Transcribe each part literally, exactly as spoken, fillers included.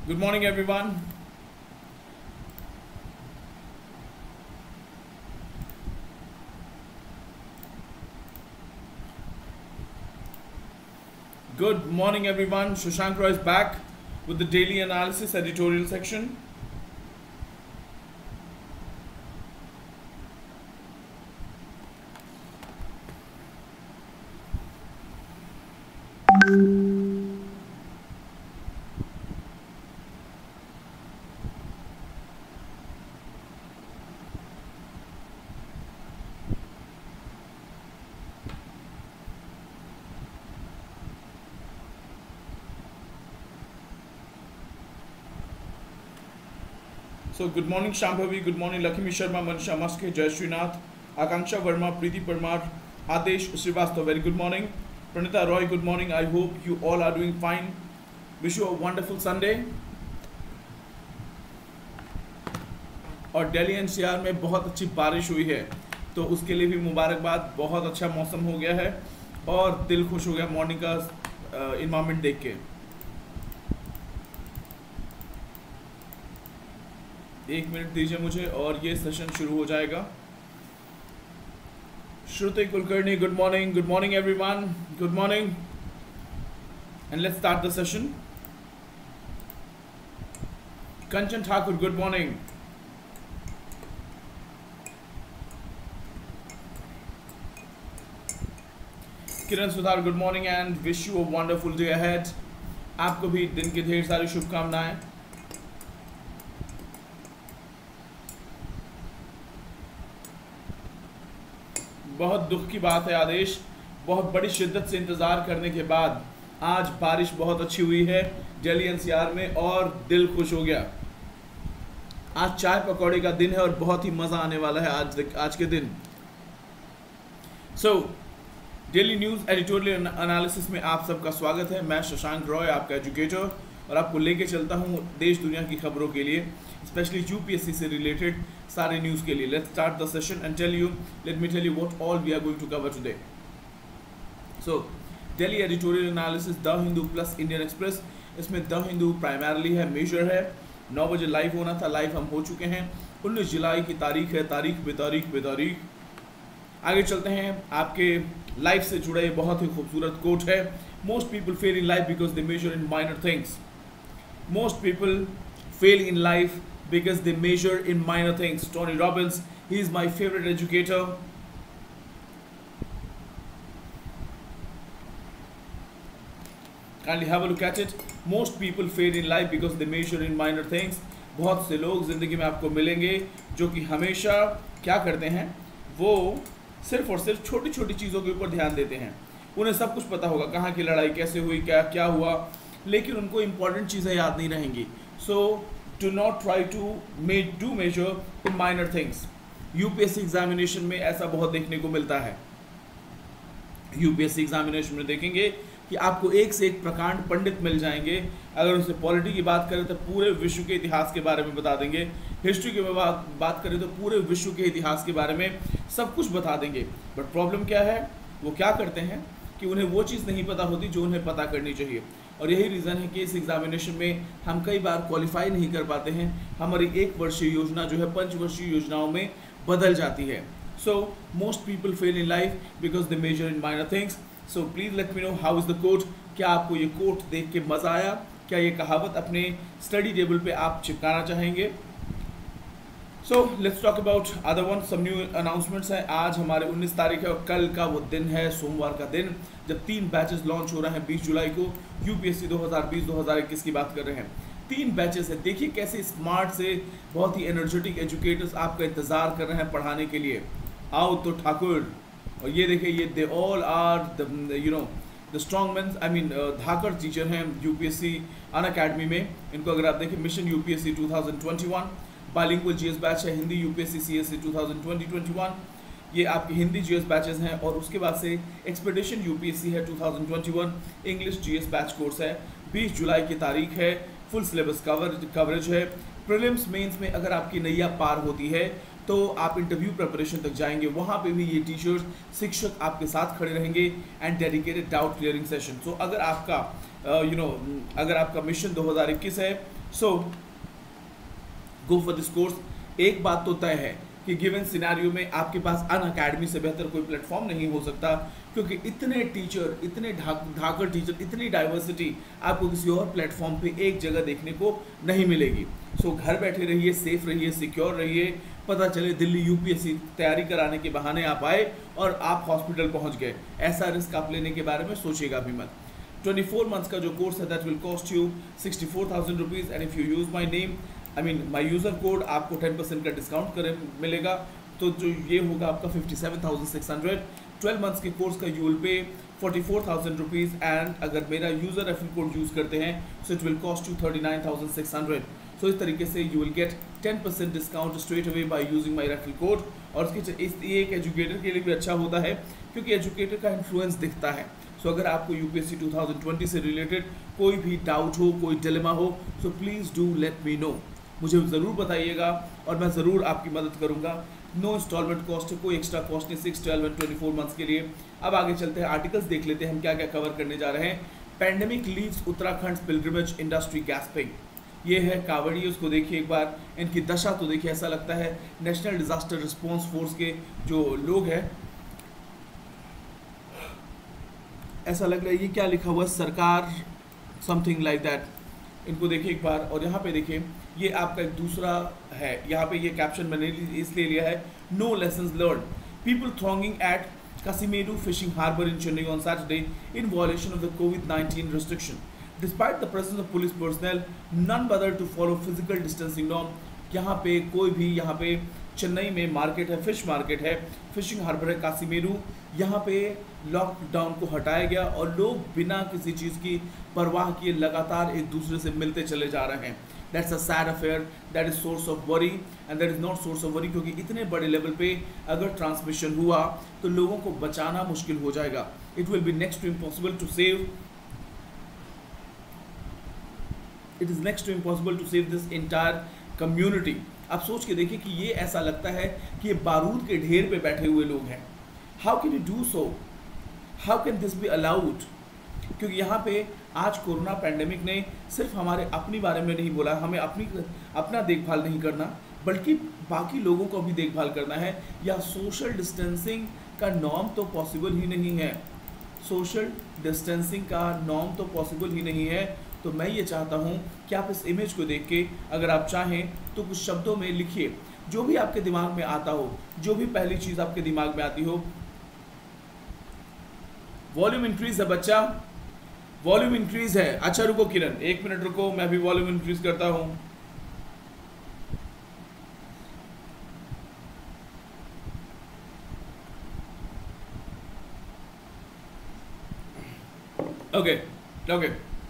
Good morning, everyone. Good morning, everyone. Shashank Roy is back with the daily analysis editorial section. So, good morning, Shambhavi. Good morning, Lakshmi Sharma, Manisha Maske, Jai Srinath, Akanksha Verma, Preeti Parmar, Adesh Srivastava. Very good morning. Pranita Roy, good morning. I hope you all are doing fine. Wish you a wonderful Sunday. और Delhi NCR में बहुत अच्छी बारिश हुई है, तो उसके लिए भी मुबारकबाद। बहुत अच्छा मौसम हो गया है और दिल खुश हो गया मॉर्निंग का इन्वायरमेंट देख के। एक मिनट दीजिए मुझे और ये सेशन शुरू हो जाएगा। Shruti Kulkarni, good morning. Good morning everyone, good morning and let's start the session. Kanchan Thakur, good morning. Kiran Sudhar, good morning and wish you a wonderful day ahead. आपको भी दिन की ढेर सारी शुभकामनाएं। बहुत दुख की बात है आदेश, बहुत बड़ी शिद्दत से इंतज़ार करने के बाद आज बारिश बहुत अच्छी हुई है दिल्ली एनसीआर में और दिल खुश हो गया। आज चाय पकौड़े का दिन है और बहुत ही मज़ा आने वाला है आज आज के दिन। So daily news editorial analysis में आप सबका स्वागत है। मैं शशांक रॉय, आपका एजुकेटर, और आपको लेके चलता हूँ देश दुनिया की खबरों के लिए, स्पेशली यूपीएससी से रिलेटेड सारे न्यूज़ के लिए। Let's start the session and tell you let me tell you what all we are going to cover today. So daily editorial analysis the Hindu plus Indian Express. इसमें the Hindu primarily है, major है। नौ बजे live होना था, live हम हो चुके हैं। उन्नीस जुलाई की तारीख है, तारीख बेतारीख बेतारीख। आगे चलते हैं। आपके लाइफ से जुड़े बहुत ही खूबसूरत कोट है। Most people fail in life because they major in minor things. Most people fail in life because they measure in minor things. Tony Robbins, he is my favorite educator. Kindly have a look at it. Most people fail in life because they measure in minor things. बहुत से लोग ज़िंदगी में आपको मिलेंगे जो कि हमेशा क्या करते हैं, वो सिर्फ और सिर्फ छोटी छोटी चीज़ों के ऊपर ध्यान देते हैं। उन्हें सब कुछ पता होगा, कहाँ की लड़ाई कैसे हुई, क्या क्या हुआ, लेकिन उनको इम्पोर्टेंट चीज़ें याद नहीं रहेंगी। So do not try to make do measure in minor things. UPSC examination में ऐसा बहुत देखने को मिलता है। यूपीएससी एग्जामिनेशन में देखेंगे कि आपको एक से एक प्रकांड पंडित मिल जाएंगे। अगर उनसे पॉलिटी की बात करें तो पूरे विश्व के इतिहास के बारे में बता देंगे, हिस्ट्री की बात बात करें तो पूरे विश्व के इतिहास के बारे में सब कुछ बता देंगे। बट प्रॉब्लम क्या है, वो क्या करते हैं कि उन्हें वो चीज़ नहीं पता होती जो उन्हें पता करनी चाहिए। और यही रीज़न है कि इस एग्जामिनेशन में हम कई बार क्वालिफाई नहीं कर पाते हैं। हमारी एक वर्षीय योजना जो है पंचवर्षीय योजनाओं में बदल जाती है। So most people fail in life because they major in minor things. So please let me know how is the quote. क्या आपको ये कोट देख के मज़ा आया? क्या ये कहावत अपने स्टडी टेबल पे आप चिपकाना चाहेंगे? So let's talk about other one. Some new announcements हैं। आज हमारे उन्नीस तारीख है और कल का वो दिन है, सोमवार का दिन, जब तीन बैचेस लॉन्च हो रहे हैं। बीस जुलाई को यूपीएससी दो हज़ार बीस दो हज़ार इक्कीस की बात कर रहे हैं। तीन बैचेस हैं। देखिए कैसे स्मार्ट से बहुत ही एनर्जेटिक एजुकेटर्स आपका इंतज़ार कर रहे हैं पढ़ाने के लिए। आओ तो ठाकुर। और ये देखिए, ये they all are the you know the strong man. I mean धाकड़ टीचर हैं यूपीएससी अन अकेडमी में। इनको अगर आप देखें, mission UPSC two thousand twenty one, bilingual GS batch है, Hindi UPSC CSC two thousand twenty twenty one, ये आपके हिंदी जीएस बैचेस हैं। और उसके बाद से एक्सपेडिशन यूपीएससी है two thousand twenty one, English GS batch course है। बीस जुलाई की तारीख है। फुल सिलेबस कवर कवरेज है। प्रीलिम्स मेंस में अगर आपकी नैया पार होती है तो आप इंटरव्यू प्रिपरेशन तक जाएंगे, वहाँ पे भी ये टीचर्स शिक्षक आपके साथ खड़े रहेंगे and dedicated doubt clearing session. So अगर आपका यू नो अगर आपका मिशन दो हज़ार इक्कीस है, so go for this course. एक बात तो तय है कि गिवन सिनेरियो में आपके पास अन अकेडमी से बेहतर कोई प्लेटफॉर्म नहीं हो सकता, क्योंकि इतने टीचर, इतने धाकड़ टीचर, इतनी डाइवर्सिटी आपको किसी और प्लेटफॉर्म पे एक जगह देखने को नहीं मिलेगी। सो so, घर बैठे रहिए, सेफ रहिए, सिक्योर रहिए। पता चले दिल्ली यूपीएससी तैयारी कराने के बहाने आप आए और आप हॉस्पिटल पहुंच गए, ऐसा रिस्क आप लेने के बारे में सोचिएगा भी मत। चौबीस मंथ्स का जो कोर्स है that will cost you sixty four thousand rupees and if you use my name I mean my user code, आपको टेन परसेंट का डिस्काउंट करे मिलेगा। तो जो ये होगा आपका fifty seven thousand six hundred. Twelve months के कोर्स का you will pay forty four thousand rupees and अगर मेरा यूज़र रेफरल कोड यूज़ करते हैं so it will cost you thirty nine thousand six hundred. So इस तरीके से you will get ten percent discount straight away by using my referral code. और इसके इस ये एक एजुकेटर के लिए भी अच्छा होता है, क्योंकि एजुकेटर का इन्फ्लुएंस दिखता है। सो so, अगर आपको यूपीएससी टू थाउजेंड ट्वेंटी से रिलेटेड कोई भी डाउट हो, कोई डिलेमा हो, so please do let me know, मुझे ज़रूर बताइएगा और मैं ज़रूर आपकी मदद करूंगा। नो इंस्टॉलमेंट कॉस्ट है, कोई एक्स्ट्रा कॉस्ट नहीं, six twelve and twenty four months के लिए। अब आगे चलते हैं, आर्टिकल्स देख लेते हैं हम क्या क्या कवर करने जा रहे हैं। Pandemic leaves Uttarakhand pilgrimage industry gasping, ये है कावड़ी, उसको देखिए एक बार, इनकी दशा तो देखिए, ऐसा लगता है नेशनल डिजास्टर रिस्पॉन्स फोर्स के जो लोग हैं, ऐसा लग रहा है ये क्या लिखा हुआ है, सरकार समथिंग लाइक दैट। इनको देखिए एक बार, और यहाँ पे देखिए ये आपका एक दूसरा है, यहाँ पे ये कैप्शन मैंने इसलिए लिया है, no lessons learn, people thronging at Kasimedu fishing harbor in Chennai on Saturday in violation of the COVID nineteen restriction. Despite the presence of police personnel, none bothered to follow physical distancing norm. यहाँ पे कोई भी, यहाँ पे चेन्नई में market है, fish market है, fishing harbour है कासीमेरू, यहाँ पे लॉकडाउन को हटाया गया और लोग बिना किसी चीज़ की परवाह किए लगातार एक दूसरे से मिलते चले जा रहे हैं। That's a sad affair, that is source of worry and that is not source of worry, क्योंकि इतने बड़े लेवल पे अगर ट्रांसमिशन हुआ तो लोगों को बचाना मुश्किल हो जाएगा। It will be next to impossible to save it is next to impossible to save this entire community. आप सोच के देखिए कि ये ऐसा लगता है कि ये बारूद के ढेर पे बैठे हुए लोग हैं। How can you do so, how can this be allowed? क्योंकि यहाँ पे आज कोरोना पैंडेमिक ने सिर्फ हमारे अपनी बारे में नहीं बोला, हमें अपनी अपना देखभाल नहीं करना बल्कि बाकी लोगों को भी देखभाल करना है। या सोशल डिस्टेंसिंग का नॉर्म तो पॉसिबल ही नहीं है, सोशल डिस्टेंसिंग का नॉर्म तो पॉसिबल ही नहीं है। तो मैं ये चाहता हूँ कि आप इस इमेज को देख के अगर आप चाहें तो कुछ शब्दों में लिखिए, जो भी आपके दिमाग में आता हो, जो भी पहली चीज़ आपके दिमाग में आती हो। वॉल्यूम इंक्रीज है बच्चा, वॉल्यूम इंक्रीज है। अच्छा रुको किरण, एक मिनट रुको, मैं भी वॉल्यूम इंक्रीज करता हूं। Okay okay,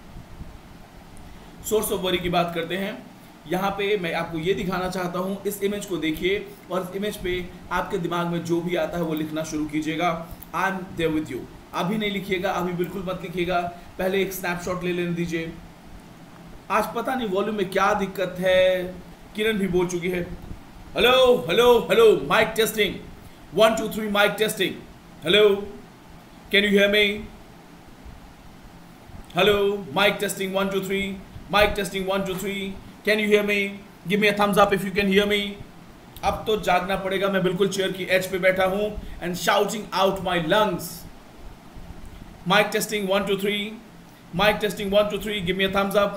source of worry की बात करते हैं। यहाँ पे मैं आपको ये दिखाना चाहता हूँ, इस इमेज को देखिए और इस इमेज पे आपके दिमाग में जो भी आता है वो लिखना शुरू कीजिएगा। I am there with you. अभी नहीं लिखिएगा, अभी बिल्कुल मत लिखिएगा, पहले एक स्नैपशॉट ले लेने दीजिए। आज पता नहीं वॉल्यूम में क्या दिक्कत है, किरण भी बोल चुकी है। Hello hello hello, mic testing, one two three, mic testing, hello, can you hear me? Hello, mic testing, one two three, mic testing, one two three, can you hear me? Give me a thumbs up if you can hear me. अब तो जागना पड़ेगा, मैं बिल्कुल chair की as पे बैठा हूं and shouting out my lungs. Mic testing, one, two, three. Mic testing, one, two, three. Give me a thumbs up.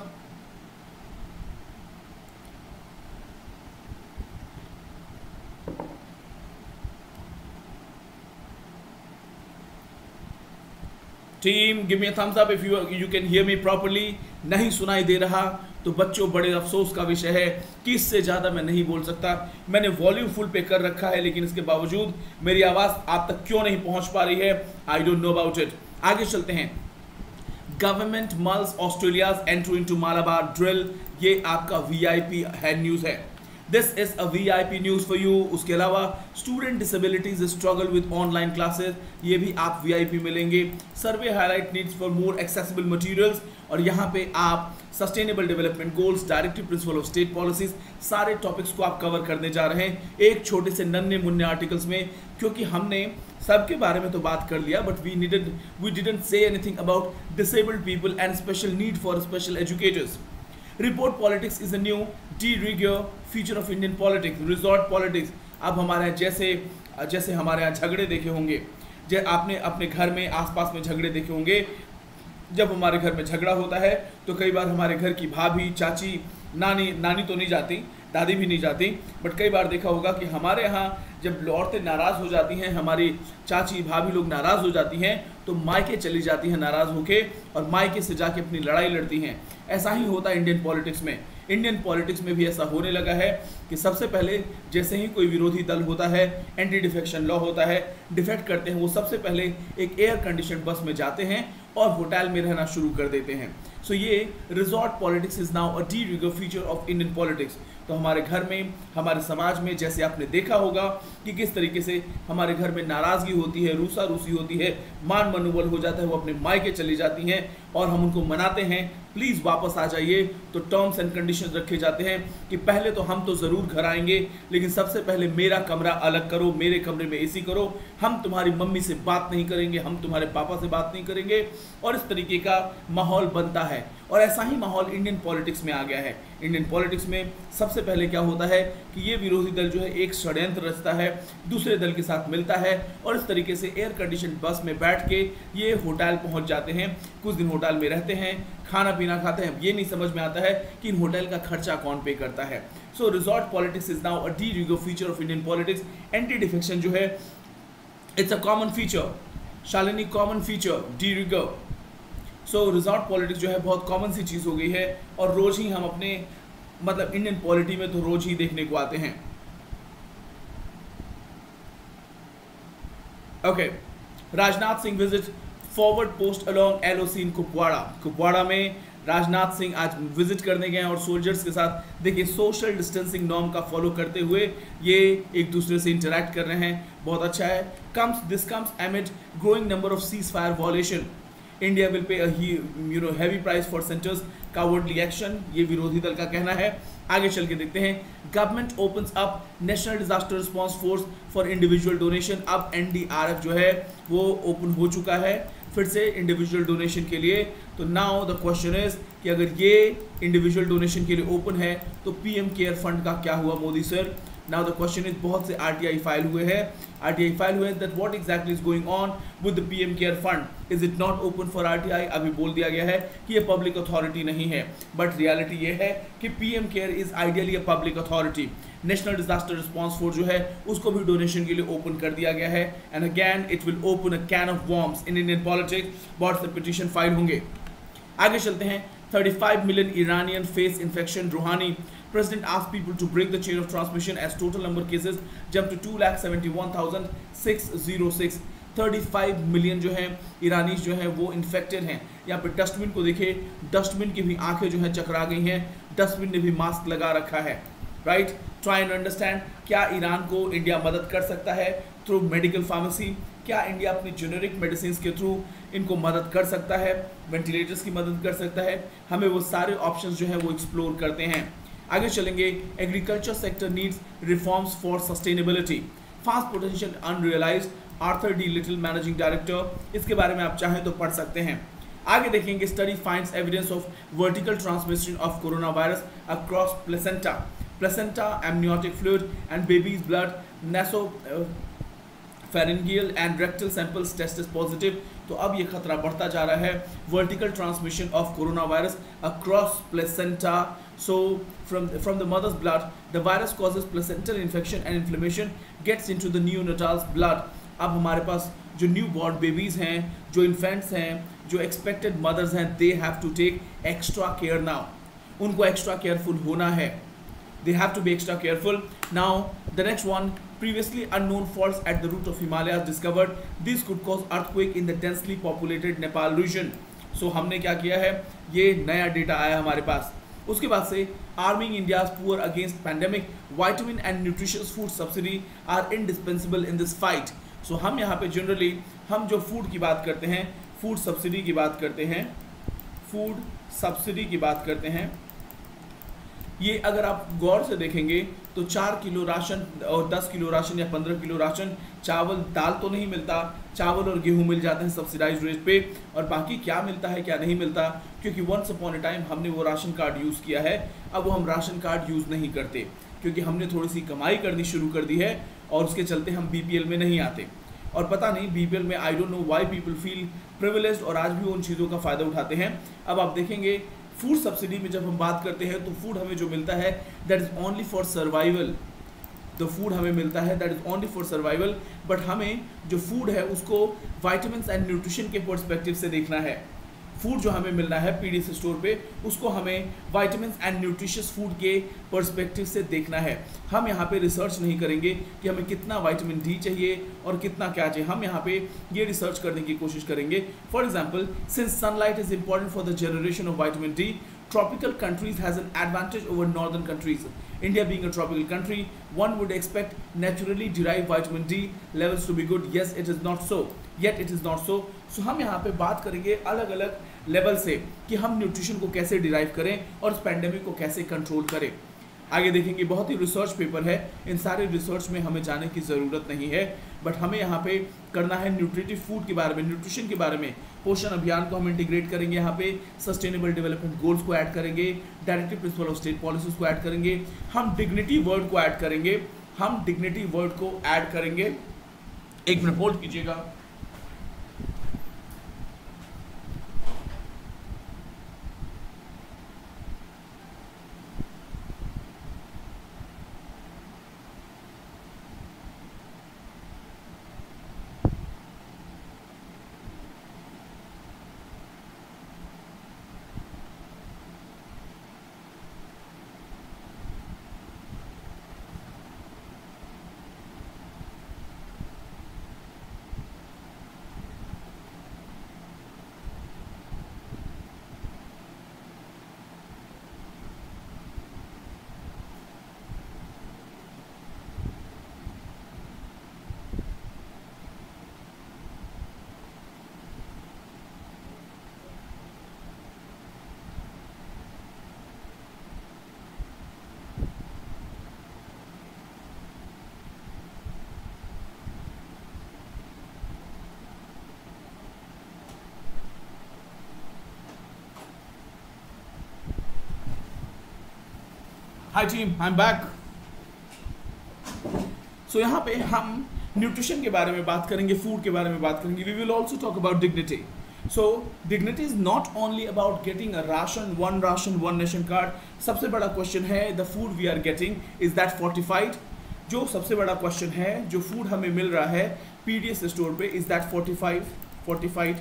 Team, give me a thumbs up if you you can hear me properly. नहीं सुनाई दे रहा तो बच्चों बड़े अफसोस का विषय है कि इससे ज़्यादा मैं नहीं बोल सकता। मैंने वॉल्यूम फुल पे कर रखा है, लेकिन इसके बावजूद मेरी आवाज़ आप तक क्यों नहीं पहुंच पा रही है, I don't know about it. आगे चलते हैं। Government mulls Australia's entry into Malabar drill, ये आपका वीआईपी हेड न्यूज़ है। This is a VIP news for you. उसके अलावा student disabilities struggle with online classes, ये भी आप वीआईपी मिलेंगे। Survey highlight needs for more accessible materials, और यहाँ पे आप sustainable development goals, directive principle of state policies, सारे टॉपिक्स को आप कवर करने जा रहे हैं एक छोटे से नन्हे मुन्ने आर्टिकल्स में, क्योंकि हमने सबके बारे में तो बात कर लिया, but we needed we didn't say anything about disabled people and special need for special educators. Report politics is a new de rigueur feature of Indian politics. Resort politics, अब हमारे यहाँ जैसे जैसे हमारे यहाँ झगड़े देखे होंगे, जैसे आपने अपने घर में आसपास में झगड़े देखे होंगे, जब हमारे घर में झगड़ा होता है तो कई बार हमारे घर की भाभी, चाची, नानी नानी तो नहीं जाती, दादी भी नहीं जाती, बट कई बार देखा होगा कि हमारे यहाँ जब औरतें नाराज़ हो जाती हैं, हमारी चाची भाभी लोग नाराज़ हो जाती हैं, तो मायके चली जाती हैं नाराज़ होके, और मायके से जाके अपनी लड़ाई लड़ती हैं। ऐसा ही होता है इंडियन पॉलिटिक्स में। इंडियन पॉलिटिक्स में भी ऐसा होने लगा है कि सबसे पहले जैसे ही कोई विरोधी दल होता है, एंटी डिफेक्शन लॉ होता है, डिफेक्ट करते हैं, वो सबसे पहले एक एयर कंडीशन बस में जाते हैं और होटल में रहना शुरू कर देते हैं। सो so, ये resort politics is now a de rigueur feature of Indian politics. तो हमारे घर में, हमारे समाज में, जैसे आपने देखा होगा कि किस तरीके से हमारे घर में नाराज़गी होती है, रूसा रूसी होती है, मान मनोबल हो जाता है, वो अपने मायके चली जाती हैं और हम उनको मनाते हैं प्लीज़ वापस आ जाइए। तो टर्म्स एंड कंडीशंस रखे जाते हैं कि पहले तो हम तो ज़रूर घर आएंगे, लेकिन सबसे पहले मेरा कमरा अलग करो, मेरे कमरे में एसी करो, हम तुम्हारी मम्मी से बात नहीं करेंगे, हम तुम्हारे पापा से बात नहीं करेंगे, और इस तरीके का माहौल बनता है। और ऐसा ही माहौल इंडियन पॉलिटिक्स में आ गया है। इंडियन पॉलिटिक्स में सबसे पहले क्या होता है कि ये विरोधी दल जो है एक षड्यंत्र रचता है, दूसरे दल के साथ मिलता है, और इस तरीके से एयर कंडीशन बस में बैठ के ये होटल पहुंच जाते हैं, कुछ दिन होटल में रहते हैं, खाना पीना खाते हैं। ये नहीं समझ में आता है कि इन होटल का खर्चा कौन पे करता है। So resort politics is now a de rigueur feature of Indian politics. Anti defection जो है it's a common feature, Shalini common feature de rigueur. So resort politics जो है बहुत कॉमन सी चीज़ हो गई है, और रोज़ ही हम अपने मतलब इंडियन पॉलिटी में तो रोज़ ही देखने को आते हैं। Okay, Rajnath Singh visit forward post along LOC in Kupwara. Kupwara में राजनाथ सिंह आज विजिट करने गए हैं और सोल्जर्स के साथ देखिए सोशल डिस्टेंसिंग नॉर्म का फॉलो करते हुए ये एक दूसरे से इंटरैक्ट कर रहे हैं, बहुत अच्छा है। Comes this comes amid growing number of cease fire violation. India will pay you know heavy price for centre's cowardly action, ये विरोधी दल का कहना है। आगे चल के देखते हैं। Government opens up national disaster response force for individual donation. अब एनडीआरएफ जो है वो ओपन हो चुका है फिर से इंडिविजुअल डोनेशन के लिए। तो नाउ द क्वेश्चन इज कि अगर ये इंडिविजुअल डोनेशन के लिए ओपन है तो पीएम केयर फंड का क्या हुआ Modi sir. Now the question is, बहुत से आरटीआई फाइल हुए हैं, आरटीआई फाइल हुए that what exactly is going on with the PM care fund, is it not open for RTI. अभी बोल दिया गया है कि ये पब्लिक अथॉरिटी नहीं है, बट रियलिटी ये है कि PM care is ideally a public authority. National disaster response force जो है उसको भी डोनेशन के लिए ओपन कर दिया गया है, and again it will open a can of worms in Indian politics. बहुत से पिटीशन फाइल होंगे। आगे चलते हैं। thirty-five million Iranian face infection. Rouhani president asked people to break the chain of transmission as total number of cases jumped to two lakh seventy-one thousand six hundred six. thirty-five million जो है ईरानीज जो है वो infected हैं। यहाँ पे dustbin को देखिए, डस्टबिन की भी आंखें जो है चकरा गई हैं, डस्टबिन ने भी मास्क लगा रखा है। राइट, ट्राई एंड अंडरस्टैंड, क्या ईरान को इंडिया मदद कर सकता है थ्रू मेडिकल फार्मेसी? क्या इंडिया अपनी जेनेरिक मेडिसिन के थ्रू इनको मदद कर सकता है, वेंटिलेटर्स की मदद कर सकता है? हमें वो सारे ऑप्शंस जो है वो एक्सप्लोर करते हैं। आगे चलेंगे। Agriculture sector needs reforms for sustainability, fast potential unrealized, Arthur D Little managing director. इसके बारे में आप चाहें तो पढ़ सकते हैं। आगे देखेंगे। Study finds evidence of vertical transmission of corona virus across placenta, placenta, amniotic fluid and baby's blood, nasopharyngeal and rectal samples tested positive. तो अब ये खतरा बढ़ता जा रहा है। Vertical transmission of corona virus across placenta, so from from the mother's blood the virus causes placental infection and inflammation gets into the neonatal's blood. अब हमारे पास जो न्यू बॉर्न बेबीज़ हैं, जो इन्फेंट्स हैं, जो एक्सपेक्टेड मदर्स हैं, they have to take extra care now. उनको extra careful होना है। They have to be extra careful. Now the next one, previously unknown faults at the root of Himalayas discovered. This could cause earthquake in the densely populated Nepal region. So हमने क्या किया है, ये नया data आया हमारे पास उसके बाद से arming India's poor against pandemic, vitamin and nutritious food subsidy are indispensable in this fight. So हम यहाँ पे जनरली हम जो फूड की बात करते हैं, फूड सब्सिडी की बात करते हैं, फूड सब्सिडी की बात करते हैं, ये अगर आप गौर से देखेंगे तो चार किलो राशन और दस किलो राशन या पंद्रह किलो राशन, चावल दाल तो नहीं मिलता, चावल और गेहूं मिल जाते हैं सब्सिडाइज रेट पे, और बाकी क्या मिलता है क्या नहीं मिलता, क्योंकि वंस अपॉन ए टाइम हमने वो राशन कार्ड यूज़ किया है, अब वो हम राशन कार्ड यूज़ नहीं करते क्योंकि हमने थोड़ी सी कमाई करनी शुरू कर दी है और उसके चलते हम बी पी एल में नहीं आते। और पता नहीं बी पी एल में I don't know why people feel privileged और आज भी उन चीज़ों का फ़ायदा उठाते हैं। अब आप देखेंगे फूड सब्सिडी में जब हम बात करते हैं तो फूड हमें जो मिलता है that is only for survival, the food हमें मिलता है that is only for survival, but हमें जो फूड है उसको वाइटामिन्स एंड न्यूट्रिशन के पर्सपेक्टिव से देखना है। फूड जो हमें मिल रहा है पी डी एस स्टोर पे उसको हमें वाइटामिन्स एंड न्यूट्रिशियस फूड के पर्सपेक्टिव से देखना है। हम यहाँ पे रिसर्च नहीं करेंगे कि हमें कितना विटामिन डी चाहिए और कितना क्या चाहिए, हम यहाँ पे ये रिसर्च करने की कोशिश करेंगे। For example, since sunlight is important for the generation of vitamin D, tropical countries has an advantage over northern countries. India being a tropical country, one would expect naturally derived vitamin D levels to be good. Yes, it is not so. Yet it is not so. So हम यहाँ पे बात करेंगे अलग अलग level से कि हम न्यूट्रिशन को कैसे डिराइव करें और इस पैंडेमिक को कैसे कंट्रोल करें। आगे देखेंगे, बहुत ही रिसर्च पेपर है, इन सारे रिसर्च में हमें जाने की ज़रूरत नहीं है, बट हमें यहाँ पे करना है न्यूट्रिटिव फूड के बारे में, न्यूट्रिशन के बारे में। पोषण अभियान को हम इंटीग्रेट करेंगे, यहाँ पे सस्टेनेबल डेवलपमेंट गोल्स को ऐड करेंगे, directive principle of state policies को ऐड करेंगे, हम डिग्निटी वर्ड को ऐड करेंगे, हम डिग्निटी वर्ड को ऐड करेंगे। एक मिनट होल्ड कीजिएगा। Hi team, I am back. So यहाँ पे हम न्यूट्रिशन के बारे में बात करेंगे, फूड के बारे में बात करेंगे। We will also talk about dignity. So dignity is not only about getting a ration, one ration one nation card. सबसे बड़ा क्वेश्चन है the food we are getting is that fortified. जो सबसे बड़ा क्वेश्चन है, जो फूड हमें मिल रहा है पी डी एस स्टोर पे, इज दैट फोर्टिफाइड फोर्टिफाइड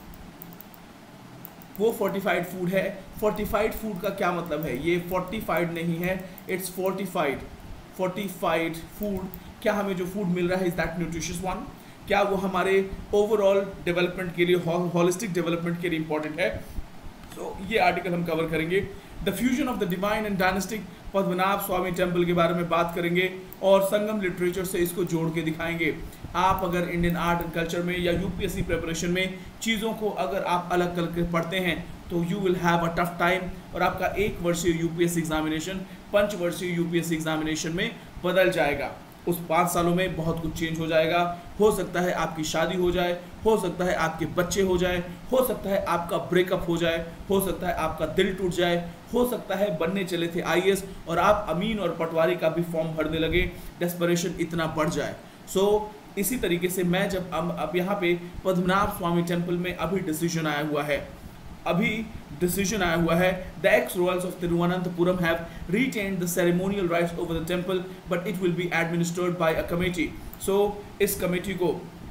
वो फोर्टिफाइड फूड है। फोर्टिफाइड फूड का क्या मतलब है? ये फोर्टिफाइड नहीं है, इट्स फोर्टिफाइड। फोर्टिफाइड फूड, क्या हमें जो फूड मिल रहा है इज दैट न्यूट्रिशियस वन? क्या वो हमारे ओवरऑल डेवलपमेंट के लिए, होलिस्टिक डेवलपमेंट के लिए इंपॉर्टेंट है? तो so, ये आर्टिकल हम कवर करेंगे। The fusion of the divine and dynastic Padmanabha Swamy temple के बारे में बात करेंगे और संगम लिटरेचर से इसको जोड़ के दिखाएंगे। आप अगर इंडियन आर्ट एंड कल्चर में या यूपीएससी प्रिपरेशन में चीज़ों को अगर आप अलग करके पढ़ते हैं तो you will have a tough time, और आपका एक वर्षीय यूपीएससी एग्जामिनेशन पंचवर्षीय यूपीएससी एग्जामिनेशन में बदल जाएगा। उस पाँच सालों में बहुत कुछ चेंज हो जाएगा। हो सकता है आपकी शादी हो जाए, हो सकता है आपके बच्चे हो जाए, हो सकता है आपका ब्रेकअप हो जाए, हो सकता है आपका दिल टूट जाए, हो सकता है बनने चले थे आई ए एस और आप अमीन और पटवारी का भी फॉर्म भरने लगे, डेस्परेशन इतना बढ़ जाए। सो so, इसी तरीके से मैं जब अब अब यहाँ पे पद्मनाभ स्वामी टेम्पल में अभी डिसीजन आया हुआ है, अभी डिसीजन आया हुआ है, the ex royals of Thiruvananthapuram have retained the ceremonial rights over the temple but it will be administered by a committee. So इस कमेटी को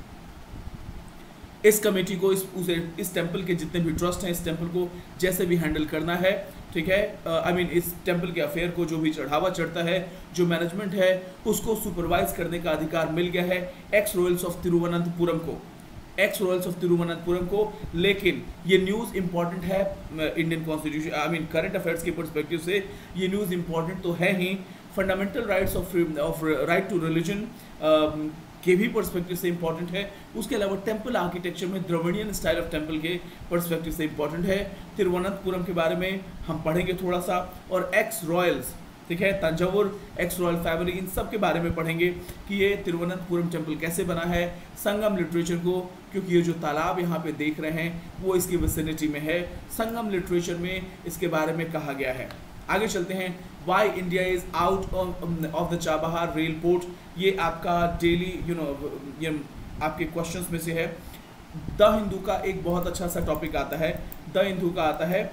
इस कमेटी को इस उसे इस टेम्पल के जितने भी ट्रस्ट हैं, इस टेम्पल को जैसे भी हैंडल करना है, ठीक है, आई मीन इस टेम्पल के अफेयर को जो भी चढ़ावा चढ़ता है, जो मैनेजमेंट है, उसको सुपरवाइज करने का अधिकार मिल गया है एक्स रॉयल्स ऑफ तिरुवनंतपुरम को। एक्स रॉयल्स ऑफ तिरुवनंतपुरम को। लेकिन ये न्यूज़ इंपॉर्टेंट है Indian constitution I mean current affairs के पर्सपेक्टिव से, ये न्यूज़ इंपॉर्टेंट तो है ही, fundamental rights of of right to religion के भी पर्सपेक्टिव से इंपॉर्टेंट है। उसके अलावा टेम्पल आर्किटेक्चर में द्रविडियन स्टाइल ऑफ टेम्पल के पर्सपेक्टिव से इंपॉर्टेंट है। तिरुवनंतपुरम के बारे में हम पढ़ेंगे थोड़ा सा, और एक्स रॉयल्स, ठीक है, तंजावुर, एक्स रॉयल फैमिली, इन सब के बारे में पढ़ेंगे कि ये तिरुवनंतपुरम टेम्पल कैसे बना है, संगम लिटरेचर को, क्योंकि ये जो तालाब यहाँ पे देख रहे हैं वो इसकी विसिनिटी में है, संगम लिटरेचर में इसके बारे में कहा गया है। आगे चलते हैं, why India is out of the Chabahar rail port, ये आपका डेली यू नो ये आपके क्वेश्चंस में से है। द हिंदू का एक बहुत अच्छा सा टॉपिक आता है, द हिंदू का आता है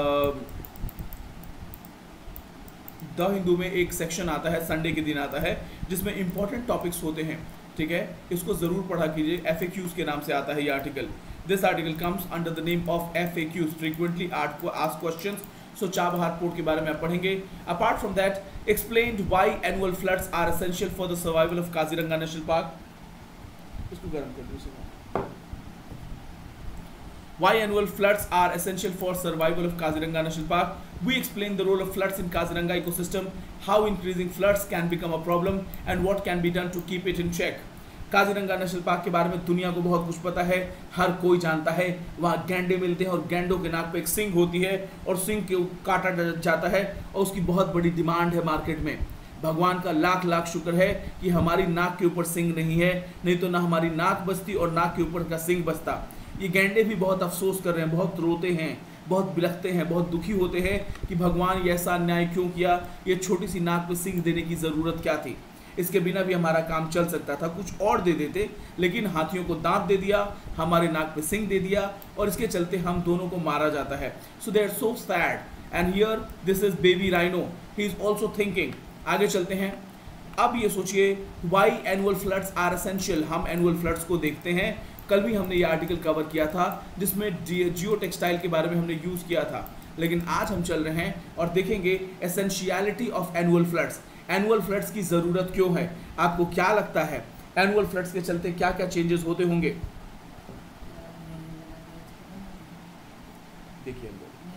द हिंदू में एक सेक्शन आता है, संडे के दिन आता है, जिसमें इंपॉर्टेंट टॉपिक्स होते हैं, ठीक है, इसको जरूर पढ़ा कीजिए। एफ ए क्यूज के नाम से आता है ये article. This article comes under the name of F A Qs, frequently asked questions. So Chabahar port के बारे में आप पढ़ेंगे। Apart from that, explained why annual floods are essential for the survival of Kaziranga national park. इसको गर्म कर दो। Why annual floods are essential for survival of Kaziranga National Park? We explain the role of floods in Kaziranga ecosystem, how increasing floods can become a problem, and what can be done to keep it in check. Kaziranga national park के बारे में दुनिया को बहुत कुछ पता है, हर कोई जानता है। वहाँ गैंडे मिलते हैं और गैंडों के नाक पे एक सिंग होती है और सिंग के काटा जाता है और उसकी बहुत बड़ी डिमांड है मार्केट में। भगवान का लाख लाख शुक्र है कि हमारी नाक के ऊपर सिंग नहीं है, नहीं तो ना हमारी नाक बचती और नाक के ऊपर का सिंग बचता। ये गैंडे भी बहुत अफसोस कर रहे हैं, बहुत रोते हैं, बहुत बिलखते हैं, बहुत दुखी होते हैं कि भगवान ये ऐसा अन्याय क्यों किया, ये छोटी सी नाक पे सिंग देने की ज़रूरत क्या थी। इसके बिना भी हमारा काम चल सकता था, कुछ और दे देते, लेकिन हाथियों को दांत दे दिया, हमारे नाक पे सिंग दे दिया और इसके चलते हम दोनों को मारा जाता है। So they are so sad and here this is baby rhino, he is also thinking. आगे चलते हैं। अब ये सोचिए, why annual floods are essential. हम एनुअल फ्लड्स को देखते हैं, कल भी हमने ये आर्टिकल कवर किया था जिसमें जियो टेक्सटाइल के बारे में हमने यूज़ किया था, लेकिन आज हम चल रहे हैं और देखेंगे essentiality of annual floods. Annual floods की ज़रूरत क्यों है, आपको क्या लगता है एनुअल फ्लड्स के चलते क्या क्या चेंजेस होते होंगे। देखिए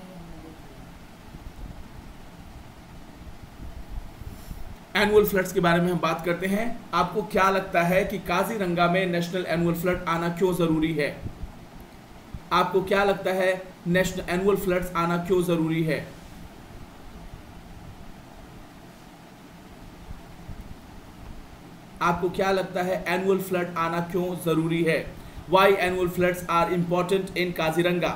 एनुअल फ्लड्स के बारे में हम बात करते हैं। आपको क्या लगता है कि काजीरंगा में नेशनल एनुअल फ्लड आना क्यों जरूरी है? आपको क्या लगता है नेशनल एनुअल फ्लड्स आना क्यों जरूरी है? आपको क्या लगता है एनुअल फ्लड आना क्यों जरूरी है? Why annual floods are important in Kaziranga.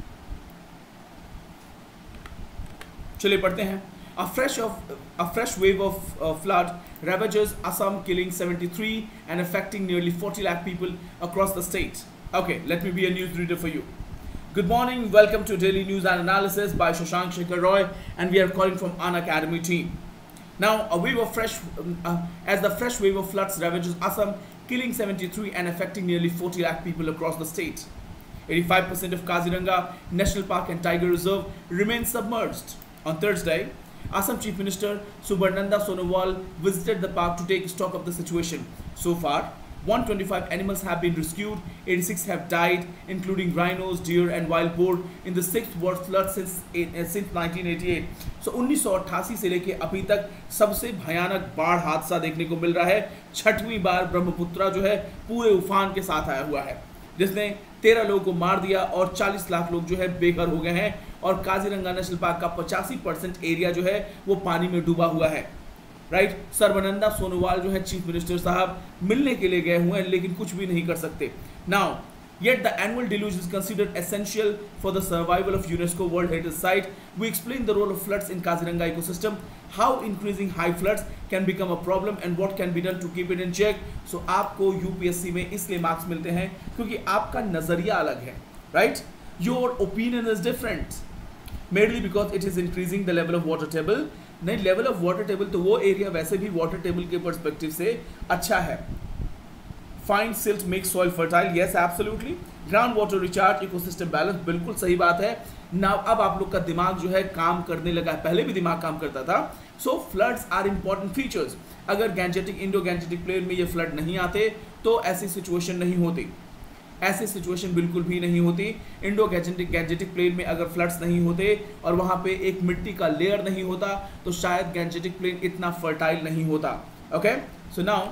चलिए पढ़ते हैं। A fresh of a fresh wave of uh, flood ravages Assam, killing seventy-three and affecting nearly forty lakh people across the state. Okay, let me be a news reader for you. Good morning, welcome to Daily News and Analysis by Shashank Shekhar Roy, and we are calling from An Academy team. Now, a wave of fresh uh, as the fresh wave of floods ravages Assam, killing seventy-three and affecting nearly forty lakh people across the state. eighty-five percent of Kaziranga National Park and Tiger Reserve remain submerged. On Thursday, Assam Chief Minister Subarnanda Sonowal visited the park to take stock of the situation. So far, one hundred twenty-five animals have been rescued, eighty-six have died, including rhinos, deer and wild boar in the sixth worst flood since since nineteen eighty-eight. So उन्नीस सौ अट्ठासी से लेके अभी तक सबसे भयानक बाढ़ हादसा देखने को मिल रहा है। छठवीं बार ब्रह्मपुत्रा जो है पूरे उफान के साथ आया हुआ है, जिसने तेरह लोगों को मार दिया और चालीस लाख लोग जो है बेघर हो गए हैं, और काजीरंगा नेशनल पार्क का पचासी परसेंट एरिया जो है वो पानी में डूबा हुआ है। राइट, सर्बानंदा सोनोवाल जो है चीफ मिनिस्टर साहब मिलने के लिए गए हुए हैं, लेकिन कुछ भी नहीं कर सकते। Now yet the annual deluge is considered essential for the survival of UNESCO World Heritage Site. We explain the role of floods in Kaziranga ecosystem, how increasing high floods can become a problem and what can be done to keep it in check. So आपको U P S C में इसलिए marks मिलते हैं क्योंकि आपका नजरिया अलग है, right? Your opinion is different. Mainly because it is increasing the level of water table. नहीं, लेवल ऑफ वाटर टेबल तो वो एरिया वैसे भी वाटर टेबल के पर्सपेक्टिव से अच्छा है। Fine silt makes soil fertile, yes absolutely. Ground water recharge, ecosystem balance, बिल्कुल सही बात है ना। अब आप लोग का दिमाग जो है काम करने लगा है, पहले भी दिमाग काम करता था। So floods are important features. अगर गैंजेटिक इंडो गैंजेटिक प्लेन में ये फ्लड नहीं आते तो ऐसी सिचुएशन नहीं होती। ऐसी सिचुएशन बिल्कुल भी नहीं होती। इंडो गैंजेटिक गैंजेटिक प्लेन में अगर फ्लड्स नहीं होते और वहाँ पे एक मिट्टी का लेयर नहीं होता तो शायद गैंजेटिक प्लेन इतना फर्टाइल नहीं होता। Okay, so now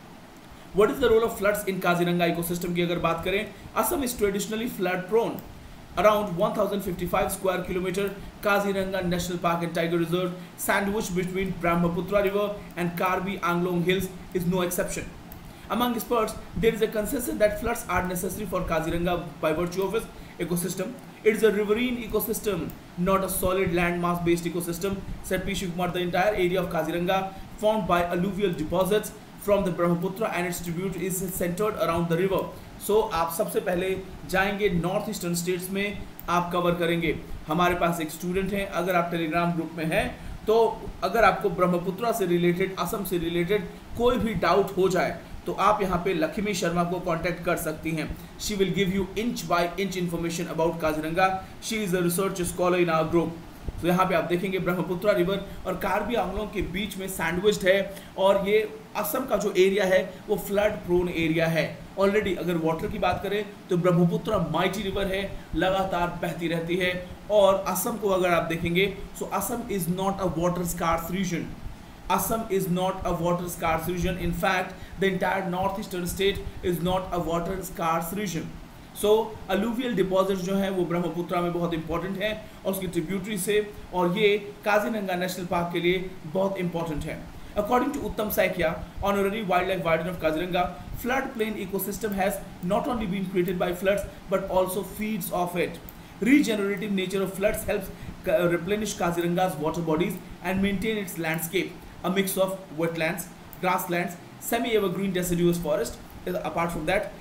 what is the role of floods in Kaziranga ecosystem की अगर बात करें, Assam is traditionally flood prone. Around one thousand fifty-five square kilometer, Kaziranga National Park and Tiger Reserve, sandwiched between Brahmaputra River and Karbi Anglong Hills, is no exception. Among experts, there is a consensus that floods are necessary for Kaziranga by virtue of its ecosystem. It is a riverine ecosystem, not a solid landmass-based ecosystem, said P. Shiv Kumar. The entire area of Kaziranga, formed by alluvial deposits from the Brahmaputra and its tribute, is centered around the river. So so, आप सबसे पहले जाएंगे north eastern states में, आप cover करेंगे। हमारे पास एक student हैं, अगर आप टेलीग्राम ग्रुप में हैं तो अगर आपको ब्रह्मपुत्रा से रिलेटेड, असम से रिलेटेड कोई भी डाउट हो जाए तो आप यहाँ पे लक्ष्मी शर्मा को कांटेक्ट कर सकती हैं। She will give you inch by inch information about Kaziranga. She is a research scholar in our group. तो यहाँ पे आप देखेंगे ब्रह्मपुत्रा रिवर और कार्बी आंगलों के बीच में सैंडविच्ड है और ये असम का जो एरिया है वो फ्लड प्रोन एरिया है। ऑलरेडी अगर वाटर की बात करें तो ब्रह्मपुत्रा माइटी रिवर है, लगातार बहती रहती है। और असम को अगर आप देखेंगे so Assam is not a water scarce region. Assam is not a water scarce region. In fact the entire north eastern state is not a water scarce region. So alluvial deposit जो है वो ब्रह्मपुत्रा में बहुत इंपॉर्टेंट है और उसकी ट्रिब्यूटरी से, और ये काजीरंगा नेशनल पार्क के लिए बहुत इंपॉर्टेंट है। According to Uttam Saikia, honorary wildlife warden of Kaziranga, floodplain ecosystem has not only been created by floods but also feeds off it. Regenerative nature of floods helps replenish Kaziranga's water bodies and maintain its landscape, a mix of wetlands, grasslands, semi-evergreen deciduous forest. Apart from that,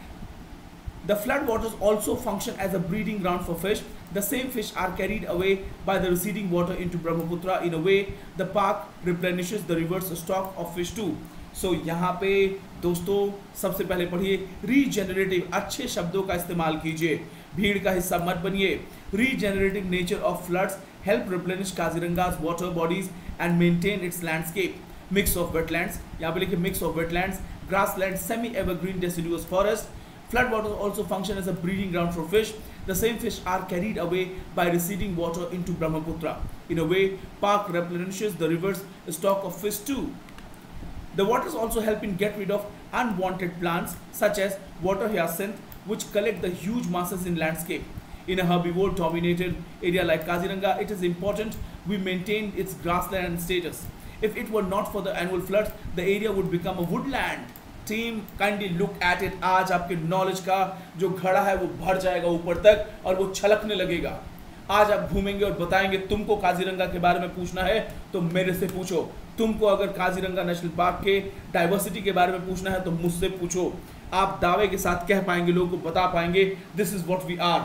the flood waters also function as a breeding ground for fish. The same fish are carried away by the receding water into Brahmaputra. In a way, the park replenishes the river's stock of fish too. So यहाँ पे दोस्तों सबसे पहले पढ़िए regenerative, अच्छे शब्दों का इस्तेमाल कीजिए, भीड़ का हिस्सा मत बनिए। Regenerative nature of floods help replenish Kaziranga's water bodies and maintain its landscape, mix of wetlands, यहाँ पे लिखिए mix of wetlands, grassland, semi evergreen deciduous forest. Flood waters also function as a breeding ground for fish. The same fish are carried away by receding water into Brahmaputra. In a way, park replenishes the river's stock of fish too. The waters also help in get rid of unwanted plants such as water hyacinth, which collect the huge masses in landscape. In a herbivore-dominated area like Kaziranga, it is important we maintain its grassland status. If it were not for the annual floods, the area would become a woodland. Team kindly look at it. आज आपके knowledge का जो घड़ा है वो भर जाएगा ऊपर तक और वो छलकने लगेगा। आज आप घूमेंगे और बताएंगे तुमको काजीरंगा के बारे में पूछना है तो मेरे से पूछो, तुमको अगर काजीरंगा नेशनल पार्क के डाइवर्सिटी के बारे में पूछना है तो मुझसे पूछो। आप दावे के साथ कह पाएंगे, लोगों को बता पाएंगे this is what we are.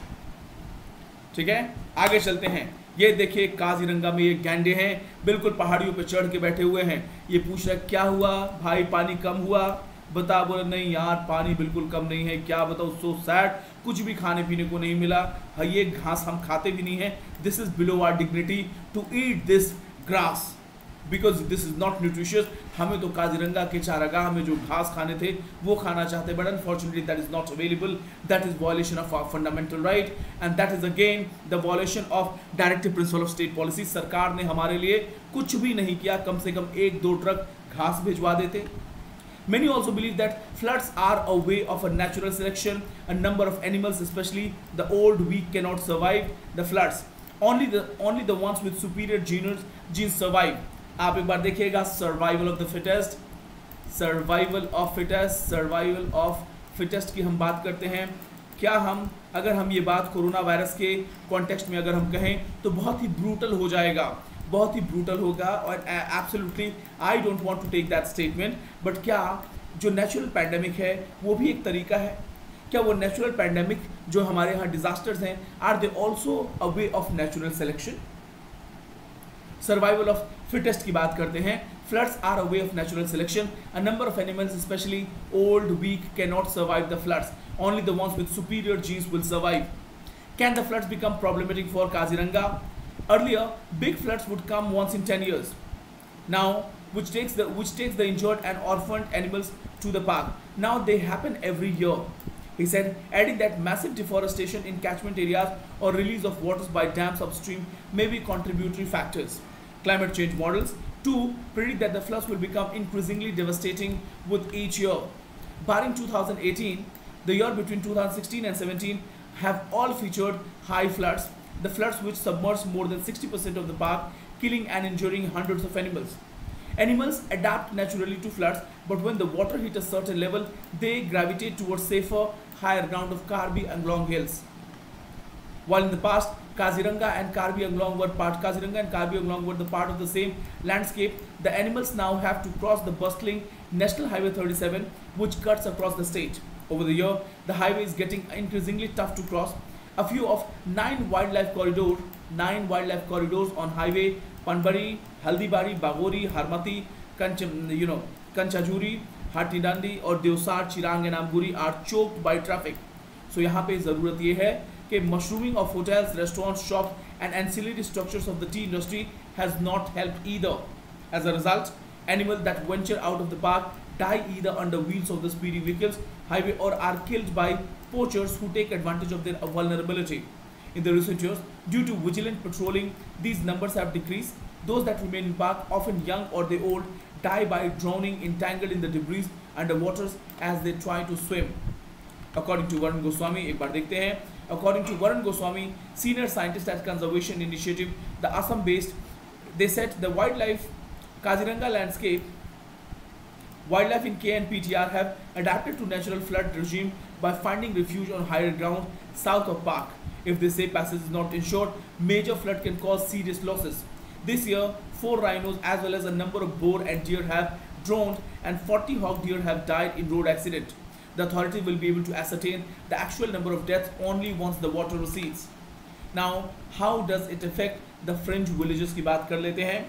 ठीक है, आगे चलते हैं। ये देखिए काजीरंगा में ये गैंडे हैं, बिल्कुल पहाड़ियों पे चढ़ के बैठे हुए हैं। ये पूछ रहा है क्या हुआ भाई, पानी कम हुआ? बता, बोले नहीं यार पानी बिल्कुल कम नहीं है। क्या बताओ, सो सैड, कुछ भी खाने पीने को नहीं मिला। हाँ, ये घास हम खाते भी नहीं हैं। This is below our dignity to eat this grass because this is not nutritious. हमें तो काजीरंगा के चारागाह में जो घास खाने थे वो खाना चाहते, but unfortunately that is not available. That is violation of our fundamental right and that is again the violation of directive principle of state policy. सरकार ने हमारे लिए कुछ भी नहीं किया, कम से कम एक दो ट्रक घास भिजवा देते। Many also believe that floods are a way of a natural selection. A number of animals, especially the old, weak, cannot survive the floods. Only the only the ones with superior genes genes survive. आप एक बार देखिएगा, survival of the fittest, survival of fittest, survival of fittest की हम बात करते हैं। क्या हम अगर हम ये बात कोरोना वायरस के कॉन्टेक्स्ट में अगर हम कहें तो बहुत ही ब्रूटल हो जाएगा, बहुत ही ब्रूटल होगा। और absolutely I don't want to take that statement, but क्या जो नेचुरल पैंडेमिक है वो भी एक तरीका है? क्या वो नेचुरल पैंडेमिक जो हमारे यहाँ डिजास्टर्स हैं, are they also a way of natural selection? Survival of fittest की बात करते हैं। Floods are a way of natural selection. A number of animals specially old, weak, can not survive the floods. Only the ones with superior genes will survive. Can the floods become problematic for Kaziranga? Earlier, big floods would come once in ten years. Now, which takes the which takes the injured and orphaned animals to the park. Now they happen every year. He said, adding that massive deforestation in catchment areas or release of waters by dams upstream may be contributory factors. Climate change models, too, predict that the floods will become increasingly devastating with each year. Barring two thousand eighteen, the year between two thousand sixteen and seventeen have all featured high floods, the floods which submerged more than sixty percent of the park, killing and injuring hundreds of animals. Animals adapt naturally to floods, but when the water hits a certain level, they gravitate towards safer, higher ground of Karbi Anglong hills. While in the past, Kaziranga and Karbi Anglong were part Kaziranga and Karbi Anglong were the part of the same landscape, the animals now have to cross the bustling National Highway thirty-seven, which cuts across the state. Over the year, the highway is getting increasingly tough to cross. A few of nine wildlife corridors, nine wildlife corridors on highway Panbari, Haldibari, Bagori, Harmati, Kanch, you know, Kanchajuri, Hatidandi और Devsar, Chirang and Amguri are choked by traffic. So यहाँ पे ज़रूरत ये है कि mushrooming of hotels, restaurants, shops and ancillary structures of the tea industry has not helped either. As a result, animals that venture out of the park die either under wheels of the speedy vehicles, highway or are killed by poachers who take advantage of their vulnerability. In the recent years, due to vigilant patrolling, these numbers have decreased. Those that remain in park, often young or they old, die by drowning entangled in the debris underwater as they try to swim. According to Varun Goswami, एक बार देखते हैं. According to Varun Goswami, senior scientist at Conservation Initiative, the Assam-based, they said the wildlife Kaziranga landscape, wildlife in K N P T R have adapted to natural flood regime by finding refuge on higher ground south of park. If they say passage is not ensured, major flood can cause serious losses. This year, four rhinos as well as a number of boar and deer have drowned and forty hog deer have died in road accident. The authority will be able to ascertain the actual number of deaths only once the water recedes. Now, how does it affect the fringe villages की बात कर लेते हैं.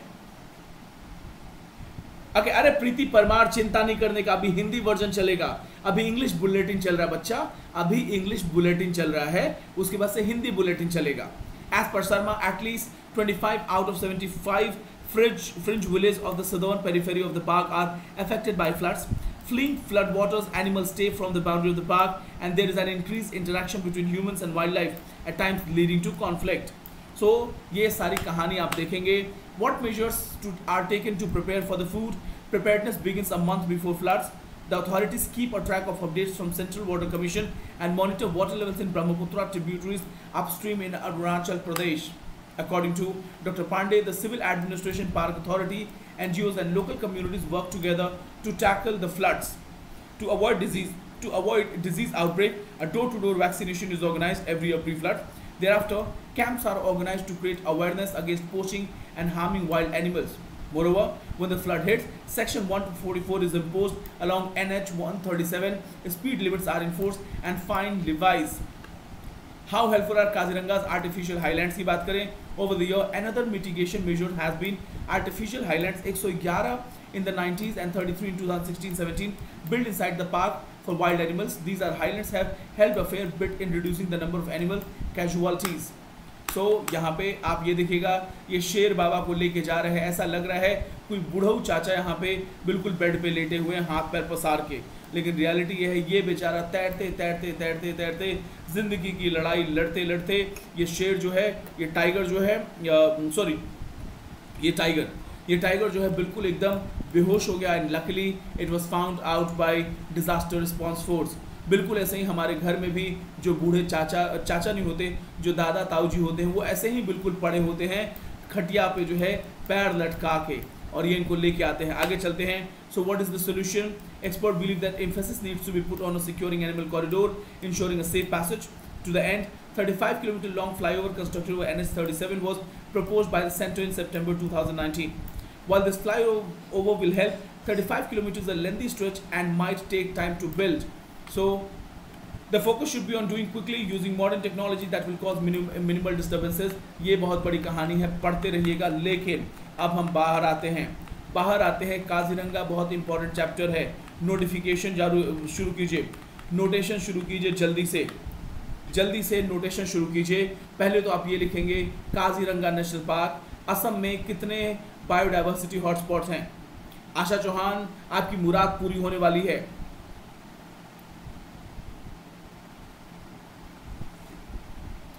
Okay, अरे प्रीति परमार, चिंता नहीं करने का, अभी हिंदी वर्जन चलेगा, अभी इंग्लिश बुलेटिन चल रहा है बच्चा, अभी इंग्लिश बुलेटिन चल रहा है, उसके बाद से हिंदी बुलेटिन चलेगा. As per Sharma, at least twenty-five out of seventy-five fringe, fringe villages of the southern periphery of the park are affected by floods. Fleeing flood waters, animals stay from the boundary of the park, and there is an increased interaction between humans and wildlife, at times leading to conflict. So, ये सारी कहानी आप देखेंगे. What measures to, are taken to prepare for the food? Preparedness begins a month before floods. The authorities keep a track of updates from Central Water Commission and monitor water levels in Brahmaputra tributaries upstream in Arunachal Pradesh. According to Doctor Pandey, the Civil Administration, Park Authority, N G Os and local communities work together to tackle the floods. To avoid disease, to avoid disease outbreak, a door-to-door vaccination is organized every year pre-flood. Thereafter, camps are organized to create awareness against poaching and harming wild animals. Moreover, when the flood hits, Section one forty-four is imposed along N H one thirty-seven, speed limits are enforced and fine levies. How helpful are Kaziranga's artificial highlands की बात करें. Over the year, another mitigation measure has been artificial highlands one eleven in the nineties and thirty-three in two thousand sixteen seventeen built inside the park for wild animals. These are highlands have helped a fair bit in reducing the number of animal casualties. So यहाँ पे आप ये देखिएगा, ये शेर बाबा को लेके जा रहे हैं, ऐसा लग रहा है कोई बूढ़ऊ चाचा यहाँ पे बिल्कुल बेड पे लेटे हुए हैं हाथ पैर पसार के, लेकिन रियलिटी ये है ये बेचारा तैरते तैरते तैरते तैरते जिंदगी की लड़ाई लड़ते लड़ते ये शेर जो है, ये टाइगर जो है, सॉरी ये टाइगर ये टाइगर जो है बिल्कुल एकदम बेहोश हो गया. And luckily it was found out by disaster response force. बिल्कुल ऐसे ही हमारे घर में भी जो बूढ़े चाचा चाचा नहीं होते, जो दादा ताऊ जी होते हैं, वो ऐसे ही बिल्कुल पड़े होते हैं खटिया पे जो है पैर लटका के, और ये इनको लेके आते हैं. आगे चलते हैं. So what is the solution? Expert believe that emphasis needs to be put on a securing animal corridor, ensuring a safe passage to the end. thirty-five kilometer long flyover constructed over N H thirty-seven was proposed by the center in September two thousand nineteen. While this flyover will help, thirty-five kilometers is a lengthy stretch and might take time to build. So the focus should be on doing quickly using modern technology that will cause minim, minimal disturbances. ये बहुत बड़ी कहानी है, पढ़ते रहिएगा. लेकिन अब हम बाहर आते हैं बाहर आते हैं काजीरंगा बहुत इंपॉर्टेंट चैप्टर है. नोटिफिकेशन शुरू कीजिए, नोटेशन शुरू कीजिए, जल्दी से जल्दी से नोटेशन शुरू कीजिए. पहले तो आप ये लिखेंगे काजीरंगा नेशनल पार्क, असम में कितने बायोडाइवर्सिटी हॉटस्पॉट्स हैं. आशा चौहान, आपकी मुराद पूरी होने वाली है.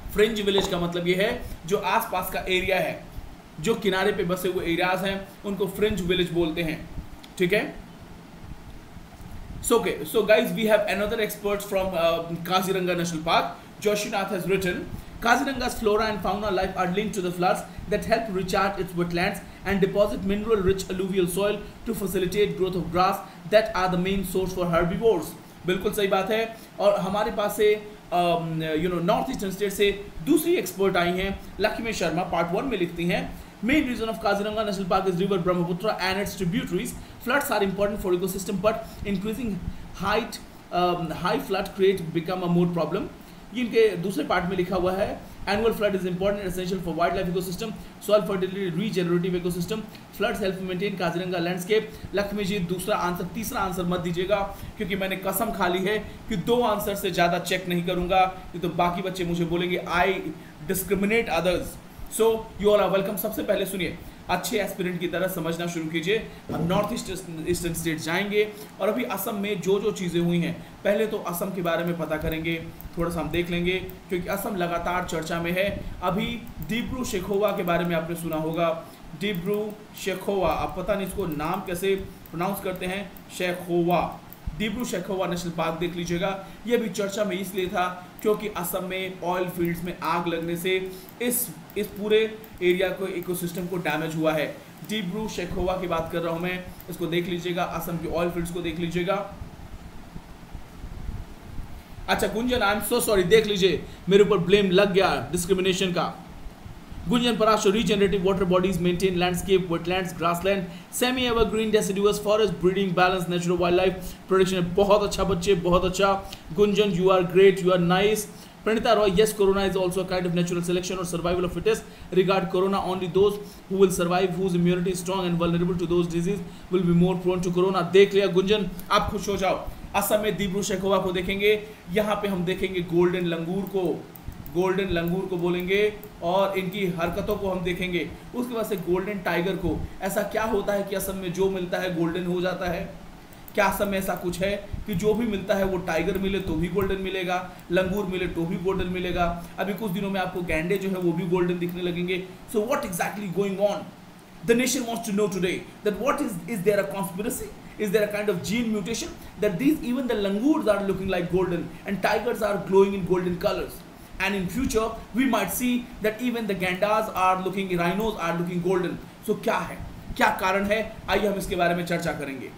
फ्रिंज विलेज का मतलब ये है जो आसपास का एरिया है, जो किनारे पे बसे हुए एरियाज हैं उनको फ्रिंज विलेज बोलते हैं, ठीक है। So okay, so guys, we have another expert from uh, Kaziranga National Park. Joshinath has written, Kaziranga's flora and fauna life are linked to the floods that help recharge its wetlands and deposit mineral-rich alluvial soil to facilitate growth of grass that are the main source for herbivores. बिल्कुल सही बात है। और हमारे पास से you know north eastern state से दूसरी एक्सपर्ट आई हैं, लक्ष्मी शर्मा, पार्ट वन में लिखती हैं, Main reason of Kaziranga National Park is river Brahmaputra and its tributaries. Floods are important for ecosystem, but increasing height, um, high flood create become a more problem. ये इनके दूसरे part में लिखा हुआ है, annual flood is important and essential for wildlife ecosystem, soil fertility, regenerative ecosystem. Floods help maintain Kaziranga landscape. Lakshmi ji दूसरा answer, तीसरा answer मत दीजिएगा क्योंकि मैंने कसम खा ली है कि दो आंसर से ज़्यादा चेक नहीं करूँगा, तो बाकी बच्चे मुझे बोलेंगे I discriminate others. So you all are welcome. सबसे पहले सुनिए, अच्छे एस्पिरेंट की तरह समझना शुरू कीजिए। हम नॉर्थ ईस्ट ईस्टर्न स्टेट जाएंगे और अभी असम में जो जो चीज़ें हुई हैं, पहले तो असम के बारे में पता करेंगे, थोड़ा सा हम देख लेंगे क्योंकि असम लगातार चर्चा में है। अभी डिब्रू शेखोवा के बारे में आपने सुना होगा, डिब्रू शेखोवा, आप पता नहीं इसको नाम कैसे प्रोनाउंस करते हैं, शेखोवा, डिब्रू शेखोवा नेशनल पार्क देख लीजिएगा। ये भी चर्चा में इसलिए था क्योंकि असम में ऑयल फील्ड्स में आग लगने से इस इस पूरे एरिया को, इकोसिस्टम को डैमेज हुआ है। डिब्रू शेखोवा की बात कर रहा हूं मैं, इसको देख लीजिएगा, असम की ऑयल फील्ड्स को देख लीजिएगा। अच्छा Gunjan, I am so sorry, देख लीजिए मेरे ऊपर ब्लेम लग गया डिस्क्रिमिनेशन का। Gunjan Parashar, regenerative water bodies maintain landscape, wetlands, grassland, semi-evergreen, deciduous forest, breeding, balance, natural wildlife protection. बहुत अच्छा बच्चे, बहुत अच्छा। Gunjan, you are great, you are nice. Pranita Roy, yes, corona is also a kind of natural selection or survival of fittest. Regard corona, only those who will survive, whose immunity is strong and vulnerable to those diseases will be more prone to corona. देख लिया गुंजन, आप खुश हो जाओ। असम में डिब्रू शेखोवा को देखेंगे, यहाँ पे हम देखेंगे गोल्डन लंगूर को, गोल्डन लंगूर को बोलेंगे और इनकी हरकतों को हम देखेंगे। उसके बाद से गोल्डन टाइगर को। ऐसा क्या होता है कि असम में जो मिलता है गोल्डन हो जाता है? क्या असम में ऐसा कुछ है कि जो भी मिलता है वो टाइगर मिले तो भी गोल्डन मिलेगा, लंगूर मिले तो भी गोल्डन मिलेगा? अभी कुछ दिनों में आपको गैंडे जो है वो भी गोल्डन दिखने लगेंगे। So what exactly going on? The nation wants to know today that what is is there a conspiracy? Is there a kind of gene mutation that these even the langurs are looking like golden and tigers are glowing in golden colors? And in future we might see that even the gandas are looking, rhinos are looking golden. So क्या है, क्या कारण है? आइए हम इसके बारे में चर्चा करेंगे।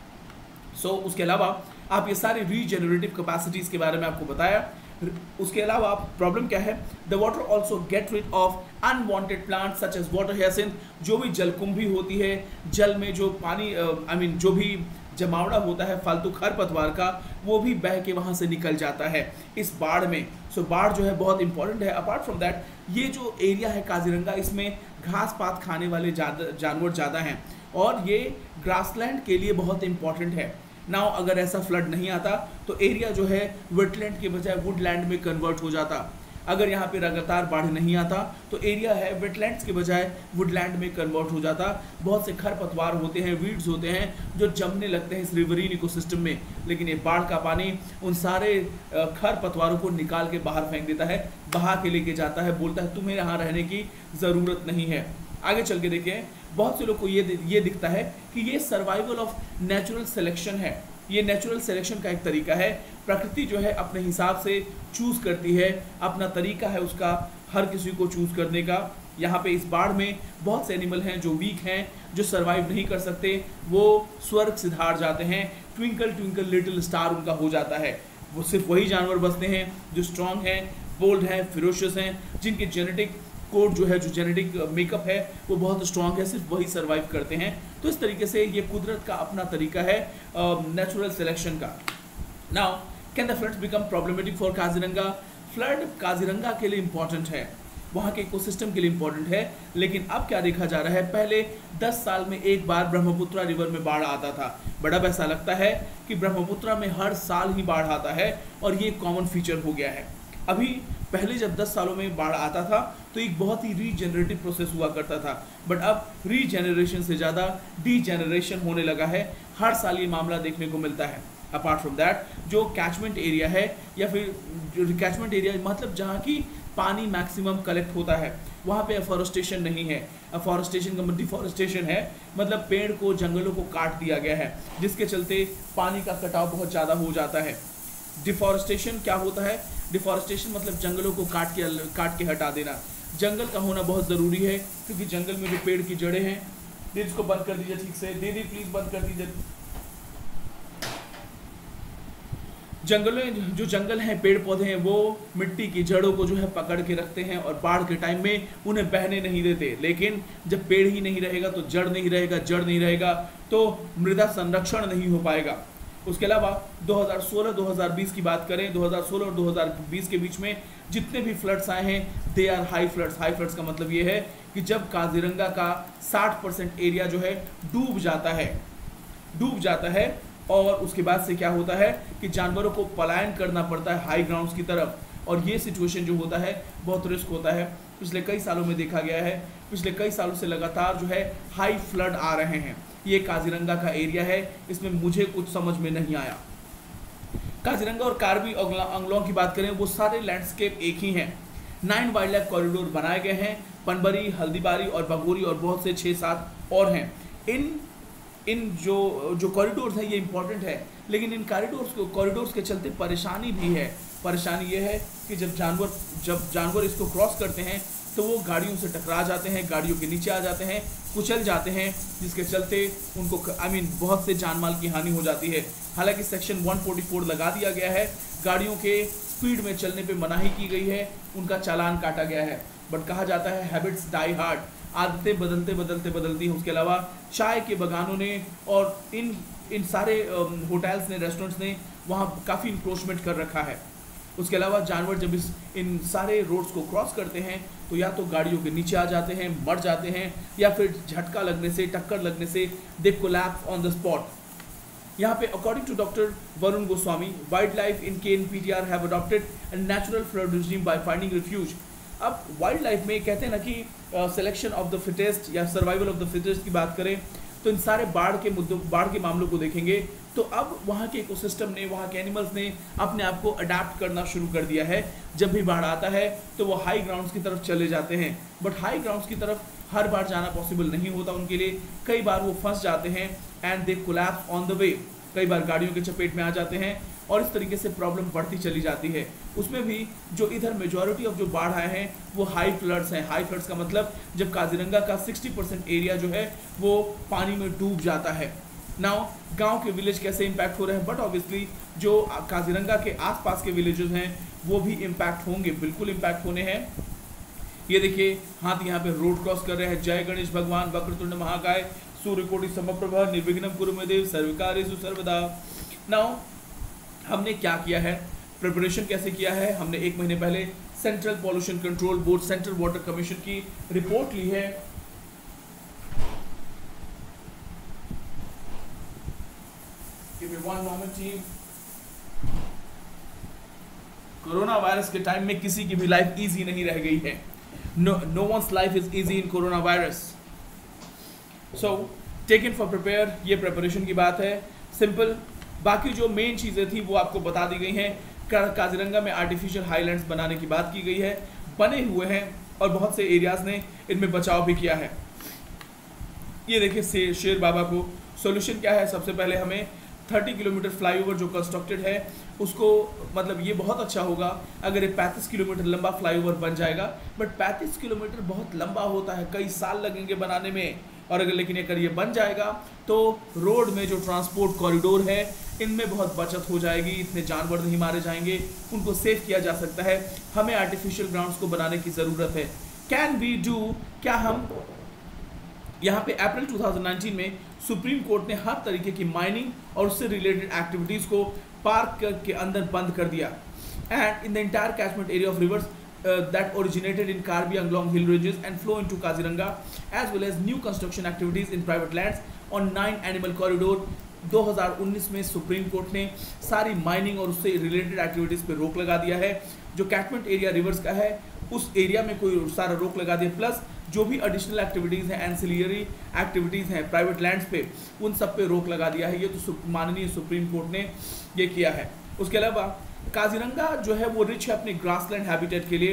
सो so, उसके अलावा आप ये सारी रीजेनरेटिव कैपेसिटीज के बारे में आपको बताया। उसके अलावा प्रॉब्लम क्या है? The water also get rid of unwanted plant such as water hyacinth. जो भी जलकुंभी होती है, जल में जो पानी I uh, mean I mean, जो भी जमावड़ा होता है फालतू खरपतवार का, वो भी बह के वहाँ से निकल जाता है इस बाढ़ में। सो so, बाढ़ जो है बहुत इंपॉर्टेंट है। अपार्ट फ्रॉम दैट, ये जो एरिया है काजीरंगा, इसमें घास पात खाने वाले जानवर ज़्यादा हैं और ये ग्रासलैंड के लिए बहुत इंपॉर्टेंट है। नाउ अगर ऐसा फ्लड नहीं आता तो एरिया जो है वेटलैंड के बजाय वुडलैंड में कन्वर्ट हो जाता। अगर यहाँ पे लगातार बाढ़ नहीं आता तो एरिया है वेटलैंड्स के बजाय वुडलैंड में कन्वर्ट हो जाता। बहुत से खरपतवार होते हैं, वीड्स होते हैं जो जमने लगते हैं इस रिवरीन इकोसिस्टम में, लेकिन ये बाढ़ का पानी उन सारे खरपतवारों को निकाल के बाहर फेंक देता है, बहा के लेके जाता है, बोलता है तुम्हें यहाँ रहने की ज़रूरत नहीं है। आगे चल के देखिए, बहुत से लोग को ये ये दिखता है कि ये सर्वाइवल ऑफ नेचुरल सिलेक्शन है। ये नेचुरल सिलेक्शन का एक तरीका है। प्रकृति जो है अपने हिसाब से चूज़ करती है, अपना तरीका है उसका हर किसी को चूज़ करने का। यहाँ पे इस बाढ़ में बहुत से एनिमल हैं जो वीक हैं, जो सर्वाइव नहीं कर सकते, वो स्वर्ग सिधार जाते हैं। ट्विंकल ट्विंकल लिटिल स्टार उनका हो जाता है। वो सिर्फ वही जानवर बचते हैं जो स्ट्रॉन्ग हैं, बोल्ड हैं, फिरोशियस हैं, जिनके जेनेटिक कोड जो है, जो जेनेटिक मेकअप है वो बहुत स्ट्रॉन्ग है, सिर्फ वही सर्वाइव करते हैं। तो इस तरीके से ये कुदरत का अपना तरीका है नेचुरल सिलेक्शन का। Now can the floods become problematic for Kaziranga? Flood Kaziranga के लिए इंपॉर्टेंट है, वहाँ के इकोसिस्टम के लिए इंपॉर्टेंट है, लेकिन अब क्या देखा जा रहा है? पहले दस साल में एक बार ब्रह्मपुत्रा रिवर में बाढ़ आता था। बड़ा ऐसा लगता है कि ब्रह्मपुत्रा में हर साल ही बाढ़ आता है और ये कॉमन फीचर हो गया है। अभी पहले जब दस सालों में बाढ़ आता था तो एक बहुत ही रीजेनरेटिव प्रोसेस हुआ करता था, बट अब रीजेनरेशन से ज़्यादा डीजेनरेशन होने लगा है। हर साल ये मामला देखने को मिलता है। अपार्ट फ्रॉम दैट, जो कैचमेंट एरिया है या फिर जो कैचमेंट एरिया मतलब जहाँ की पानी मैक्सिमम कलेक्ट होता है। वहाँ पे अफॉरेस्टेशन नहीं है। अफॉरेस्टेशन का मतलब डिफॉरेस्टेशन है, मतलब पेड़ को, जंगलों को काट दिया गया है, जिसके चलते पानी का कटाव बहुत ज़्यादा हो जाता है। डिफॉरेस्टेशन क्या होता है? डिफॉरेस्टेशन मतलब जंगलों को काट के काट के हटा देना। जंगल का होना बहुत ज़रूरी है, क्योंकि जंगल में जो पेड़ की जड़ें हैं, दीदी इसको बंद कर दीजिए ठीक से, दीदी प्लीज़ बंद कर दीजिए। जंगल में जो जंगल हैं, पेड़ पौधे हैं, वो मिट्टी की जड़ों को जो है पकड़ के रखते हैं और बाढ़ के टाइम में उन्हें बहने नहीं देते। लेकिन जब पेड़ ही नहीं रहेगा तो जड़ नहीं रहेगा, जड़ नहीं रहेगा तो मृदा संरक्षण नहीं हो पाएगा। उसके अलावा दो हज़ार सोलह दो हज़ार बीस की बात करें, दो हज़ार सोलह और दो हज़ार बीस के बीच में जितने भी फ्लड्स आए हैं, they are high floods. High floods का मतलब ये है कि जब काजीरंगा का साठ परसेंट एरिया जो है डूब जाता है डूब जाता है और उसके बाद से क्या होता है कि जानवरों को पलायन करना पड़ता है हाई ग्राउंड्स की तरफ, और ये सिचुएशन जो होता है बहुत रिस्क होता है। पिछले कई सालों में देखा गया है, पिछले कई सालों से लगातार जो है हाई फ्लड आ रहे हैं। ये काजीरंगा का एरिया है, इसमें मुझे कुछ समझ में नहीं आया। काजीरंगा और कार्बी आंगलोंग की बात करें, वो सारे लैंडस्केप एक ही हैं। नाइन वाइल्ड लाइफ कॉरिडोर बनाए गए हैं, पनबरी, हल्दीबारी और बगोरी और बहुत से छः सात और हैं। इन इन जो जो कॉरिडोर्स हैं ये इंपॉर्टेंट है, लेकिन इन कॉरिडोर्स को कॉरिडोर्स के चलते परेशानी भी है। परेशानी ये है कि जब जानवर जब जानवर इसको क्रॉस करते हैं तो वो गाड़ियों से टकरा जाते हैं, गाड़ियों के नीचे आ जाते हैं, कुचल जाते हैं, जिसके चलते उनको आई मीन बहुत से जान माल की हानि हो जाती है। हालांकि सेक्शन एक सौ चौवालीस लगा दिया गया है, गाड़ियों के स्पीड में चलने पे मनाही की गई है, उनका चालान काटा गया है। बट कहा जाता है हैबिट्स डाई हार्ड, आदतें बदलते बदलते बदलती हैं। उसके अलावा चाय के बागानों ने और इन इन सारे होटल्स ने, रेस्टोरेंट्स ने वहाँ काफ़ी इंक्रोचमेंट कर रखा है। उसके अलावा जानवर जब इस इन सारे रोड्स को क्रॉस करते हैं तो या तो गाड़ियों के नीचे आ जाते हैं, मर जाते हैं, या फिर झटका लगने से, टक्कर लगने से they collapse on the spot. यहाँ पे according to doctor Varun Goswami, wild life in K N P T R have adopted a natural flood regime by finding refuge. अब वाइल्ड लाइफ में कहते हैं ना कि सिलेक्शन ऑफ द फिटेस्ट या survival of the fittest की बात करें तो इन सारे बाढ़ के मुद्दों बाढ़ के मामलों को देखेंगे तो अब वहाँ के इकोसिस्टम ने, वहाँ के एनिमल्स ने अपने आप को अडाप्ट करना शुरू कर दिया है। जब भी बाढ़ आता है तो वो हाई ग्राउंड्स की तरफ चले जाते हैं, बट हाई ग्राउंड्स की तरफ हर बार जाना पॉसिबल नहीं होता उनके लिए। कई बार वो फंस जाते हैं and they collapse on the way, कई बार गाड़ियों के चपेट में आ जाते हैं और इस तरीके से प्रॉब्लम बढ़ती चली जाती है। उसमें भी जो इधर मेजॉरिटी ऑफ जो बाढ़ आए हैं वो हाई फ्लड्स हैं। हाई फ्लड्स का मतलब जब काजीरंगा का साठ परसेंट एरिया जो है वो पानी में डूब जाता है। नाउ गांव के विलेज कैसे इम्पैक्ट हो रहे हैं, बट ऑब्वियसली जो काजीरंगा के आसपास के विलेजेस हैं वो भी इम्पैक्ट होंगे, बिल्कुल इम्पैक्ट होने हैं। ये देखिए हाथ यहाँ पे रोड क्रॉस कर रहे हैं। जय गणेश भगवान, वक्रतुंड महाकाय, सूर्यकोटि समप्रभा, निर्विघ्नं कुरु मे देव, सर्वकार्येषु सर्वदा। नाउ हमने क्या किया है, प्रिपरेशन कैसे किया है। हमने एक महीने पहले central pollution control board, central water commission की रिपोर्ट ली है। कोरोना वायरस के टाइम में किसी की भी लाइफ इजी नहीं रह गई है। No no once life is easy in corona virus. So taken for prepare, ये प्रिपरेशन की बात है, सिंपल। बाकी जो मेन चीज़ें थी वो आपको बता दी गई हैं। काजीरंगा में आर्टिफिशियल हाईलैंड्स बनाने की बात की गई है, बने हुए हैं और बहुत से एरियाज़ ने इनमें बचाव भी किया है। ये देखिए शेर बाबा को सॉल्यूशन क्या है। सबसे पहले हमें तीस किलोमीटर फ्लाईओवर जो कंस्ट्रक्टेड है उसको, मतलब ये बहुत अच्छा होगा अगर ये पैंतीस किलोमीटर लंबा फ्लाईओवर बन जाएगा, बट पैंतीस किलोमीटर बहुत लंबा होता है, कई साल लगेंगे बनाने में। और अगर लेकिन अगर ये बन जाएगा तो रोड में जो ट्रांसपोर्ट कॉरिडोर है इनमें बहुत बचत हो जाएगी, इतने जानवर नहीं मारे जाएंगे, उनको सेव किया जा सकता है। हमें आर्टिफिशियल ग्राउंड्स को बनाने की ज़रूरत है। कैन वी डू, क्या हम यहाँ पे अप्रैल दो हज़ार उन्नीस में सुप्रीम कोर्ट ने हर तरीके की माइनिंग और उससे रिलेटेड एक्टिविटीज़ को पार्क के अंदर बंद कर दिया। And in the entire catchment area of rivers Uh, that originated in Karbi Anglong hill ranges and flow into Kaziranga, as well as new construction activities in private lands on nine animal corridor। दो हज़ार उन्नीस में supreme court ने सारी mining और उससे related activities पे रोक लगा दिया है। जो कैचमेंट एरिया रिवर्स का है उस एरिया में कोई सारा रोक लगा दिया, प्लस जो भी एडिशनल एक्टिविटीज़ हैं, एंसिलियरी एक्टिविटीज़ हैं प्राइवेट लैंड्स पे, उन सब पे रोक लगा दिया है। ये तो माननीय सुप्रीम कोर्ट ने ये किया है। उसके अलावा काजीरंगा जो है वो रिच है अपने ग्रासलैंड हैबिटेट के लिए।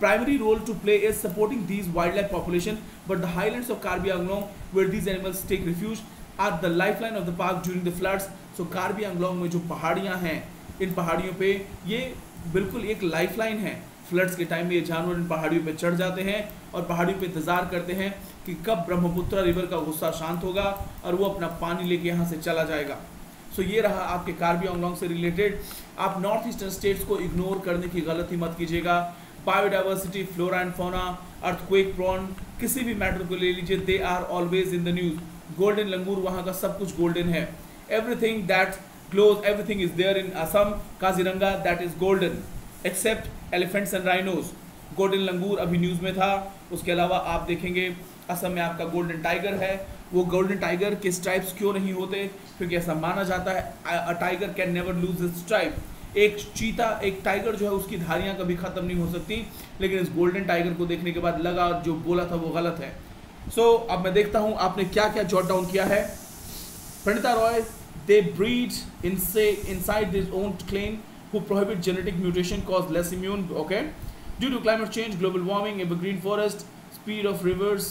primary role to play is supporting these wildlife population, but the highlands of Karbi Anglong, where these animals take refuge, are the lifeline of the park during the floods. So Karbi Anglong में जो पहाड़ियाँ हैं, इन पहाड़ियों पे ये बिल्कुल एक lifeline है। फ्लड्स के टाइम में ये जानवर इन पहाड़ियों पे चढ़ जाते हैं और पहाड़ियों पे इंतजार करते हैं कि कब ब्रह्मपुत्र रिवर का गुस्सा शांत होगा और वो अपना पानी लेके यहाँ से चला जाएगा। सो so, ये रहा आपके कार्बी आंगलोंग से रिलेटेड। आप नॉर्थ ईस्टर्न स्टेट्स को इग्नोर करने की गलती मत कीजिएगा। Biodiversity, flora and fauna, earthquake prone, किसी भी मैटर को ले लीजिए, they are always in the news. Golden langur, वहाँ का सब कुछ गोल्डन है। Everything that glows, everything is there in Assam, Kaziranga, that is golden except elephants and rhinos. Golden langur अभी न्यूज़ में था। उसके अलावा आप देखेंगे असम में आपका गोल्डन टाइगर है। वो गोल्डन टाइगर के स्ट्राइप्स क्यों नहीं होते? क्योंकि ऐसा माना जाता है a tiger can never lose his stripe. एक चीता, एक टाइगर जो है उसकी धारियां कभी खत्म नहीं हो सकती, लेकिन इस गोल्डन टाइगर को देखने के बाद लगा जो बोला था वो गलत है। सो so, अब मैं देखता हूं आपने क्या क्या जॉट डाउन किया है। Pranita Roy, they breed in से inside this own clan who prohibit genetic mutation cause less immune, okay, due to climate change, global warming, evergreen forest, speed of rivers.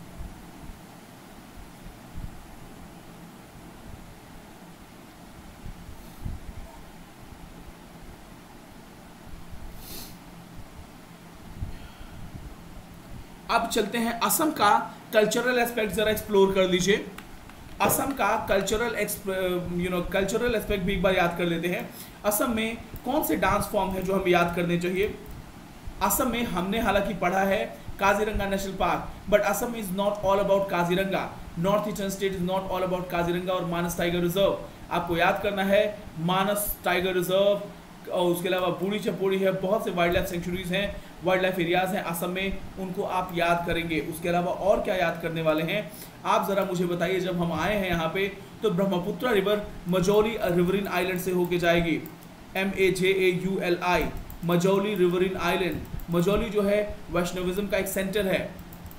अब चलते हैं असम का कल्चरल एस्पेक्ट जरा एक्सप्लोर कर लीजिए। असम का cultural you know cultural aspect भी एक बार याद कर लेते हैं। असम में कौन से डांस फॉर्म है जो हमें याद करने चाहिए? असम में हमने हालांकि पढ़ा है Kaziranga national park, but Assam is not all about Kaziranga. North eastern state is not all about Kaziranga और मानस टाइगर रिजर्व। आपको याद करना है मानस टाइगर रिजर्व, और उसके अलावा बूढ़ी चपोड़ी है, बहुत से वाइल्ड लाइफ सेंचुरीज हैं, वाइल्ड लाइफ एरियाज हैं असम में, उनको आप याद करेंगे। उसके अलावा और क्या याद करने वाले हैं आप ज़रा मुझे बताइए। जब हम आए हैं यहाँ पे तो Brahmaputra river Majauli riverine island से होके जाएगी, M A J A U L I, Majauli riverine island. Majauli जो है वैष्णविज्म का एक सेंटर है,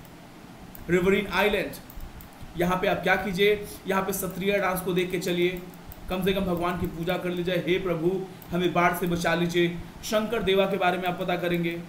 रिवरिन आइलैंड। यहाँ पे आप क्या कीजिए, यहाँ पे सत्रिया डांस को देख के चलिए, कम से कम भगवान की पूजा कर लीजिए, हे प्रभु हमें बाढ़ से बचा लीजिए। शंकर देवा के बारे में आप पता करेंगे,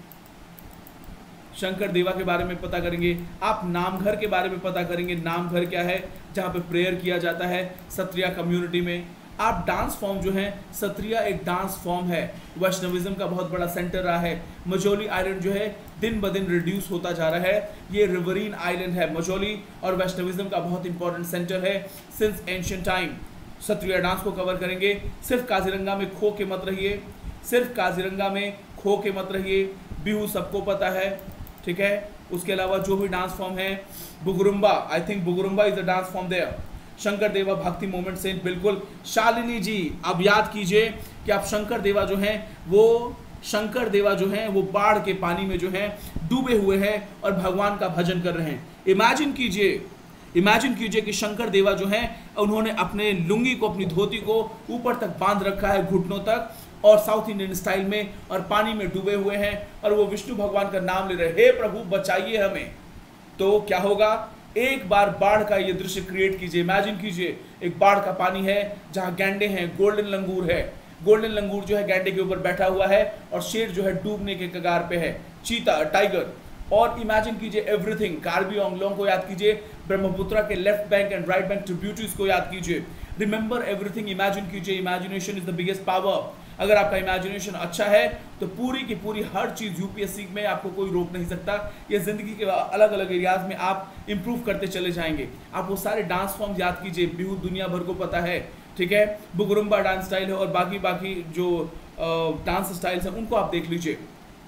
शंकर देवा के बारे में पता करेंगे। आप नामघर के बारे में पता करेंगे, नामघर क्या है, जहाँ पे प्रेयर किया जाता है सत्रिया कम्युनिटी में। आप डांस फॉर्म जो है, सत्रिया एक डांस फॉर्म है, वैष्णविज्म का बहुत बड़ा सेंटर रहा है। मजौली आइलैंड जो है दिन ब दिन रिड्यूस होता जा रहा है, ये रिवरीन आइलैंड है मजौली, और वैष्णविज्म का बहुत इंपॉर्टेंट सेंटर है since ancient time. Sattriya dance को कवर करेंगे। सिर्फ काजीरंगा में खो के मत रहिए, सिर्फ काजीरंगा में खो के मत रहिए। बिहू सबको पता है, ठीक है। उसके अलावा जो भी डांस फॉर्म है, Bagurumba, I think Bagurumba is the dance form there. Shankar Deva bhakti movement से बिल्कुल। शालिनी जी अब याद कीजिए कि आप शंकर देवा जो हैं वो शंकर देवा जो हैं वो बाढ़ के पानी में जो हैं डूबे हुए हैं और भगवान का भजन कर रहे हैं। इमेजिन कीजिए, इमेजिन कीजिए कि शंकर देवा जो हैं उन्होंने अपने लुंगी को, अपनी धोती को ऊपर तक बांध रखा है, घुटनों तक, और साउथ इंडियन स्टाइल में, और पानी में डूबे हुए हैं, और वो विष्णु भगवान का नाम ले रहे, हे प्रभु बचाइए हमें। तो क्या होगा, एक बार बाढ़ का ये दृश्य क्रिएट कीजिए, इमेजिन कीजिए एक बाढ़ का पानी है जहाँ गैंडे हैं, गोल्डन लंगूर है, गोल्डन लंगूर जो है गैंडे के ऊपर बैठा हुआ है, और शेर जो है डूबने के कगार पे है, चीता, टाइगर। और इमेजिन कीजिए एवरीथिंग, कार्बी आंगलोंग को याद कीजिए, ब्रह्मपुत्र के left bank and right bank tributaries को याद कीजिए। रिमेंबर एवरीथिंग, इमेजिन कीजिए, imagination is the biggest power. अगर आपका इमेजिनेशन अच्छा है तो पूरी की पूरी हर चीज़ यूपीएससी में आपको कोई रोक नहीं सकता। ये ज़िंदगी के अलग अलग एरियाज में आप इंप्रूव करते चले जाएंगे। आप वो सारे डांस फॉर्म याद कीजिए, बिहू दुनिया भर को पता है, ठीक है। बुगरुम्बा डांस स्टाइल है, और बाकी बाकी जो डांस स्टाइल्स हैं उनको आप देख लीजिए।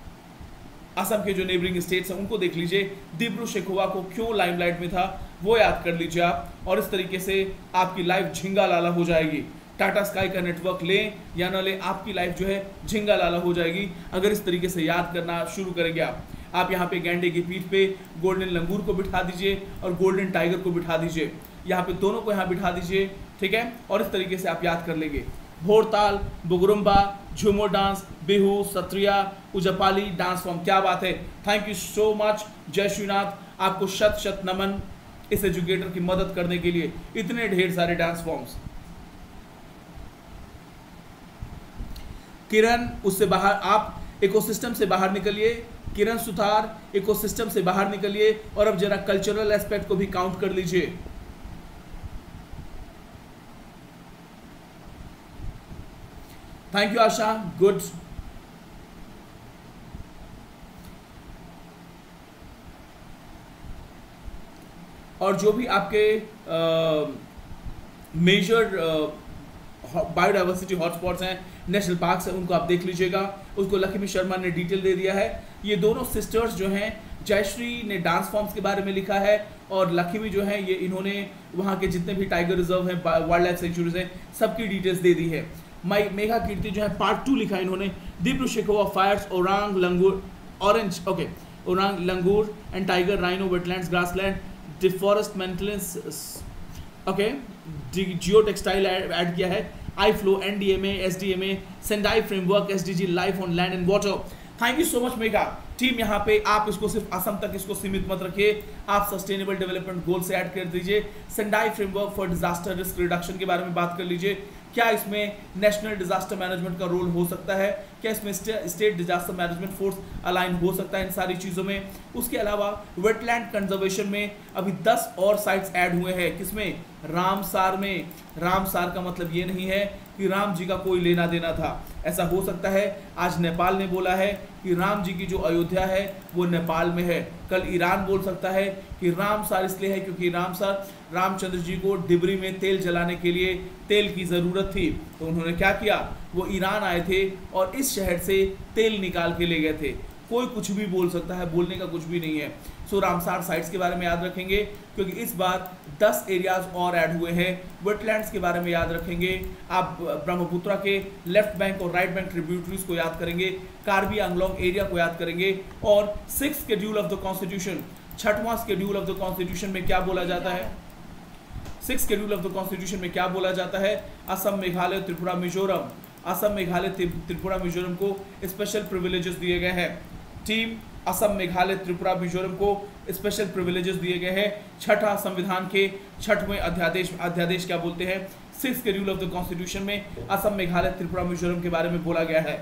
असम के जो नेबरिंग स्टेट्स हैं उनको देख लीजिए। दिब्रू शेखुवा को क्यों लाइमलाइट में था वो याद कर लीजिए आप, और इस तरीके से आपकी लाइफ झिंगा लाला हो जाएगी। टाटा स्काई का नेटवर्क लें या ना लें, आपकी लाइफ जो है झिंगा लाला हो जाएगी अगर इस तरीके से याद करना शुरू करेंगे आप। आप यहाँ पे गैंडे की पीठ पे गोल्डन लंगूर को बिठा दीजिए और गोल्डन टाइगर को बिठा दीजिए, यहाँ पे दोनों को यहाँ बिठा दीजिए, ठीक है। और इस तरीके से आप याद कर लेंगे। Bhortal, Bagurumba, Jhumur dance, Bihu, Sattriya, Ojapali dance form, क्या बात है। थैंक यू सो मच, जय श्रीनाथ, आपको शत शत नमन इस एजुकेटर की मदद करने के लिए, इतने ढेर सारे डांस फॉर्म्स। किरण, उससे बाहर आप इकोसिस्टम से बाहर निकलिए, किरण सुथार, इकोसिस्टम से बाहर निकलिए और अब जरा कल्चरल एस्पेक्ट को भी काउंट कर लीजिए। Thank you Asha, good. और जो भी आपके मेजर बायोडाइवर्सिटी हॉटस्पॉट्स हैं, नेशनल पार्क्स हैं, उनको आप देख लीजिएगा। उसको लक्ष्मी शर्मा ने डिटेल दे दिया है। ये दोनों सिस्टर्स जो हैं, जयश्री ने डांस फॉर्म्स के बारे में लिखा है और लक्ष्मी जो है ये इन्होंने वहाँ के जितने भी टाइगर रिजर्व हैं, वाइल्ड लाइफ सेंचुरीज हैं, सबकी डिटेल्स दे दी है। माई मेघा कीर्ति जो है पार्ट टू लिखा है इन्होंने, Dibru Saikhowa fires Orang langur orange okay Orang langur and tiger rhino wetlands grassland deforest maintenance okay geo textile add किया है, I flow, N D M A, S D M A, Sendai framework, S D G, life on land and water. Thank you so much mega team. यहाँ पे आप इसको सिर्फ असम तक इसको सीमित मत रखिए, आप सस्टेनेबल डेवलपमेंट गोल से ऐड कर दीजिए। Sendai framework for disaster risk reduction के बारे में बात कर लीजिए। क्या इसमें नेशनल डिजास्टर मैनेजमेंट का रोल हो सकता है, क्या इसमें state disaster management force align हो सकता है इन सारी चीज़ों में। उसके अलावा वेटलैंड कंजर्वेशन में अभी दस और साइट्स ऐड हुए हैं, किसमें, रामसार में। रामसार का मतलब ये नहीं है कि राम जी का कोई लेना देना था, ऐसा हो सकता है। आज नेपाल ने बोला है कि राम जी की जो अयोध्या है वो नेपाल में है, कल ईरान बोल सकता है कि रामसार इसलिए है क्योंकि रामसार रामचंद्र जी को डिबरी में तेल जलाने के लिए तेल की ज़रूरत थी, तो उन्होंने क्या किया, वो ईरान आए थे और इस शहर से तेल निकाल के ले गए थे। कोई कुछ भी बोल सकता है, बोलने का कुछ भी नहीं है। सो रामसार साइट्स के बारे में याद रखेंगे क्योंकि इस बार दस एरियाज और ऐड हुए हैं। वेटलैंड्स के बारे में याद रखेंगे, आप ब्रह्मपुत्रा के लेफ्ट बैंक और राइट बैंक ट्रिब्यूटरीज को याद करेंगे, कार्बी आंगलोंग एरिया को याद करेंगे। और six schedule of the constitution, छठवां शेड्यूल ऑफ द कॉन्स्टिट्यूशन में क्या बोला जाता है, six schedule of the constitution में क्या बोला जाता है, असम, मेघालय, त्रिपुरा, मिजोरम, असम, मेघालय, त्रिपुरा, मिजोरम को स्पेशल प्रिविलेजेस दिए गए हैं। टीम असम, मेघालय, त्रिपुरा, मिजोरम को स्पेशल प्रिविलेजेस दिए गए हैं। छठा संविधान के छठवें अध्यादेश अध्यादेश क्या बोलते हैं, six schedule of the constitution में असम, मेघालय, त्रिपुरा, मिजोरम के बारे में बोला गया है।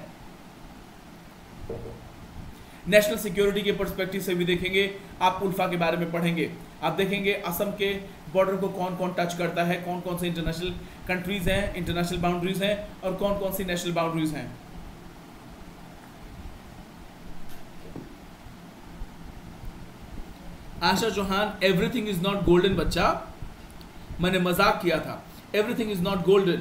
नेशनल सिक्योरिटी के पर्सपेक्टिव से भी देखेंगे, आप उल्फा के बारे में पढ़ेंगे, आप देखेंगे असम के बॉर्डर को कौन कौन टच करता है, कौन कौन से इंटरनेशनल कंट्रीज हैं, इंटरनेशनल बाउंड्रीज हैं और कौन कौन सी नेशनल बाउंड्रीज हैं। Asha Chauhan, everything is not golden बच्चा, मैंने मजाक किया था, everything is not golden.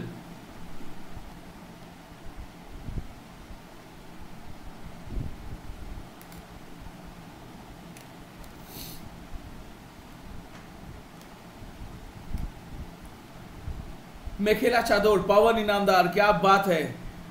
Mekhela chador, Pawan Inamdar, क्या बात है।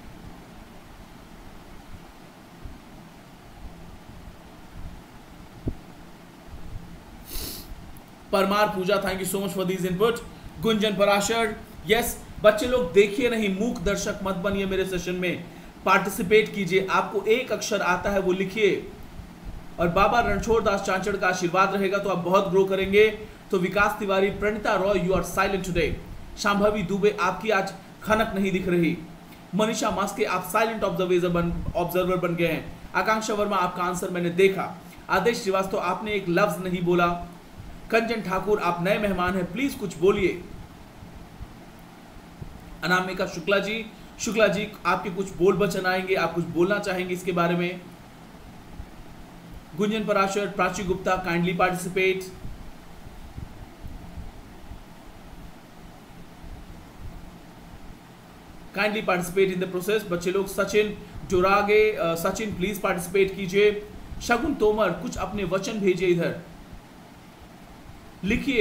Parmar Puja, thank you so much for this input. Gunjan Parashar, yes बच्चे लोग देखिए नहीं, मूक दर्शक मत बनिए, मेरे सेशन में पार्टिसिपेट कीजिए। आपको एक अक्षर आता है वो लिखिए, और बाबा रणछोड़ दास चांचड़ का आशीर्वाद रहेगा तो आप बहुत ग्रो करेंगे। तो Vikas Tiwari, Pranita Roy, you are silent today. Shambhavi Dubey, आपकी आज खनक नहीं दिख रही। मनीषा मास्के, आप साइलेंट ऑब्जर्वेजर बन ऑब्जर्वर बन गए हैं। आकांक्षा वर्मा, आपका आंसर मैंने देखा। आदेश श्रीवास्तव, आपने एक लफ्ज नहीं बोला। कंचन ठाकुर, आप नए मेहमान हैं, प्लीज कुछ बोलिए। अनामिका शुक्ला जी, शुक्ला जी आपके कुछ बोल वचन आएंगे, आप कुछ बोलना चाहेंगे इसके बारे में। Gunjan Parashar, Prachi Gupta, kindly participate. Kindly participate in the process. बच्चे लोग, सचिन जोरागे, सचिन प्लीज पार्टिसिपेट कीजिए। शगुन तोमर, कुछ अपने वचन भेजिए, इधर लिखिए।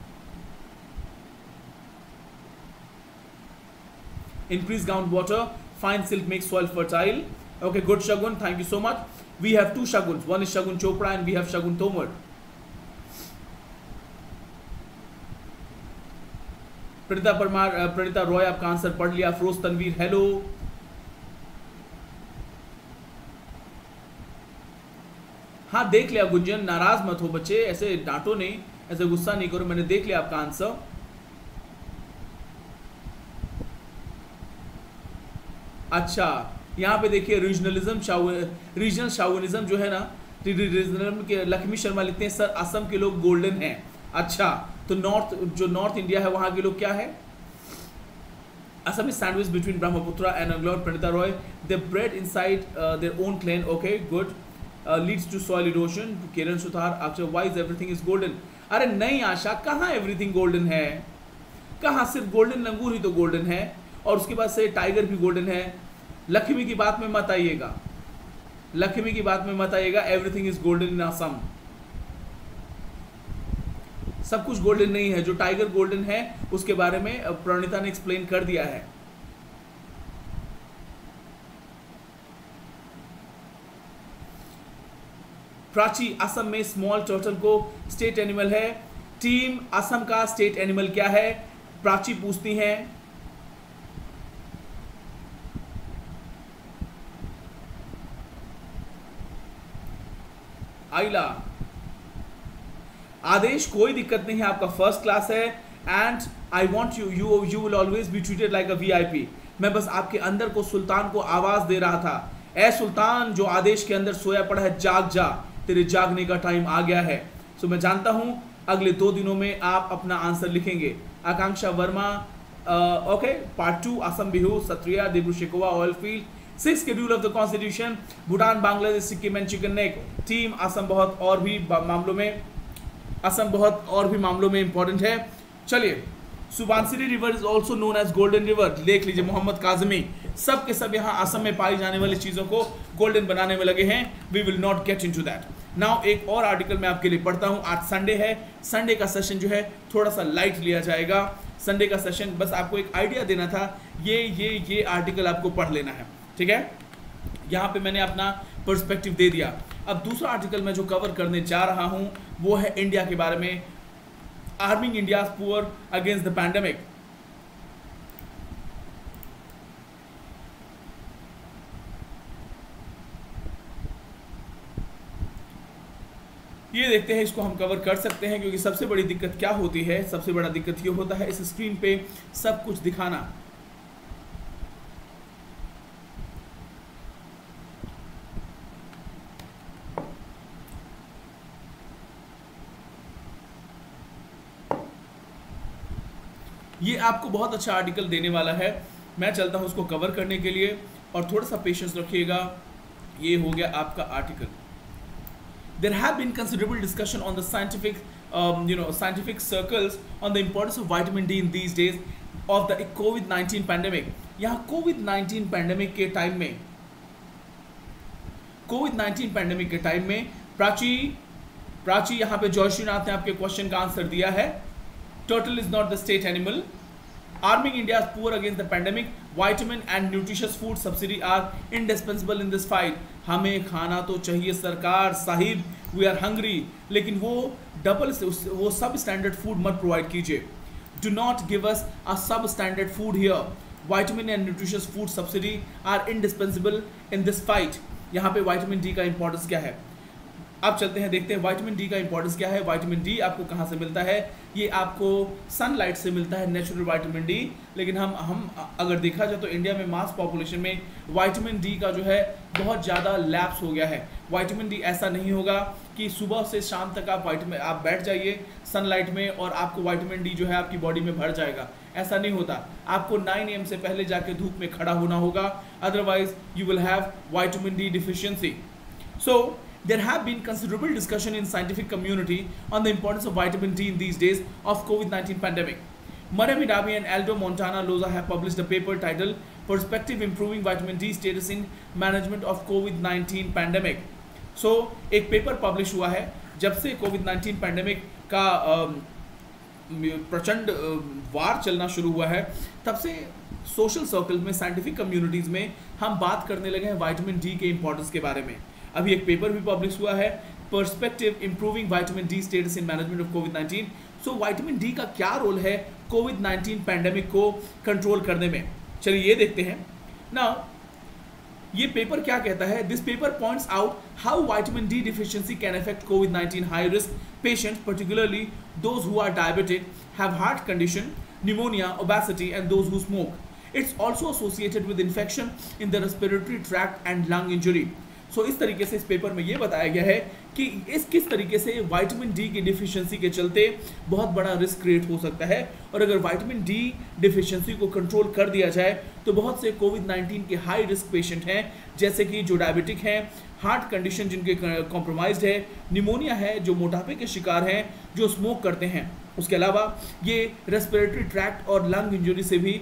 Increase ground water, fine silk make soil fertile. Okay, good Shagun, thank you so much. We have two Shaguns, one is Shagun Chopra and we have Shagun Tomar. Pranita Parmar, Pranita Roy, आपका आंसर पढ़ लिया। अफरोज तनवीर, हेलो। हाँ देख लिया गुंजन, नाराज मत हो बच्चे, ऐसे डांटो नहीं, ऐसे गुस्सा नहीं करो, मैंने देख लिया आपका आंसर। अच्छा, यहाँ पे देखिए रीजनलिज्म, रीजनल शाउनिज्म जो है ना, के लक्ष्मी शर्मा लिखते हैं सर असम के लोग गोल्डन हैं। अच्छा, तो नॉर्थ जो नॉर्थ इंडिया है वहां के लोग क्या है? Assam is sandwich between Brahmaputra and Anglong. Pranita Roy, they bread inside their own clan, okay good, leads to soil erosion. Kiran Suthar, Akshar why is everything is golden? अरे नहीं आशा, कहाँ एवरीथिंग गोल्डन है? कहाँ? सिर्फ गोल्डन लंगूर ही तो गोल्डन है, और उसके बाद से टाइगर भी गोल्डन है। लक्ष्मी की बात में मत आइएगा, लक्ष्मी की बात में मत आइएगा। Everything is golden in Assam, सब कुछ गोल्डन नहीं है। जो टाइगर गोल्डन है उसके बारे में प्रणीता ने एक्सप्लेन कर दिया है। प्राची, असम में स्मॉल टर्टल को स्टेट एनिमल है। टीम असम का स्टेट एनिमल क्या है? प्राची पूछती हैं। आइला, आदेश कोई दिक्कत नहीं है, आपका फर्स्ट क्लास है and I want you you you will always be treated like a VIP. मैं बस आपके अंदर को सुल्तान को आवाज दे रहा था, ए सुल्तान जो आदेश के अंदर सोया पड़ा है, जाग जा, तेरे जागने का टाइम आ गया है। सो मैं जानता हूं अगले दो दिनों में आप अपना आंसर लिखेंगे। Akanksha Verma, okay, part two Assam Bihu, Sattriya, Dibru Saikhowa, oil field, six schedule of the constitution, Bhutan, Bangladesh, Sikkim and chicken neck. Team Assam बहुत और भी मामलों में असम बहुत और भी मामलों में इंपॉर्टेंट है। चलिए, Subansiri river is also known as golden river, देख लीजिए। मोहम्मद काजमी, सब के सब यहाँ असम में पाई जाने वाली चीजों को गोल्डन बनाने में लगे हैं। We will not get into that now. एक और आर्टिकल मैं आपके लिए पढ़ता हूँ। आज संडे है, संडे का सेशन जो है थोड़ा सा लाइट लिया जाएगा। संडे का सेशन बस आपको एक आइडिया देना था, ये ये ये आर्टिकल आपको पढ़ लेना है, ठीक है? यहाँ पे मैंने अपना पर्सपेक्टिव दे दिया। अब दूसरा आर्टिकल मैं जो कवर करने जा रहा हूँ वो है इंडिया के बारे में। Arming India poor against the pandemic. ये देखते हैं, इसको हम कवर कर सकते हैं क्योंकि सबसे बड़ी दिक्कत क्या होती है? सबसे बड़ा दिक्कत ये होता है इस स्क्रीन पे सब कुछ दिखाना। ये आपको बहुत अच्छा आर्टिकल देने वाला है, मैं चलता हूं उसको कवर करने के लिए और थोड़ा सा पेशेंस रखिएगा। ये हो गया आपका article. There have been considerable discussion on the scientific, um, you know, scientific circles on the importance of vitamin D in these days of the COVID nineteen pandemic. यहाँ कोविड नाइनटीन pandemic के time में COVID nineteen pandemic के time में प्राची प्राची यहाँ पे जॉयश्री नाथ ने आपके question का आंसर दिया है। Turtle is not the state animal. Arming India's poor against the pandemic. Vitamin and nutritious food subsidy are indispensable in this fight. हमें खाना तो चाहिए सरकार साहिब, we are hungry, लेकिन वो डबल वो सब स्टैंडर्ड फूड मत प्रोवाइड कीजिए। Do not give us a substandard food here. Vitamin and nutritious food subsidy are indispensable in this fight. यहाँ पे विटामिन डी का इंपॉर्टेंस क्या है? अब चलते हैं, देखते हैं विटामिन डी का इंपॉर्टेंस क्या है। विटामिन डी आपको कहाँ से मिलता है? ये आपको सनलाइट से मिलता है, नेचुरल विटामिन डी। लेकिन हम हम अगर देखा जाए तो इंडिया में मास पॉपुलेशन में विटामिन डी का जो है बहुत ज़्यादा लैप्स हो गया है। विटामिन डी ऐसा नहीं होगा कि सुबह से शाम तक आप विटामिन आप बैठ जाइए सनलाइट में और आपको विटामिन डी जो है आपकी बॉडी में भर जाएगा, ऐसा नहीं होता। आपको नाइन ए एम से पहले जाके धूप में खड़ा होना होगा, otherwise you will have vitamin D deficiency. So there have been considerable discussion in scientific community on the importance of vitamin D in these days of COVID nineteen pandemic. Mariam Idami and Aldo Montana Loza have published a paper titled Perspective Improving Vitamin D Status in Management of COVID nineteen Pandemic. So, एक paper publish हुआ है जब से Covid nineteen pandemic का प्रचंड वार चलना शुरू हुआ है, तब से सोशल सर्कल में, साइंटिफिक कम्युनिटीज़ में हम बात करने लगे हैं विटामिन डी के इंपॉर्टेंस के बारे में। अभी एक पेपर भी पब्लिश हुआ है, perspective improving vitamin D status in management of COVID nineteen. So vitamin D का क्या रोल है कोविड नाइनटीन पैंडेमिक को कंट्रोल करने में? चलिए ये देखते हैं। नाउ ये पेपर क्या कहता है? This paper points out how vitamin D deficiency can affect COVID nineteen high risk patients, particularly those who are diabetic, have heart condition, pneumonia, obesity and those who smoke. It's also associated with infection in the respiratory tract and lung injury. So so, इस तरीके से इस paper में ये बताया गया है कि इस किस तरीके से विटामिन डी की डिफिशियंसी के चलते बहुत बड़ा रिस्क क्रिएट हो सकता है, और अगर विटामिन डी डिफिशियंसी को कंट्रोल कर दिया जाए तो बहुत से कोविड नाइन्टीन के हाई रिस्क पेशेंट हैं, जैसे कि जो डायबिटिक हैं, हार्ट कंडीशन जिनके कॉम्प्रोमाइज्ड है, निमोनिया है, जो मोटापे के शिकार हैं, जो स्मोक करते हैं। उसके अलावा ये रेस्पिरेटरी ट्रैक्ट और लंग इंजरी से भी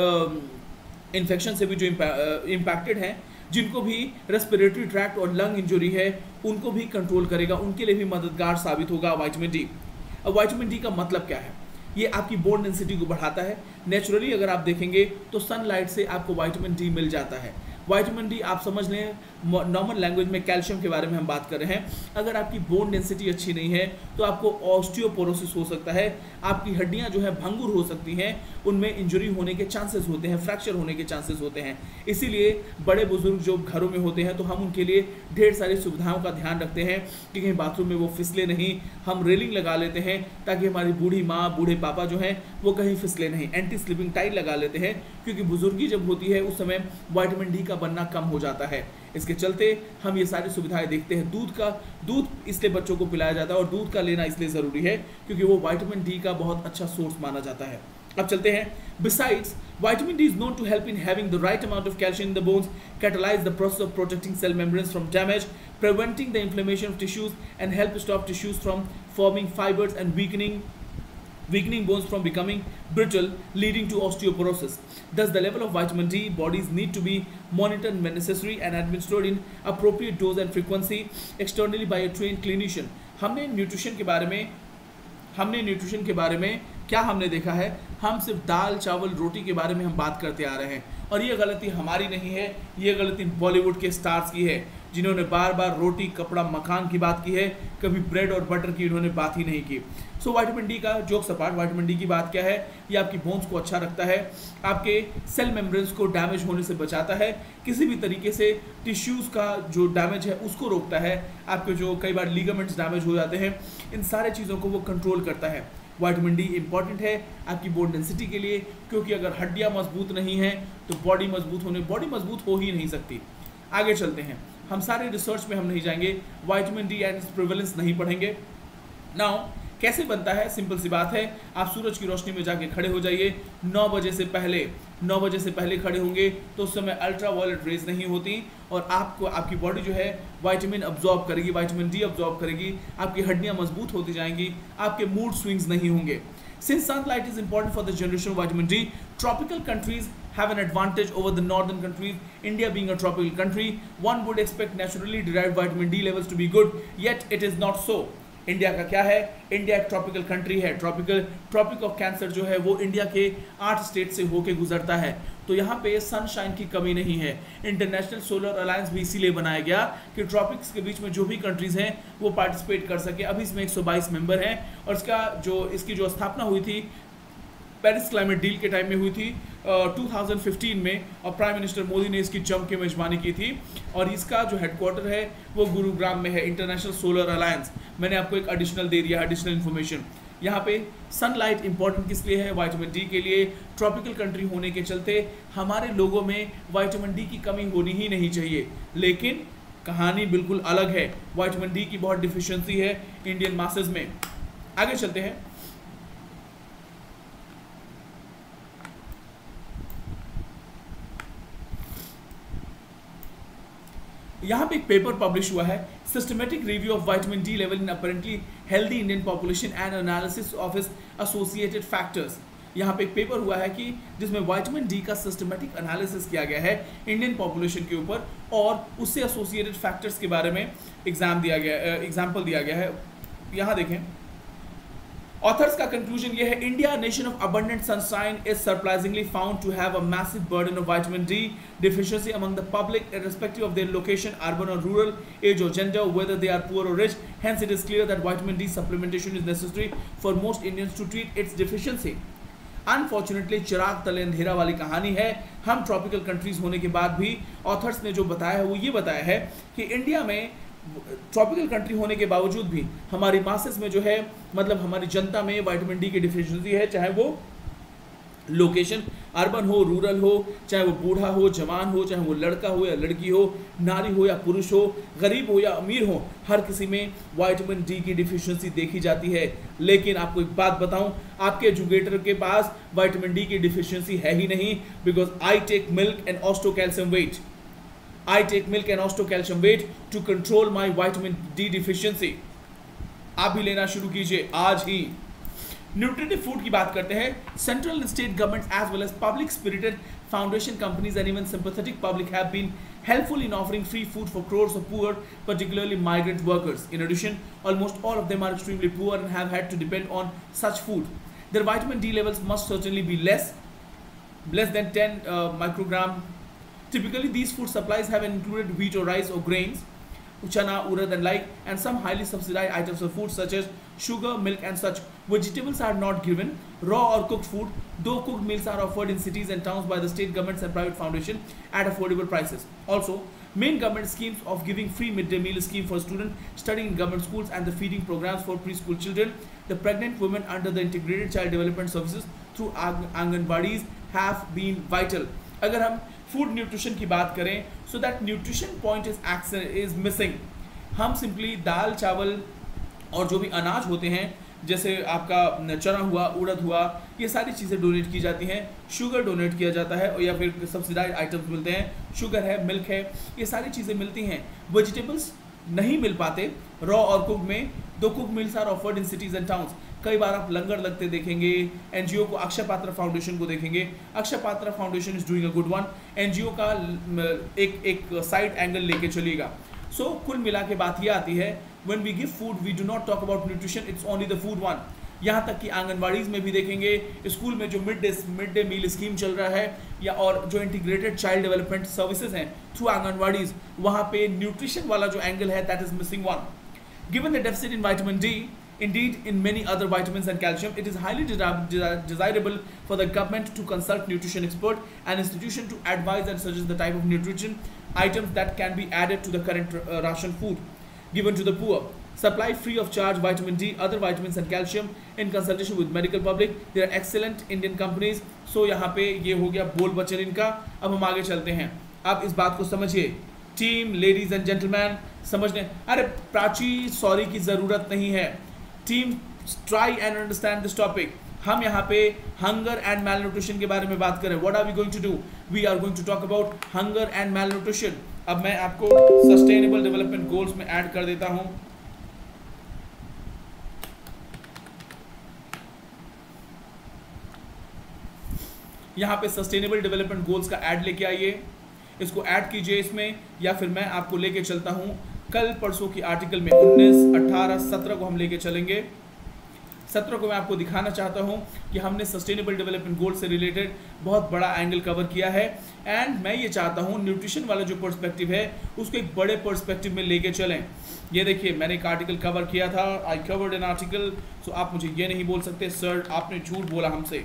इन्फेक्शन से भी जो इम्पैक्टेड हैं, जिनको भी रेस्पिरेटरी ट्रैक्ट और लंग इंजरी है, उनको भी कंट्रोल करेगा, उनके लिए भी मददगार साबित होगा विटामिन डी। अब विटामिन डी का मतलब क्या है? ये आपकी बोन डेंसिटी को बढ़ाता है। नेचुरली अगर आप देखेंगे तो सनलाइट से आपको विटामिन डी मिल जाता है। विटामिन डी आप समझ लें, नॉर्मल लैंग्वेज में कैल्शियम के बारे में हम बात कर रहे हैं। अगर आपकी बोन डेंसिटी अच्छी नहीं है तो आपको ऑस्टियोपोरोसिस हो सकता है, आपकी हड्डियां जो है भंगुर हो सकती हैं, उनमें इंजरी होने के चांसेस होते हैं, फ्रैक्चर होने के चांसेस होते हैं। इसीलिए बड़े बुजुर्ग जो घरों में होते हैं तो हम उनके लिए ढेर सारी सुविधाओं का ध्यान रखते हैं कि कहीं बाथरूम में वो फिसले नहीं। हम रेलिंग लगा लेते हैं ताकि हमारी बूढ़ी माँ, बूढ़े पापा जो हैं वो कहीं फिसले नहीं। एंटी स्लिपिंग टाइल लगा लेते हैं, क्योंकि बुजुर्गी जब होती है उस समय विटामिन डी का बनना कम हो जाता है। इसके चलते हम ये सारी सुविधाएं देखते हैं। दूध का दूध इसलिए बच्चों को पिलाया जाता है, और दूध का लेना इसलिए ज़रूरी है क्योंकि वो विटामिन डी का बहुत अच्छा सोर्स माना जाता है। अब चलते हैं। Besides, vitamin D is known to help in having the right amount of calcium in the bones, catalyze the process of protecting cell membranes from damage, preventing the inflammation of tissues, and help stop tissues from forming fibers and weakening weakening bones from becoming brittle, leading to osteoporosis. Thus, the level of vitamin D bodies need to be monitored when necessary and administered in appropriate dose and frequency externally by a trained clinician. हमने nutrition के बारे में हमने nutrition के बारे में क्या हमने देखा है? हम सिर्फ दाल, चावल, रोटी के बारे में हम बात करते आ रहे हैं, और ये गलती हमारी नहीं है, ये गलती बॉलीवुड के स्टार्स की है, जिन्होंने बार बार रोटी, कपड़ा, मकान की बात की है, कभी ब्रेड और बटर की इन्होंने बात ही नहीं की। सो so, विटामिन डी का जोक्स अपार्ट, विटामिन डी की बात क्या है? ये आपकी बोन्स को अच्छा रखता है, आपके सेल मेम्ब्रेन्स को डैमेज होने से बचाता है, किसी भी तरीके से टिश्यूज़ का जो डैमेज है उसको रोकता है, आपके जो कई बार लीगामेंट्स डैमेज हो जाते हैं, इन सारे चीज़ों को वो कंट्रोल करता है। विटामिन डी इंपॉर्टेंट है आपकी बोन डेंसिटी के लिए, क्योंकि अगर हड्डियाँ मजबूत नहीं हैं तो बॉडी मजबूत होने बॉडी मजबूत हो ही नहीं सकती। आगे चलते हैं, हम सारे रिसर्च में हम नहीं जाएंगे, विटामिन डी एंड प्रिवेलेंस नहीं पढ़ेंगे। नाउ कैसे बनता है? सिंपल सी बात है, आप सूरज की रोशनी में जाके खड़े हो जाइए। नौ बजे से पहले नौ बजे से पहले खड़े होंगे तो उस समय अल्ट्रा वायलेट रेज नहीं होती, और आपको आपकी बॉडी जो है विटामिन अब्जॉर्ब करेगी, विटामिन डी अब्जॉर्ब करेगी, आपकी हड्डियां मजबूत होती जाएंगी, आपके मूड स्विंग्स नहीं होंगे। Since sunlight is important for the generation of vitamin D, tropical countries have an advantage over the northern countries. India being a tropical country, one would expect naturally derived vitamin D levels to be good, yet it is not so. India का क्या है? India एक tropical country है। Tropical tropic of cancer जो है वो India के आठ स्टेट से होके गुजरता है, तो यहाँ पे सनशाइन की कमी नहीं है। इंटरनेशनल सोलर अलायंस भी इसीलिए बनाया गया कि ट्रॉपिक्स के बीच में जो भी कंट्रीज हैं वो पार्टिसिपेट कर सके। अभी इसमें एक सौ बाईस मेंबर हैं, और इसका जो इसकी जो स्थापना हुई थी पेरिस क्लाइमेट डील के टाइम में हुई थी टू थाउजेंड फिफ्टीन में, और प्राइम मिनिस्टर मोदी ने इसकी जम के मेजबानी की थी, और इसका जो हेडक्वार्टर है वो गुरुग्राम में है। इंटरनेशनल सोलर अलायंस, मैंने आपको एक एडिशनल दे दिया, एडिशनल इन्फॉर्मेशन। यहाँ पे सनलाइट इंपॉर्टेंट किस लिए है? विटामिन डी के लिए। ट्रॉपिकल कंट्री होने के चलते हमारे लोगों में विटामिन डी की कमी होनी ही नहीं चाहिए, लेकिन कहानी बिल्कुल अलग है। विटामिन डी की बहुत डिफिशियंसी है इंडियन मासेस में। आगे चलते हैं। यहाँ पे एक पेपर पब्लिश हुआ है, systematic review of vitamin D level in apparently healthy Indian population and analysis of its associated factors. यहाँ पे एक पेपर हुआ है कि जिसमें विटामिन डी का सिस्टमेटिक एनालिसिस किया गया है इंडियन पॉपुलेशन के ऊपर, और उससे एसोसिएटेड फैक्टर्स के बारे में एग्जाम दिया गया एग्जाम्पल दिया गया है। यहाँ देखें, ऑथर्स का कंक्लूजन ये है, India nation of abundant sunshine is surprisingly found to have a massive burden of vitamin D deficiency among the public irrespective of their location, urban or rural, age or gender, whether they are poor or rich. Hence it is clear that vitamin D supplementation is necessary for most Indians to treat its deficiency. Unfortunately चिराग तले अंधेरा वाली कहानी है। हम tropical countries होने के बाद भी ऑथर्स ने जो बताया है वो ये बताया है कि इंडिया में ट्रॉपिकल कंट्री होने के बावजूद भी हमारी मासेस में जो है, मतलब हमारी जनता में विटामिन डी की डिफिशियंसी है, चाहे वो लोकेशन अर्बन हो, रूरल हो, चाहे वो बूढ़ा हो, जवान हो, चाहे वो लड़का हो या लड़की हो, नारी हो या पुरुष हो, गरीब हो या अमीर हो, हर किसी में विटामिन डी की डिफिशियंसी देखी जाती है। लेकिन आपको एक बात बताऊं, आपके एजुकेटर के पास विटामिन डी की डिफिशियंसी है ही नहीं, because I take milk and Ostocalcium wait I take milk and Ostocalcium wait to control my vitamin D deficiency. आप भी लेना शुरू कीजिए आज ही। न्यूट्रिटिव फूड की बात करते हैं। Central state governments as well as public spirited foundation companies and even sympathetic public have been helpful in offering free food for crores of poor, particularly migrant workers. In addition, almost all of them are extremely poor and have had to depend on such food. Their vitamin D levels must certainly be less, less than ten uh, microgram. Typically, these food supplies have included wheat or rice or grains, chana, urad and like, and some highly subsidized items of food such as sugar, milk and such. Vegetables are not given. Raw or cooked food, though cooked meals are offered in cities and towns by the state governments and private foundation at affordable prices. Also, main government schemes of giving free midday meal scheme for students studying in government schools and the feeding programs for preschool children, the pregnant women under the integrated child development services through Anganwadis have been vital. अगर हम food nutrition की बात करें, so that nutrition point is is missing. हम simply दाल, चावल और जो भी अनाज होते हैं, जैसे आपका चना हुआ, उड़द हुआ, ये सारी चीज़ें डोनेट की जाती हैं। शुगर डोनेट किया जाता है, और या फिर सब्सिडाइज आइटम्स मिलते हैं, शुगर है, मिल्क है, ये सारी चीज़ें मिलती हैं। वेजिटेबल्स नहीं मिल पाते रॉ और कुक में। Two cook meals are offered in cities and towns. कई बार आप लंगर लगते देखेंगे। एनजीओ को, अक्षय पात्रा फाउंडेशन को देखेंगे। Akshaya Patra foundation is doing a good one. NGO का एक एक साइड एंगल लेके चलिएगा। सो so, कुल मिला के बात ये आती है, when we give food we do not talk about nutrition, it's only the food one. यहाँ तक कि आंगनवाड़ीज़ में भी देखेंगे, स्कूल में जो mid day mid day meal scheme चल रहा है, या और जो इंटीग्रेटेड चाइल्ड डेवलपमेंट सर्विसेज हैं थ्रू आंगनवाड़ीज़, वहाँ पे न्यूट्रिशन वाला जो एंगल है, that is missing one. Given the deficit in vitamin D, indeed in many other vitamins and calcium, it is highly desirable for the government to consult nutrition expert and institution to advise and suggest the type of nutrition items that can be added to the current uh, ration food given to the poor. Supply free of charge vitamin D, other vitamins and calcium in consultation with medical public. They are excellent Indian companies. So यहाँ पे ये हो गया बोल वचन इनका। अब हम आगे चलते हैं। आप इस बात को समझिए, टीम, लेडीज एंड जेंटलमैन, समझने, अरे प्राची सॉरी की ज़रूरत नहीं है। Team, try and understand this topic. हम यहाँ पे हंगर एंड मैल न्यूट्रिशन के बारे में बात करें। What are we going to do? We are going to talk about hunger and malnutrition. अब मैं आपको सस्टेनेबल डेवलपमेंट गोल्स में ऐड कर देता हूँ। यहाँ पे सस्टेनेबल डेवलपमेंट गोल्स का ऐड लेके आइए, इसको ऐड कीजिए इसमें, या फिर मैं आपको लेके चलता हूँ कल परसों की आर्टिकल में उन्नीस, अठारह, सत्रह को हम लेके चलेंगे। सत्रह को मैं आपको दिखाना चाहता हूं कि हमने सस्टेनेबल डेवलपमेंट गोल से रिलेटेड बहुत बड़ा एंगल कवर किया है, एंड मैं ये चाहता हूं न्यूट्रिशन वाला जो पर्सपेक्टिव है उसको एक बड़े पर्सपेक्टिव में लेके चलें। ये देखिए, मैंने एक आर्टिकल कवर किया था, I covered an article, so आप मुझे ये नहीं बोल सकते सर आपने झूठ बोला हमसे।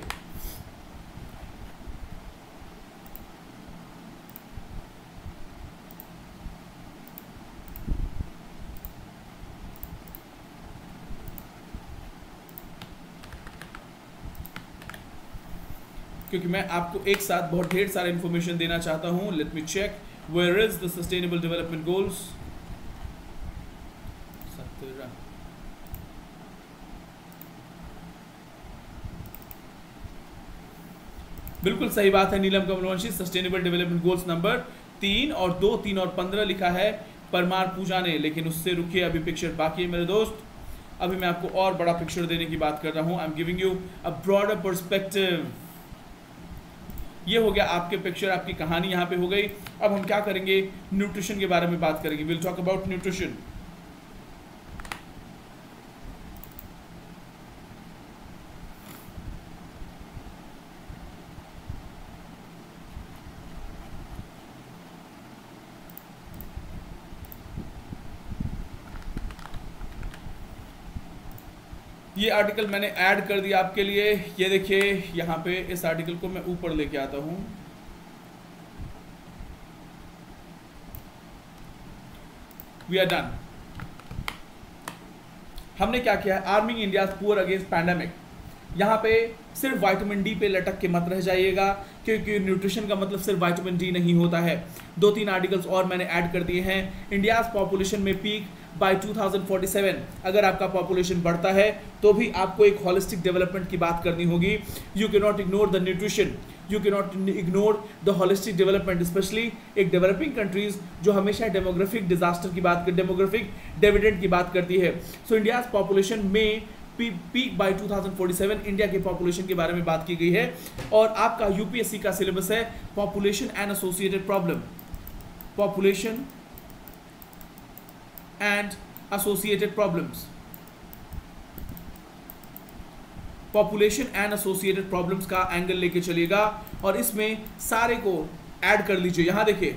क्योंकि मैं आपको एक साथ बहुत ढेर सारा इंफॉर्मेशन देना चाहता हूं। Let me check where is the sustainable development goals. बिल्कुल सही बात है Neelam Kamalvanshi, sustainable development goals number तीन और दो, तीन और पंद्रह लिखा है परमार पूजा ने, लेकिन उससे रुकिए, अभी पिक्चर बाकी है मेरे दोस्त। अभी मैं आपको और बड़ा पिक्चर देने की बात कर रहा हूं। I am giving you a broader perspective. ये हो गया आपके पिक्चर, आपकी कहानी यहाँ पे हो गई। अब हम क्या करेंगे, न्यूट्रिशन के बारे में बात करेंगे। Will talk about nutrition. ये आर्टिकल मैंने ऐड कर दिया आपके लिए। ये देखिए यहाँ पे, इस आर्टिकल को मैं ऊपर लेके आता हूँ। We are done. हमने क्या किया है, arming India poor against pandemic. यहाँ पे सिर्फ विटामिन डी पे लटक के मत रह जाइएगा, क्योंकि न्यूट्रिशन का मतलब सिर्फ विटामिन डी नहीं होता है। दो तीन आर्टिकल्स और मैंने ऐड कर दिए हैं। इंडियाज पॉपुलेशन में peak by two thousand forty seven, अगर आपका पॉपुलेशन बढ़ता है तो भी आपको एक होलिस्टिक डेवलपमेंट की बात करनी होगी। You can not ignore the nutrition, you can not ignore the holistic development, especially एक डेवलपिंग कंट्रीज जो हमेशा डेमोग्राफिक डिजास्टर की बात कर डेमोग्राफिक डिविडेंड की बात करती है। सो इंडियाज पॉपुलेशन में peak by two thousand forty seven India के पॉपुलेशन के बारे में बात की गई है। और आपका यूपीएससी का सिलेबस है population and associated problem, population and associated problems, population and associated problems का एंगल लेके चलिएगा और इसमें सारे को ऐड कर लीजिए। यहां देखिए,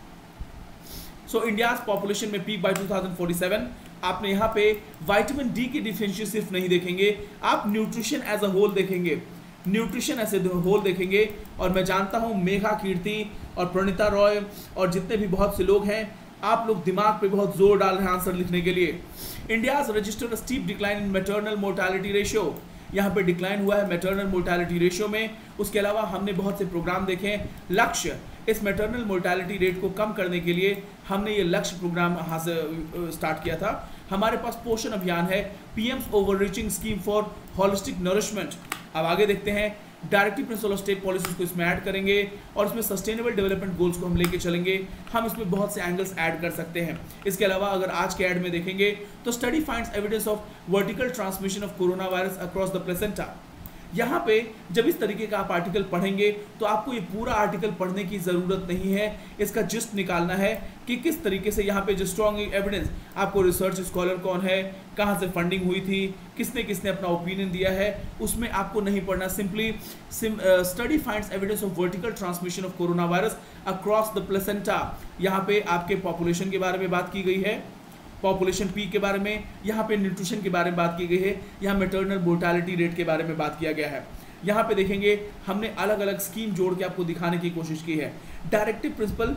सो इंडियाज पॉपुलेशन में peak by two thousand forty seven, आपने यहाँ पे विटामिन डी की डिफिशियंसी सिर्फ नहीं देखेंगे, आप न्यूट्रिशन एज अ होल देखेंगे, न्यूट्रिशन एज ए होल देखेंगे। और मैं जानता हूँ मेघा कीर्ति और प्रणीता रॉय और जितने भी बहुत से लोग हैं, आप लोग दिमाग पे बहुत जोर डाल रहे हैं आंसर लिखने के लिए। India's registered steep decline in maternal mortality ratio, यहाँ पे डिक्लाइन हुआ है मैटरनल मोर्टालिटी रेशियो में। उसके अलावा हमने बहुत से प्रोग्राम देखे हैं। लक्ष्य, इस मैटरनल मोर्टालिटी रेट को कम करने के लिए हमने ये लक्ष्य प्रोग्राम यहाँ से स्टार्ट किया था। हमारे पास पोषण अभियान है, PM's over reaching scheme for holistic nourishment. अब आगे देखते हैं, directive principle of state policies को इसमें ऐड करेंगे और इसमें सस्टेनेबल डेवलपमेंट गोल्स को हम लेके चलेंगे। हम इसमें बहुत से एंगल्स ऐड कर सकते हैं। इसके अलावा अगर आज के ऐड में देखेंगे तो study finds evidence of vertical transmission of corona virus across the placenta. यहाँ पे जब इस तरीके का आप आर्टिकल पढ़ेंगे तो आपको ये पूरा आर्टिकल पढ़ने की ज़रूरत नहीं है, इसका जिस्ट निकालना है कि किस तरीके से यहाँ पे जो स्ट्रॉन्ग एविडेंस, आपको रिसर्च स्कॉलर कौन है, कहाँ से फंडिंग हुई थी, किसने किसने अपना ओपिनियन दिया है, उसमें आपको नहीं पढ़ना। Simply study finds evidence of vertical transmission of corona virus across the placenta. यहाँ पे आपके पॉपुलेशन के बारे में बात की गई है, पॉपुलेशन पीक के बारे में, यहाँ पे न्यूट्रिशन के बारे में बात की गई है, यहाँ मैटरनल मोर्टालिटी रेट के बारे में बात किया गया है। यहाँ पे देखेंगे हमने अलग अलग स्कीम जोड़ के आपको दिखाने की कोशिश की है। डायरेक्टिव प्रिंसिपल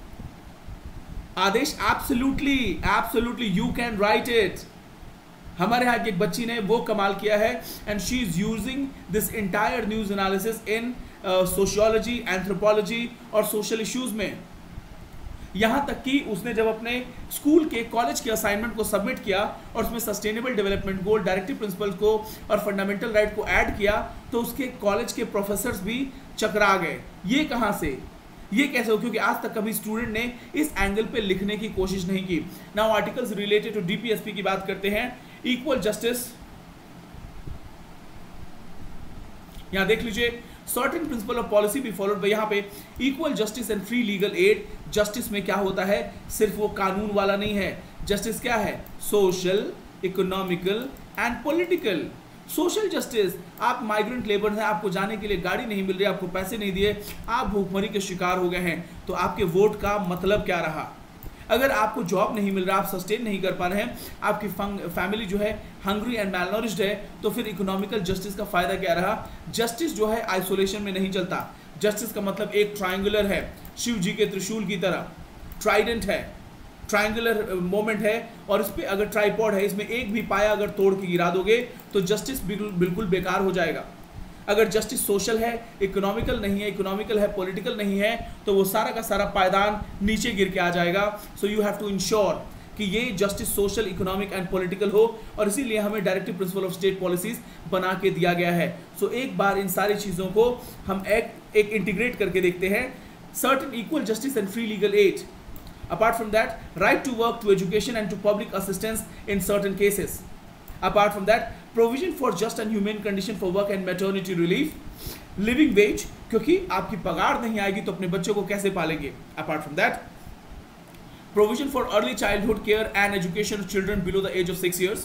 आदेश, absolutely absolutely you can write it. हमारे यहाँ की एक बच्ची ने वो कमाल किया है, and she is using this entire news analysis in sociology, anthropology और सोशल इश्यूज में। यहाँ तक कि उसने जब अपने स्कूल के कॉलेज के असाइनमेंट को सबमिट किया और उसमें sustainable development goal, directive principle को और फंडामेंटल राइट को ऐड किया तो उसके कॉलेज के प्रोफेसर्स भी चकरा गए। ये कहाँ से, ये कैसे हो? क्योंकि आज तक कभी स्टूडेंट ने इस एंगल पे लिखने की कोशिश नहीं की। Now articles related to DPSP की बात करते हैं। इक्वल जस्टिस, यहां देख लीजिए, certain principle of policy be followed by, यहाँ पे equal justice and free legal aid. Justice में क्या होता है, सिर्फ वो कानून वाला नहीं है। जस्टिस क्या है, social, economical and political. Social justice, आप माइग्रेंट लेबर हैं, आपको जाने के लिए गाड़ी नहीं मिल रही, आपको पैसे नहीं दिए, आप भूखमरी के शिकार हो गए हैं, तो आपके वोट का मतलब क्या रहा? अगर आपको जॉब नहीं मिल रहा, आप सस्टेन नहीं कर पा रहे हैं, आपकी फैमिली जो है हंग्री एंड मैलनरिश्ड है, तो फिर इकोनॉमिकल जस्टिस का फायदा क्या रहा? जस्टिस जो है आइसोलेशन में नहीं चलता। जस्टिस का मतलब एक ट्रायंगुलर है, शिव जी के त्रिशूल की तरह, ट्राइडेंट है, ट्रायंगुलर मोमेंट है, और इस पर अगर ट्राइपॉड है, इसमें एक भी पाया अगर तोड़ के गिरा दोगे तो जस्टिस बिल्कुल बेकार हो जाएगा। अगर जस्टिस सोशल है, इकोनॉमिकल नहीं है, इकोनॉमिकल है, पॉलिटिकल नहीं है, तो वो सारा का सारा पायदान नीचे गिर के आ जाएगा। So you have to ensure कि ये justice social, economic and political हो, और इसीलिए हमें directive principle of state policies बना के दिया गया है। सो so, एक बार इन सारी चीज़ों को हम एक एक इंटीग्रेट करके देखते हैं। Certain equal justice and free legal aid. Apart from that, right to work, to education and to public assistance in certain cases. Apart from that, provision for just and humane condition for work and maternity relief. Living wage, क्योंकि आपकी पगार नहीं आएगी तो अपने बच्चों को कैसे पालेंगे? Apart from that, provision for early childhood care and education of children below the age of six years.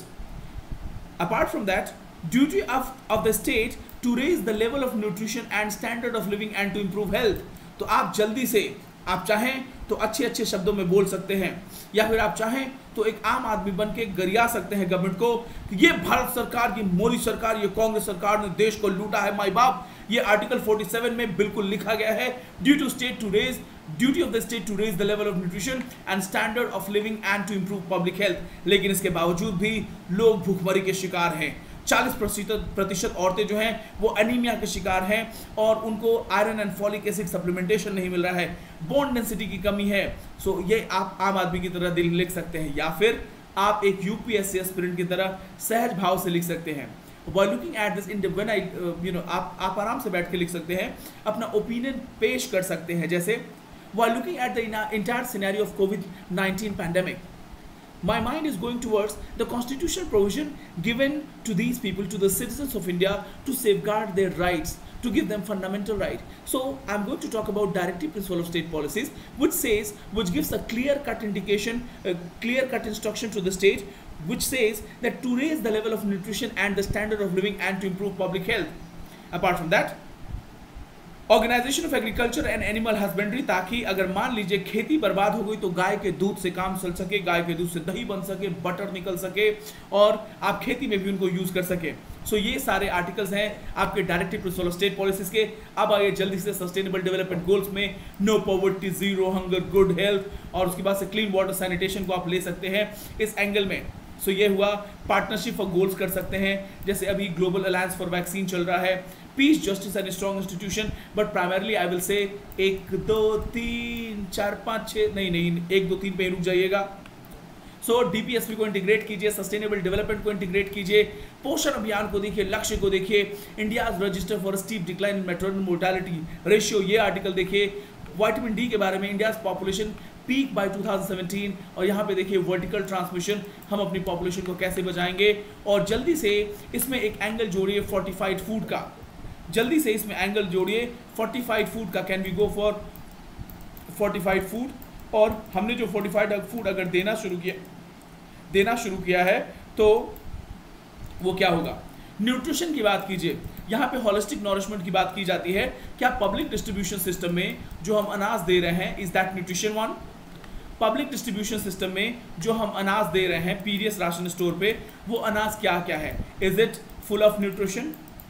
Apart from that, duty of, of the state to raise the level of nutrition and standard of living and to improve health. तो आप जल्दी से, आप चाहें तो अच्छे अच्छे शब्दों में बोल सकते हैं, या फिर आप चाहें तो एक आम आदमी बन के गरिया सकते हैं गवर्नमेंट को कि ये भारत सरकार, ये मोदी सरकार, ये कांग्रेस सरकार ने देश को लूटा है माई बाप। ये आर्टिकल सैंतालीस में बिल्कुल लिखा गया है, due to state to raise duty of the state to raise the level of nutrition and standard of living and to improve public health. लेकिन इसके बावजूद भी लोग भूखमरी के शिकार हैं। चालीस प्रतिशत औरतें जो हैं वो एनीमिया के शिकार हैं और उनको iron and folic acid supplementation नहीं मिल रहा है, बोन डेंसिटी की कमी है। सो ये आप आम आदमी की तरह दिल लिख सकते हैं, या फिर आप एक यूपीएससी एस्पिरेंट की तरह सहज भाव से लिख सकते हैं। While looking at this in the when I uh, you know आप आप आराम से बैठ के लिख सकते हैं, अपना ओपिनियन पेश कर सकते हैं। जैसे while looking at the entire scenario of COVID nineteen pandemic, my mind is going towards the constitutional provision given to these people, to the citizens of India, to safeguard their rights, to give them fundamental right. So I'm going to talk about directive principle of state policies, which says, which gives a clear-cut indication, a clear-cut instruction to the state, which says that to raise the level of nutrition and the standard of living and to improve public health. Apart from that, organisation of agriculture and animal husbandry, ताकि अगर मान लीजिए खेती बर्बाद हो गई तो गाय के दूध से काम चल सके, गाय के दूध से दही बन सके, बटर निकल सके और आप खेती में भी उनको यूज कर सके। सो so, ये सारे आर्टिकल्स हैं आपके directive principle of state policies के। अब आइए जल्दी से सस्टेनेबल डेवलपमेंट गोल्स में no poverty, zero hunger, good health और उसके बाद से क्लीन वाटर सैनिटेशन को आप ले सकते हैं इस एंगल में। सो so, ये हुआ पार्टनरशिप फॉर गोल्स कर सकते हैं, जैसे अभी ग्लोबल अलायंस फॉर वैक्सीन चल रहा है, peace, justice and strong institution, but primarily I will say एक दो तीन चार पाँच छः नहीं नहीं एक दो तीन पे रुक जाइएगा। सो डीपीएसपी को इंटीग्रेट कीजिए, सस्टेनेबल डेवलपमेंट को इंटीग्रेट कीजिए, पोषण अभियान को देखिए, लक्ष्य को देखिए, India's register for steep decline in maternal mortality ratio, ये आर्टिकल देखिए, विटामिन डी के बारे में, India's population peak by two thousand seventeen, और यहाँ पे देखिए वर्टिकल ट्रांसमिशन, हम अपनी पॉपुलेशन को कैसे बचाएंगे। और जल्दी से इसमें एक एंगल जोड़िए फोर्टिफाइड फूड का, जल्दी से इसमें एंगल जोड़िए फोर्टिफाइड फूड का। Can we go for fortified food, और हमने जो फोर्टिफाइड फूड अगर देना शुरू किया देना शुरू किया है तो वो क्या होगा। न्यूट्रिशन की बात कीजिए, यहाँ पे होलिस्टिक नॉरिशमेंट की बात की जाती है। क्या पब्लिक डिस्ट्रीब्यूशन सिस्टम में जो हम अनाज दे रहे हैं, is that nutrition one? Public distribution system में जो हम अनाज दे रहे हैं पीडीएस राशन स्टोर पे, वो अनाज क्या क्या है? Is it full of nutrition?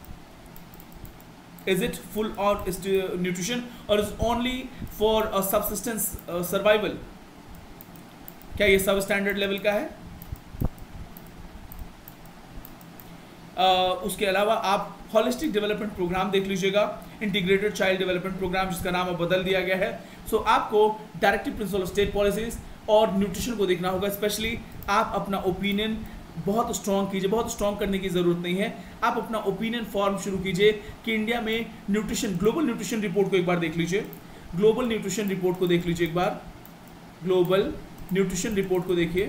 Is it full of nutrition or is only for a subsistence uh, survival? क्या ये सब स्टैंडर्ड लेवल का है? uh, उसके अलावा आप होलिस्टिक डेवलपमेंट प्रोग्राम देख लीजिएगा, इंटीग्रेटेड चाइल्ड डेवलपमेंट प्रोग्राम जिसका नाम अब बदल दिया गया है। सो so, आपको directive principle of state policies और न्यूट्रिशन को देखना होगा। स्पेशली आप अपना ओपिनियन बहुत स्ट्रॉन्ग कीजिए, बहुत स्ट्रॉन्ग करने की ज़रूरत नहीं है, आप अपना ओपिनियन फॉर्म शुरू कीजिए कि इंडिया में न्यूट्रिशन, ग्लोबल न्यूट्रिशन रिपोर्ट को एक बार देख लीजिए, ग्लोबल न्यूट्रिशन रिपोर्ट को देख लीजिए एक बार, ग्लोबल न्यूट्रिशन रिपोर्ट को देखिए,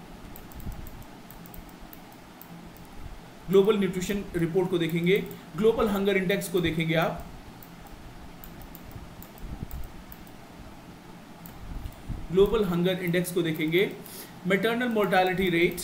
ग्लोबल न्यूट्रिशन रिपोर्ट को देखेंगे, ग्लोबल हंगर इंडेक्स को देखेंगे आप, ग्लोबल हंगर इंडेक्स को देखेंगे, maternal mortality rate,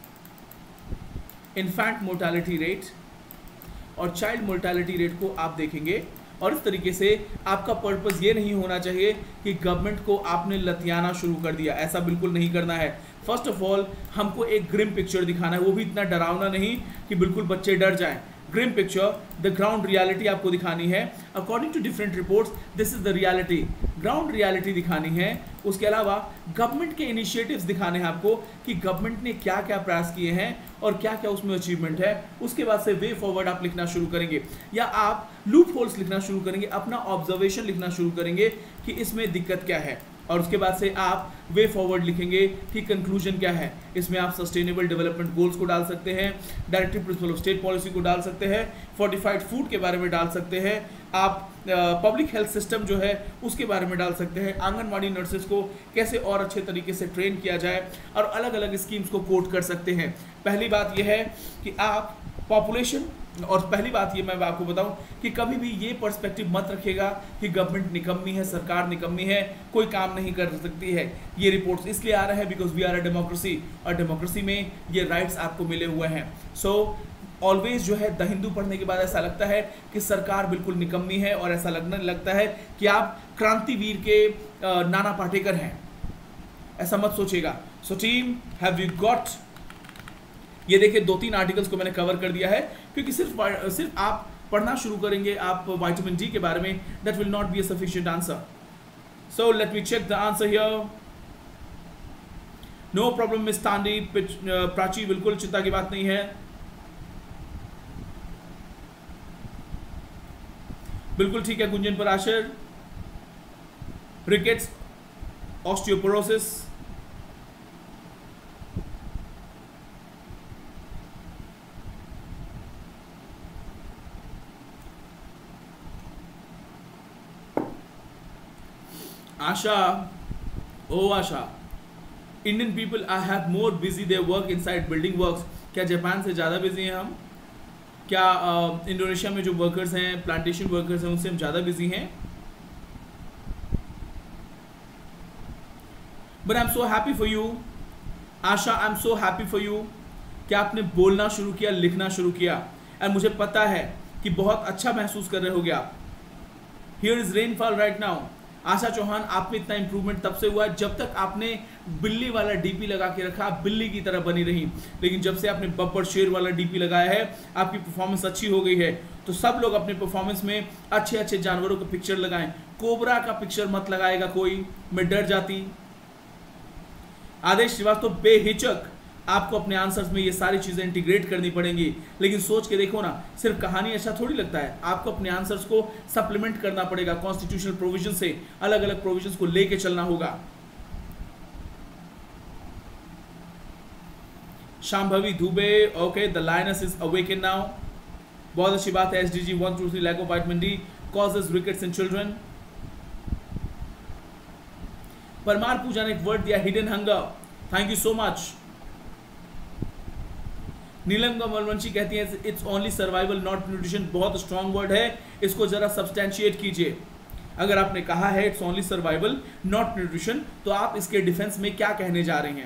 infant mortality rate और चाइल्ड मोर्टालिटी रेट को आप देखेंगे। और इस तरीके से आपका पर्पस ये नहीं होना चाहिए कि गवर्नमेंट को आपने लतियाना शुरू कर दिया, ऐसा बिल्कुल नहीं करना है। फर्स्ट ऑफ ऑल हमको एक ग्रिम पिक्चर दिखाना है, वो भी इतना डरावना नहीं कि बिल्कुल बच्चे डर जाएं। Grim picture, the ground reality आपको दिखानी है। According to different reports this is the reality, ground reality दिखानी है। उसके अलावा गवर्नमेंट के इनिशिएटिव्स दिखाने हैं आपको कि गवर्नमेंट ने क्या क्या प्रयास किए हैं और क्या क्या उसमें अचीवमेंट है। उसके बाद से वे फॉरवर्ड आप लिखना शुरू करेंगे या आप लूप होल्स लिखना शुरू करेंगे, अपना ऑब्जर्वेशन लिखना शुरू करेंगे कि इसमें दिक्कत क्या है। और उसके बाद से आप वे फॉरवर्ड लिखेंगे कि कंक्लूजन क्या है। इसमें आप सस्टेनेबल डेवलपमेंट गोल्स को डाल सकते हैं, directive principle of state policy को डाल सकते हैं, फोर्टिफाइड फूड के बारे में डाल सकते हैं, आप पब्लिक हेल्थ सिस्टम जो है उसके बारे में डाल सकते हैं, आंगनवाड़ी नर्सेज को कैसे और अच्छे तरीके से ट्रेन किया जाए, और अलग अलग स्कीम्स को कोट कर सकते हैं। पहली बात यह है कि आप पॉपुलेशन, और पहली बात ये मैं आपको बताऊं कि कभी भी ये पर्सपेक्टिव मत रखिएगा कि गवर्नमेंट निकम्मी है, सरकार निकम्मी है, कोई काम नहीं कर सकती है। ये रिपोर्ट्स इसलिए आ रहे हैं because we are a democracy, और डेमोक्रेसी में ये राइट्स आपको मिले हुए हैं। सो ऑलवेज जो है द हिंदू पढ़ने के बाद ऐसा लगता है कि सरकार बिल्कुल निकम्मी है, और ऐसा लगने लगता है कि आप क्रांतिवीर के नाना पाटेकर हैं। ऐसा मत सोचिएगा। So team, have you got, ये देखिए दो तीन आर्टिकल्स को मैंने कवर कर दिया है, क्योंकि सिर्फ सिर्फ आप पढ़ना शुरू करेंगे आप विटामिन डी के बारे में, that will not be a sufficient answer. So let me check the answer here. No problem miss Tandi, Prachi, बिल्कुल चिंता की बात नहीं है। बिल्कुल ठीक है Gunjan Parashar. Rickets, osteoporosis, Asha, oh Asha, Indian people I have more busy they work inside building works. क्या जापान से ज़्यादा बिजी हैं हम? क्या इंडोनेशिया uh, में जो वर्कर्स हैं, प्लांटेशन वर्कर्स हैं, उनसे हम ज़्यादा बिजी हैं? But I am so happy for you Asha, I am so happy for you कि आपने बोलना शुरू किया, लिखना शुरू किया, और मुझे पता है कि बहुत अच्छा महसूस कर रहे हो गया। Here is rainfall right now. Asha Chauhan, आप में इतना इंप्रूवमेंट तब से हुआ जब तक आपने बिल्ली वाला डीपी लगा के रखा, आप बिल्ली की तरह बनी रही। लेकिन जब से आपने बब्बर शेर वाला डीपी लगाया है, आपकी परफॉर्मेंस अच्छी हो गई है। तो सब लोग अपने परफॉर्मेंस में अच्छे अच्छे जानवरों का पिक्चर लगाएं। कोबरा का पिक्चर मत लगाएगा कोई, मैं डर जाती। आदेश श्रीवास्तव, बेहिचक आपको अपने आंसर्स में ये सारी चीजें इंटीग्रेट करनी पड़ेंगी। लेकिन सोच के देखो ना, सिर्फ कहानी अच्छा थोड़ी लगता है, आपको अपने आंसर्स को सप्लीमेंट करना पड़ेगा। कॉन्स्टिट्यूशनल प्रोविजन से अलग अलग प्रोविजंस को लेके चलना होगा। Shambhavi Dubey, okay, the lioness is awaken now. बहुत अच्छी बात है। SDG one two three, lack of vitamin D causes rickets in children. Parmar Pooja ने एक वर्ड दिया, hidden hunger, thank you so much. Neelam Kamalvanshi कहती है it's only survival not nutrition. बहुत स्ट्रॉन्ग वर्ड है, इसको जरा सब्सटेंशिएट कीजिए। अगर आपने कहा है it's only survival not nutrition, तो आप इसके डिफेंस में क्या कहने जा रहे हैं?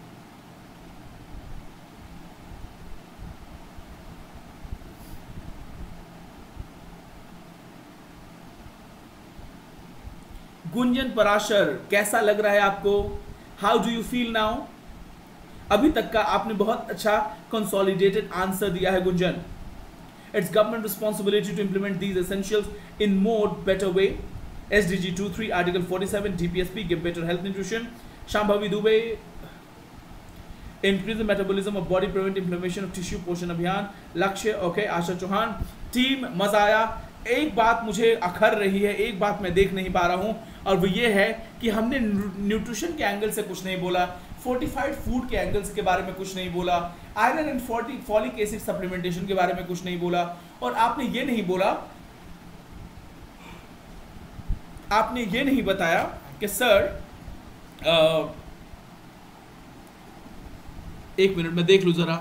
गुंजन पराशर, कैसा लग रहा है आपको? How do you feel now? अभी तक का आपने बहुत अच्छा कंसोलिडेटेड आंसर दिया है Gunjan. It's government responsibility to implement these essentials in more better way. SDG two three, article forty seven, DPSP, give better health nutrition. Shambhavi Dubey, increase the metabolism of body, prevent inflammation of tissue, Poshan Abhiyaan लक्ष्य। Okay आशा Chauhan, team मजा आया। एक बात मुझे अखर रही है, एक बात मैं देख नहीं पा रहा हूं, और वो ये है कि हमने न्यूट्रिशन के एंगल से कुछ नहीं बोला, फोर्टिफाइड फूड के एंगल्स के बारे में कुछ नहीं बोला, iron and folic acid supplementation के बारे में कुछ नहीं बोला, और आपने ये नहीं बोला, आपने ये नहीं बताया कि सर आ, एक मिनट में देख लूं जरा।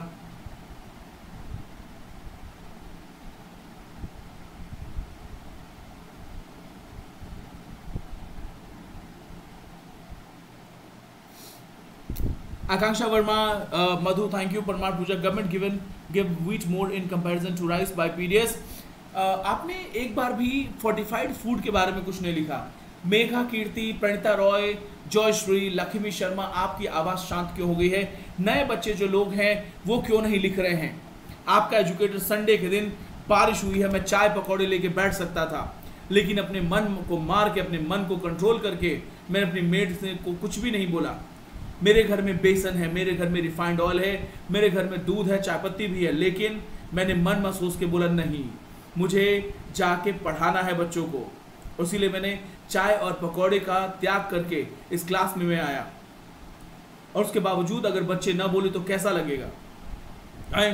Akanksha Verma, uh, Madhu, thank you. Parmar Pooja, government given give wheat more in comparison to rice by PDS. आपने एक बार भी फोर्टिफाइड फूड के बारे में कुछ नहीं लिखा। मेघा कीर्ति, प्रणिता रॉय, जॉयश्री, लक्ष्मी शर्मा, आपकी आवाज़ शांत क्यों हो गई है? नए बच्चे जो लोग हैं वो क्यों नहीं लिख रहे हैं? आपका एजुकेटर, संडे के दिन बारिश हुई है, मैं चाय पकौड़े लेके बैठ सकता था, लेकिन अपने मन को मार के, अपने मन को कंट्रोल करके मैंने अपनी मेड से को कुछ भी नहीं बोला। मेरे घर में बेसन है, मेरे घर में रिफाइंड ऑयल है, मेरे घर में दूध है, चाय पत्ती भी है, लेकिन मैंने मन में सोच के बोला नहीं, मुझे जाके पढ़ाना है बच्चों को। इसीलिए मैंने चाय और पकौड़े का त्याग करके इस क्लास में मैं आया। और उसके बावजूद अगर बच्चे ना बोले तो कैसा लगेगा? आए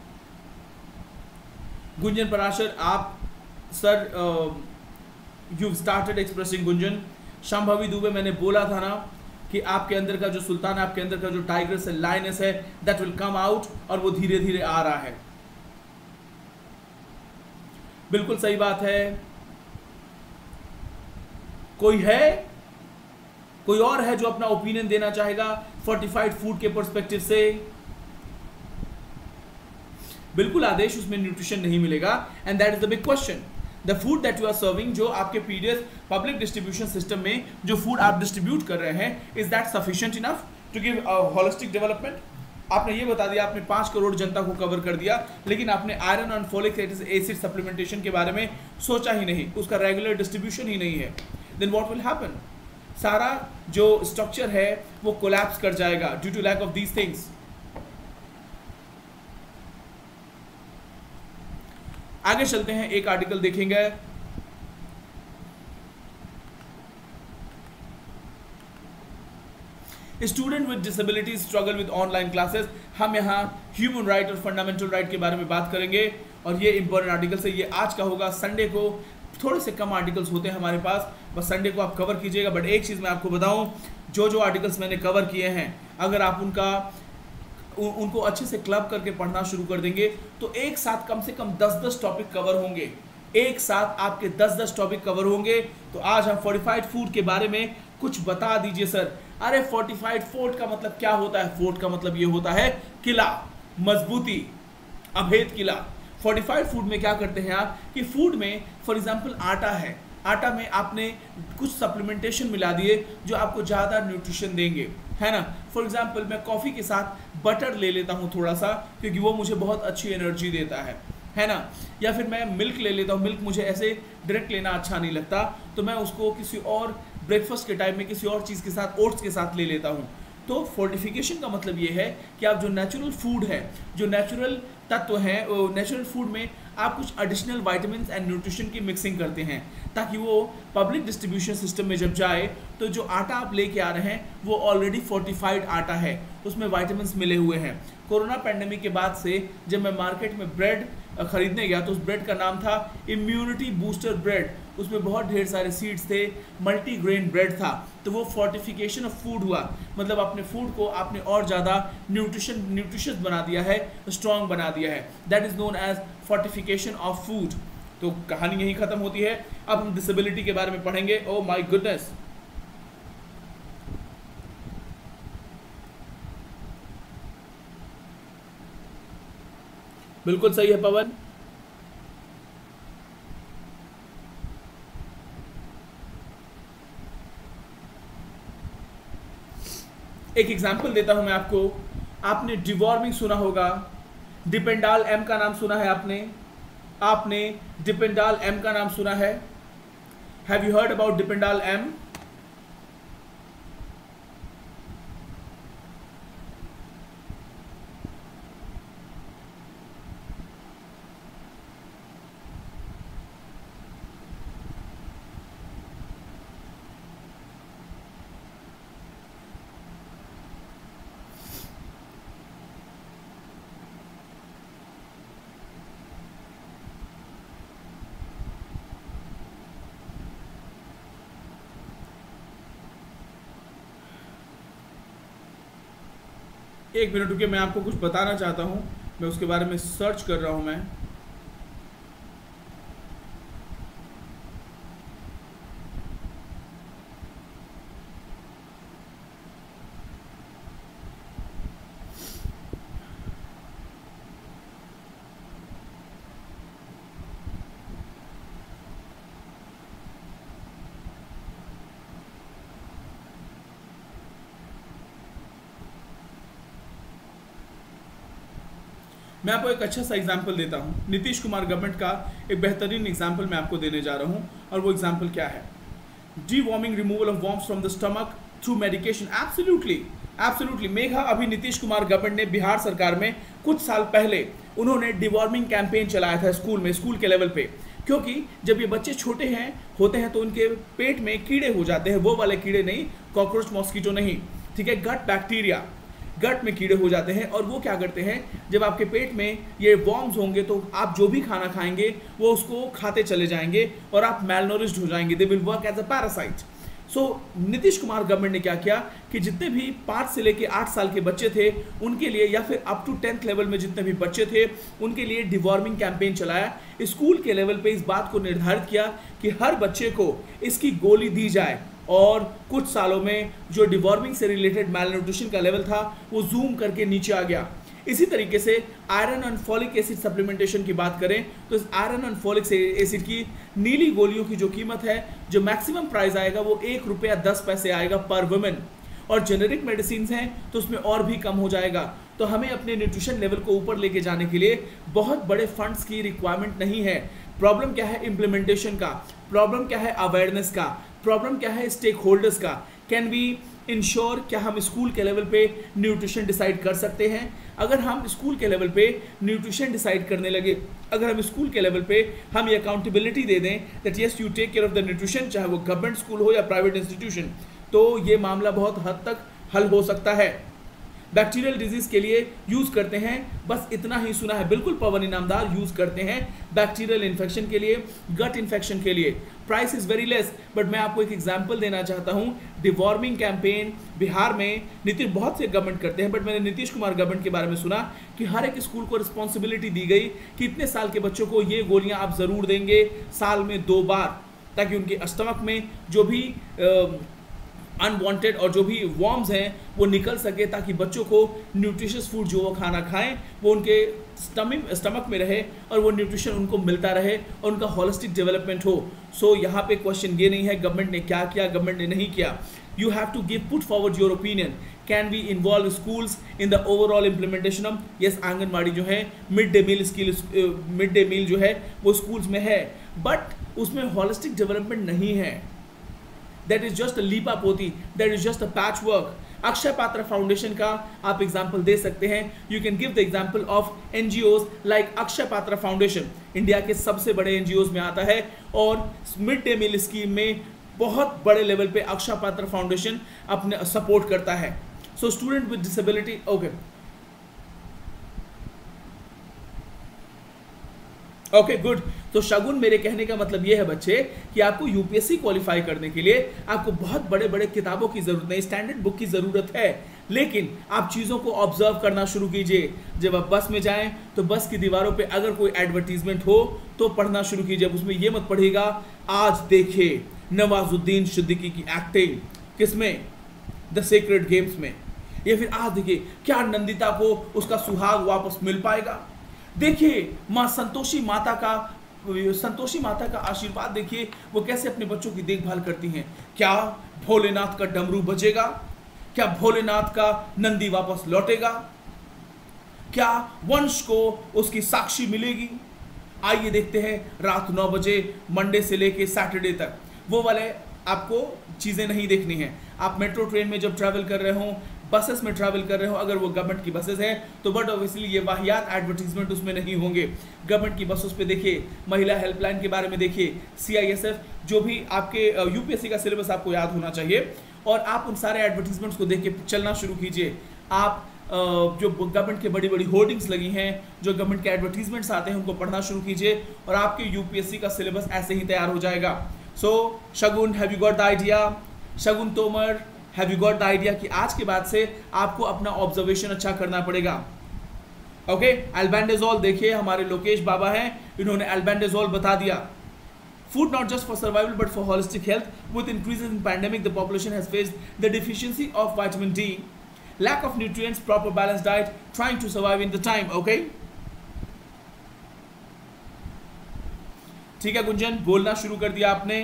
गुंजन पराशर, आप sir you started expressing Gunjan. Shambhavi Dubey, मैंने बोला था ना कि आपके अंदर का जो सुल्तान है, आपके अंदर का जो टाइगर्स है, लाइनस है, दैट विल कम आउट, और वो धीरे धीरे आ रहा है। बिल्कुल सही बात है। कोई है, कोई और है जो अपना ओपिनियन देना चाहेगा फोर्टिफाइड फूड के पर्सपेक्टिव से? बिल्कुल आदेश, उसमें न्यूट्रिशन नहीं मिलेगा, and that is the big question. The food that you are serving, जो आपके पीडीएस पब्लिक डिस्ट्रीब्यूशन सिस्टम में जो फूड आप डिस्ट्रीब्यूट कर रहे हैं, is that sufficient enough to give holistic development? आपने ये बता दिया, आपने पांच करोड़ जनता को कवर कर दिया, लेकिन आपने आयरन और फोलिक एसिड सप्लीमेंटेशन के बारे में सोचा ही नहीं, उसका रेगुलर डिस्ट्रीब्यूशन ही नहीं है। Then what will happen? सारा जो स्ट्रक्चर है वो कोलैप्स कर जाएगा due to lack of these things. आगे चलते हैं, एक आर्टिकल देखेंगे। Student with disabilities struggle with online classes. हम यहाँ ह्यूमन राइट और फंडामेंटल राइट के बारे में बात करेंगे और ये इंपॉर्टेंट आर्टिकल्स है। ये आज का होगा, संडे को थोड़े से कम आर्टिकल्स होते हैं हमारे पास, बस संडे को आप कवर कीजिएगा। बट एक चीज़ मैं आपको बताऊं, जो जो आर्टिकल्स मैंने कवर किए हैं, अगर आप उनका उ, उनको अच्छे से क्लब करके पढ़ना शुरू कर देंगे तो एक साथ कम से कम दस दस टॉपिक कवर होंगे। एक साथ आपके दस दस टॉपिक कवर होंगे। तो आज हम फोर्टिफाइड फूड के बारे में कुछ बता दीजिए सर। अरे फोर्टिफाइड फूड का मतलब क्या होता है? फूड का मतलब ये होता है किला, मजबूती, अभेद किला। फोर्टिफाइड फूड में क्या करते हैं आप कि फूड में फॉर एग्जांपल आटा है, आटा में आपने कुछ सप्लीमेंटेशन मिला दिए जो आपको ज़्यादा न्यूट्रिशन देंगे, है ना। फॉर एग्जांपल मैं कॉफ़ी के साथ बटर ले लेता हूँ थोड़ा सा, क्योंकि वो मुझे बहुत अच्छी एनर्जी देता है है ना। या फिर मैं मिल्क ले लेता हूँ, मिल्क मुझे ऐसे डायरेक्ट लेना अच्छा नहीं लगता, तो मैं उसको किसी और ब्रेकफास्ट के टाइम में किसी और चीज़ के साथ, ओट्स के साथ ले लेता हूँ। तो फोर्टिफिकेशन का मतलब ये है कि आप जो नेचुरल फूड है, जो नेचुरल तत्व हैं, नेचुरल फूड में आप कुछ एडिशनल विटामिन्स एंड न्यूट्रिशन की मिक्सिंग करते हैं, ताकि वो पब्लिक डिस्ट्रीब्यूशन सिस्टम में जब जाए तो जो आटा आप लेके आ रहे हैं वो ऑलरेडी फोर्टिफाइड आटा है, उसमें विटामिन्स मिले हुए हैं। कोरोना पैंडेमिक के बाद से जब मैं मार्केट में ब्रेड खरीदने गया तो उस ब्रेड का नाम था इम्यूनिटी बूस्टर ब्रेड, उसमें बहुत ढेर सारे सीड्स थे, मल्टी ग्रेन ब्रेड था। तो वो फोर्टिफिकेशन ऑफ फूड हुआ, मतलब अपने फूड को आपने और ज़्यादा न्यूट्रिशन न्यूट्रिशियस बना दिया है, स्ट्रॉन्ग बना दिया है। That is known as fortification of food. तो कहानी यहीं ख़त्म होती है। अब हम डिसेबिलिटी के बारे में पढ़ेंगे। ओ माई गुडनेस, बिल्कुल सही है पवन। एक एग्जांपल देता हूं मैं आपको। आपने डिवॉर्मिंग सुना होगा, डिपेंडाल एम का नाम सुना है आपने आपने डिपेंडाल एम का नाम सुना है? Have you heard about Dependal M? एक मिनट रुकिए, मैं आपको कुछ बताना चाहता हूँ, मैं उसके बारे में सर्च कर रहा हूँ मैं। मैं आपको एक अच्छा सा एग्जाम्पल देता हूँ। नीतीश कुमार गवर्नमेंट का एक बेहतरीन एग्जाम्पल मैं आपको देने जा रहा हूँ, और वो एग्जाम्पल क्या है? Deworming removal of worms from the stomach through medication. Absolutely absolutely Megha, अभी नीतीश कुमार गवर्नमेंट ने बिहार सरकार में कुछ साल पहले उन्होंने डिवॉर्मिंग कैंपेन चलाया था स्कूल में, स्कूल के लेवल पे। क्योंकि जब ये बच्चे छोटे हैं होते हैं तो उनके पेट में कीड़े हो जाते हैं, वो वाले कीड़े नहीं, कॉकरोच मॉस्किटो नहीं, ठीक है, गट बैक्टीरिया, गट में कीड़े हो जाते हैं। और वो क्या करते हैं, जब आपके पेट में ये वॉर्म्स होंगे तो आप जो भी खाना खाएंगे वो उसको खाते चले जाएंगे और आप मैलनोरिश्ड हो जाएंगे। They will work as a parasite. So Nitish Kumar government ने क्या किया कि जितने भी पाँच से लेके आठ साल के बच्चे थे उनके लिए, या फिर अप टू टेंथ लेवल में जितने भी बच्चे थे उनके लिए डिवॉर्मिंग कैंपेन चलाया। स्कूल के लेवल पे इस बात को निर्धारित किया कि हर बच्चे को इसकी गोली दी जाए, और कुछ सालों में जो डिवॉर्मिंग से रिलेटेड मैलन्यूट्रिशन का लेवल था वो जूम करके नीचे आ गया। इसी तरीके से आयरन और फॉलिक एसिड सप्लीमेंटेशन की बात करें तो इस आयरन और फॉलिक एसिड की नीली गोलियों की जो कीमत है, जो मैक्सिमम प्राइस आएगा वो एक रुपया दस पैसे आएगा पर वुमेन, और जेनेरिक मेडिसिन हैं तो उसमें और भी कम हो जाएगा। तो हमें अपने न्यूट्रिशन लेवल को ऊपर लेके जाने के लिए बहुत बड़े फंड्स की रिक्वायरमेंट नहीं है। प्रॉब्लम क्या है? इम्प्लीमेंटेशन का। प्रॉब्लम क्या है? अवेयरनेस का। प्रॉब्लम क्या है? स्टेक होल्डर्स का। कैन वी इंश्योर, क्या हम स्कूल के लेवल पे न्यूट्रिशन डिसाइड कर सकते हैं? अगर हम स्कूल के लेवल पे न्यूट्रिशन डिसाइड करने लगे, अगर हम स्कूल के लेवल पे हम ये अकाउंटेबिलिटी दे दें that yes you take care of the nutrition, चाहे वो गवर्नमेंट स्कूल हो या प्राइवेट इंस्टीट्यूशन, तो ये मामला बहुत हद तक हल हो सकता है। बैक्टीरियल डिजीज के लिए यूज करते हैं, बस इतना ही सुना है, बिल्कुल पवन इनामदार यूज करते हैं बैक्टीरियल इन्फेक्शन के लिए, गट इन्फेक्शन के लिए। Price is very less, but मैं आपको एक एग्जांपल देना चाहता हूं। डिवॉर्मिंग कैंपेन बिहार में नीतीश बहुत से गवर्नमेंट करते हैं, बट मैंने नीतीश कुमार गवर्नमेंट के बारे में सुना कि हर एक स्कूल को रिस्पॉन्सिबिलिटी दी गई कि इतने साल के बच्चों को ये गोलियां आप जरूर देंगे साल में दो बार, ताकि उनके स्टमक में जो भी अनवांटेड और जो भी वॉर्म्स हैं वो निकल सके, ताकि बच्चों को न्यूट्रिशियस फूड जो वो खाना खाएं वो उनके स्टमक स्टमक में रहे और वो न्यूट्रिशन उनको मिलता रहे और उनका होलिस्टिक डेवलपमेंट हो। सो so, यहाँ पे क्वेश्चन ये नहीं है गवर्नमेंट ने क्या किया, गवर्नमेंट ने नहीं किया। You have to give put forward your opinion. Can we involve schools in the overall implementation of, yes anganwadi जो है mid day meal skill mid day meal जो है वो स्कूल्स में है, बट उसमें होलिस्टिक डेवलपमेंट नहीं है। That is just a लीपा पोती, that is just a patchwork। Akshay Patra foundation का आप एग्जाम्पल दे सकते हैं। You can give the example of NGOs like Akshaya Patra foundation, India के सबसे बड़े एनजीओज में आता है और मिड डे मील स्कीम में बहुत बड़े लेवल पे अक्षय पात्र फाउंडेशन अपने सपोर्ट करता है। So student with disability, okay okay good. तो शगुन, मेरे कहने का मतलब ये है बच्चे कि आपको यूपीएससी क्वालिफाई करने के लिए आपको बहुत बड़े बड़े किताबों की जरूरत नहीं, स्टैंडर्ड बुक की जरूरत है, लेकिन आप चीज़ों को ऑब्जर्व करना शुरू कीजिए। जब आप बस में जाएं तो बस की दीवारों पे अगर कोई एडवर्टीजमेंट हो तो पढ़ना शुरू कीजिए। उसमें ये मत पढ़िएगा आज देखे नवाजुद्दीन सिद्दीकी की एक्टिंग किसमें, द सीक्रेट गेम्स में, या फिर आज देखिए क्या नंदिता को उसका सुहाग वापस मिल पाएगा। देखिए माँ संतोषी माता का संतोषी माता का आशीर्वाद देखिए, वो कैसे अपने बच्चों की देखभाल करती हैं। क्या भोलेनाथ का डमरू बजेगा, क्या भोलेनाथ का नंदी वापस लौटेगा, क्या वंश को उसकी साक्षी मिलेगी। आइए देखते हैं रात नौ बजे मंडे से लेके सैटरडे तक। वो वाले आपको चीज़ें नहीं देखनी है। आप मेट्रो ट्रेन में जब ट्रैवल कर रहे हो, बसेस में ट्रैवल कर रहे हो, अगर वो गवर्नमेंट की बसेस हैं तो बट ऑब्वियसली ये वाहियात एडवर्टीजमेंट उसमें नहीं होंगे। गवर्नमेंट की बसों पे देखिए, महिला हेल्पलाइन के बारे में देखिए, सीआईएसएफ, जो भी आपके यूपीएससी का सिलेबस आपको याद होना चाहिए, और आप उन सारे एडवर्टीजमेंट्स को देख के चलना शुरू कीजिए। आप जो गवर्नमेंट के बड़ी बड़ी होर्डिंग्स लगी हैं, जो गवर्नमेंट के एडवर्टीजमेंट्स आते हैं, उनको पढ़ना शुरू कीजिए और आपके यूपीएससी का सिलेबस ऐसे ही तैयार हो जाएगा। So Shagun, have you got the idea? Shagun Tomar, have you got the idea कि आज के बाद से आपको अपना ऑब्जर्वेशन अच्छा करना पड़ेगा। ओके, एल्बेंडाजोल देखिए, हमारे लोकेश बाबा हैं, इन्होंने एल्बेंडाजोल बता दिया। Food not just for survival but for holistic health. With increases in pandemic, the population has faced the deficiency of vitamin D, lack of nutrients, proper balanced diet, trying to survive in the time. Okay? ठीक है गुंजन, बोलना शुरू कर दिया आपने।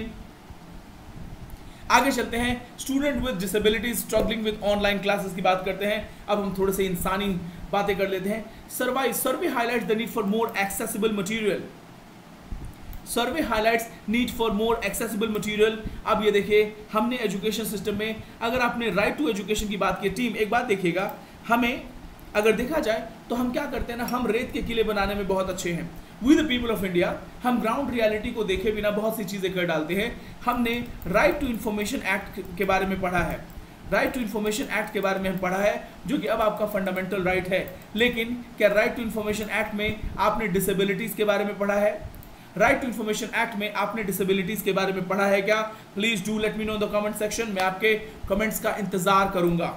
आगे चलते हैं, student with disabilities struggling with online classes की बात करते हैं। अब हम थोड़े से इंसानी बातें कर लेते हैं। Survive survey highlights the need for more accessible material. Survey highlights need for more accessible material. अब ये देखिए, हमने एजुकेशन सिस्टम में, अगर आपने राइट टू एजुकेशन की बात की, टीम एक बात देखिएगा, हमें अगर देखा जाए तो हम क्या करते हैं ना, हम रेत के किले बनाने में बहुत अच्छे हैं। We the people of India, हम ग्राउंड रियलिटी को देखे बिना बहुत सी चीज़ें कर डालते हैं। हमने राइट टू इन्फॉर्मेशन एक्ट के बारे में पढ़ा है, राइट टू इन्फॉर्मेशन एक्ट के बारे में हम पढ़ा है, जो कि अब आपका फंडामेंटल राइट है। लेकिन क्या राइट टू इन्फॉर्मेशन एक्ट में आपने डिसेबिलिटीज़ के बारे में पढ़ा है? राइट टू इन्फॉर्मेशन एक्ट में आपने डिसेबिलिटीज के बारे में पढ़ा है क्या? Please do let me know the comment section. मैं आपके कमेंट्स का इंतजार करूंगा,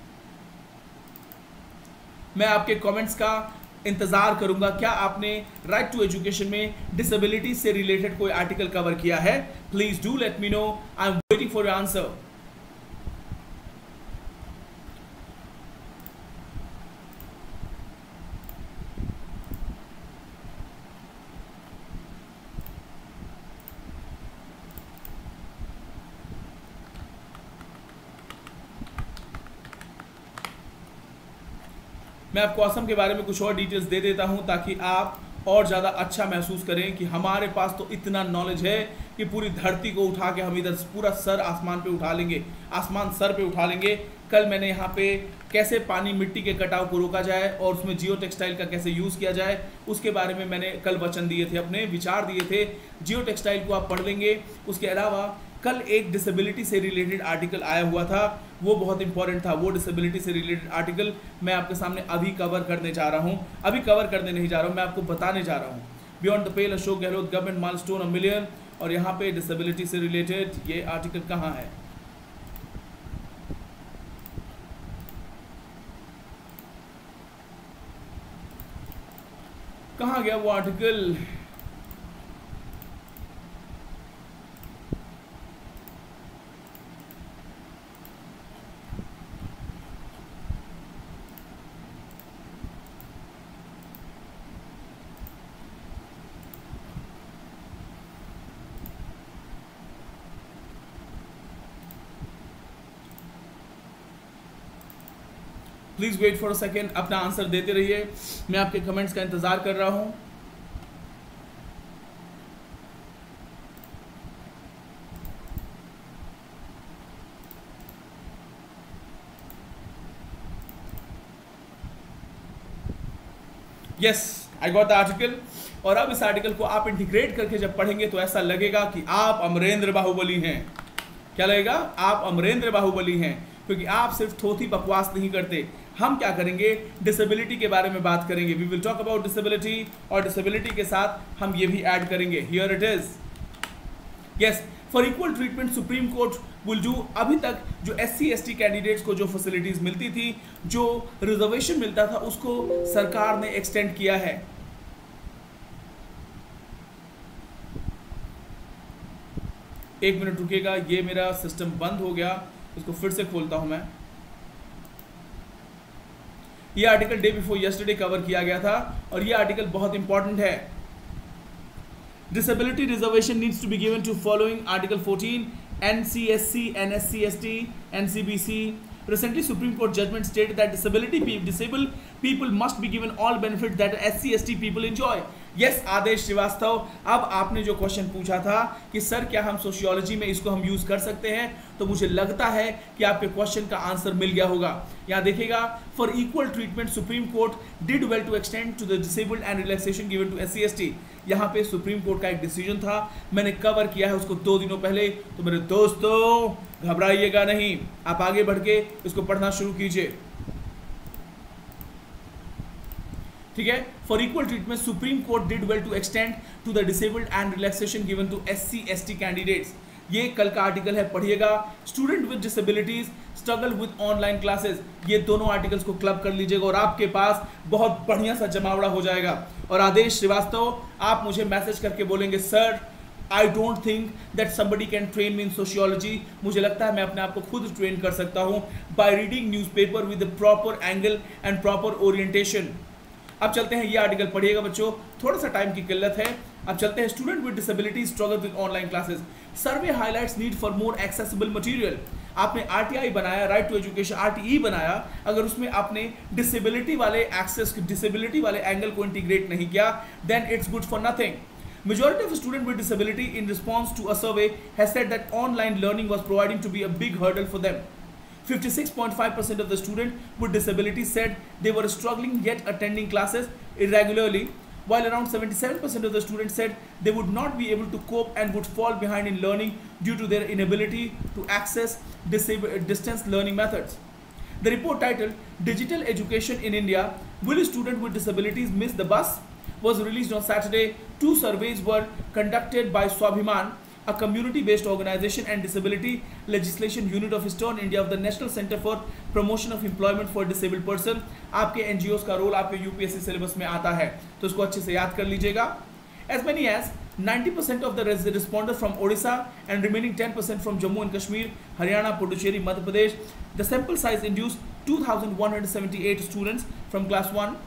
मैं आपके कमेंट्स का इंतजार करूंगा। क्या आपने राइट टू एजुकेशन में डिसेबिलिटीज से रिलेटेड कोई आर्टिकल कवर किया है? Please do let me know, I am waiting for your answer. मैं आपको असम के बारे में कुछ और डिटेल्स दे देता हूं ताकि आप और ज़्यादा अच्छा महसूस करें कि हमारे पास तो इतना नॉलेज है कि पूरी धरती को उठा के हम इधर पूरा सर आसमान पे उठा लेंगे, आसमान सर पे उठा लेंगे। कल मैंने यहाँ पे कैसे पानी मिट्टी के कटाव को रोका जाए और उसमें जियो टेक्सटाइल का कैसे यूज़ किया जाए उसके बारे में मैंने कल वचन दिए थे, अपने विचार दिए थे। जियो टेक्सटाइल को आप पढ़ लेंगे। उसके अलावा कल एक डिसेबिलिटी से रिलेटेड आर्टिकल आया हुआ था, वो बहुत इंपॉर्टेंट था। वो डिसेबिलिटी से रिलेटेड आर्टिकल मैं आपके सामने अभी कवर करने जा रहा हूँ। अभी कवर करने नहीं जा रहा हूँ, मैं आपको बताने जा रहा हूँ। Beyond the pale Ashok Gehlot government milestone a million, और यहाँ पे डिसेबिलिटी से रिलेटेड ये आर्टिकल कहाँ है? कहाँ गया वो article? Please wait for a second, अपना आंसर देते रहिए, मैं आपके कमेंट्स का इंतज़ार कर रहा हूँ। Yes, I got the article. और अब इस आर्टिकल को आप इंटीग्रेट करके जब पढ़ेंगे तो ऐसा लगेगा कि आप अमरेंद्र बाहुबली हैं। क्या लगेगा? आप अमरेंद्र बाहुबली हैं, क्योंकि आप सिर्फ थोथी बकवास नहीं करते। हम क्या करेंगे? डिसेबिलिटी के बारे में बात करेंगे। We will talk about disability, और डिसेबिलिटी के साथ हम ये भी ऐड करेंगे। Here it is, yes, for equal treatment supreme court will do. अभी तक जो S C S T candidates को जो फैसिलिटीज मिलती थी, जो रिजर्वेशन मिलता था, उसको सरकार ने एक्सटेंड किया है। एक मिनट रुकिएगा, ये मेरा सिस्टम बंद हो गया, इसको फिर से खोलता हूं मैं। ये article day before yesterday cover किया गया था, और ये आर्टिकल बहुत इंपॉर्टेंट है। Disability reservation needs to be given to following Article fourteen, N C S C, N S C S T, N C B C. Recently, Supreme Court judgment stated that disability pe disabled people must be given all benefits that S C S T people enjoy. Yes, आदेश श्रीवास्तव, अब आपने जो question पूछा था कि sir क्या हम sociology में इसको हम यूज कर सकते हैं, तो मुझे लगता है कि आपके क्वेश्चन का आंसर मिल गया होगा। यहाँ देखिएगा, for equal treatment supreme court did well to extend to the disabled and relaxation given to S C S T. यहाँ पे सुप्रीम कोर्ट का एक डिसीजन था, मैंने कवर किया है उसको दो दिनों पहले। तो मेरे दोस्तों घबराइएगा नहीं, आप आगे बढ़ के इसको पढ़ना शुरू कीजिए, ठीक है। For equal treatment supreme court did well to extend to the disabled and relaxation given to S C S T candidates. ये कल का आर्टिकल है, पढ़िएगा। Student with disabilities struggle with online classes, ये दोनों आर्टिकल्स को क्लब कर लीजिएगा और आपके पास बहुत बढ़िया सा जमावड़ा हो जाएगा। और आदेश श्रीवास्तव, आप मुझे मैसेज करके बोलेंगे sir I don't think that somebody can train me in sociology. मुझे लगता है मैं अपने आप को खुद ट्रेन कर सकता हूँ by reading newspaper with the proper angle and proper orientation. अब चलते हैं, ये आर्टिकल पढ़िएगा बच्चों, थोड़ा सा टाइम की किल्लत है। अब चलते हैं, student with disability struggle with online classes, survey highlights need for more accessible material. आपने आरटीआई बनाया, राइट टू एजुकेशन आरटीई बनाया, अगर उसमें आपने डिसेबिलिटी वाले एक्सेस डिसेबिलिटी वाले एंगल को इंटीग्रेट नहीं किया, then it's good for nothing. Majority of students with disability in response to a survey has said that online learning was proving to be a big hurdle for them. fifty-six point five percent of the students with disabilities said they were struggling yet attending classes irregularly, while around seventy-seven percent of the students said they would not be able to cope and would fall behind in learning due to their inability to access distance learning methods. The report titled Digital Education in India, Will Students with Disabilities Miss the Bus? Was released on Saturday. Two surveys were conducted by Swabhiman, a community-based organization and disability legislation unit of Eastern India of the National Center for Promotion of Employment for Disabled Person. आपके NGOs का role आपके UPSC syllabus में आता है, तो इसको अच्छे से याद कर लीजिएगा। As many as ninety percent of the respondents from Odisha and remaining ten percent from Jammu and Kashmir, Haryana, Puducherry, Madhya Pradesh. The sample size induced two thousand one hundred seventy-eight students from class one.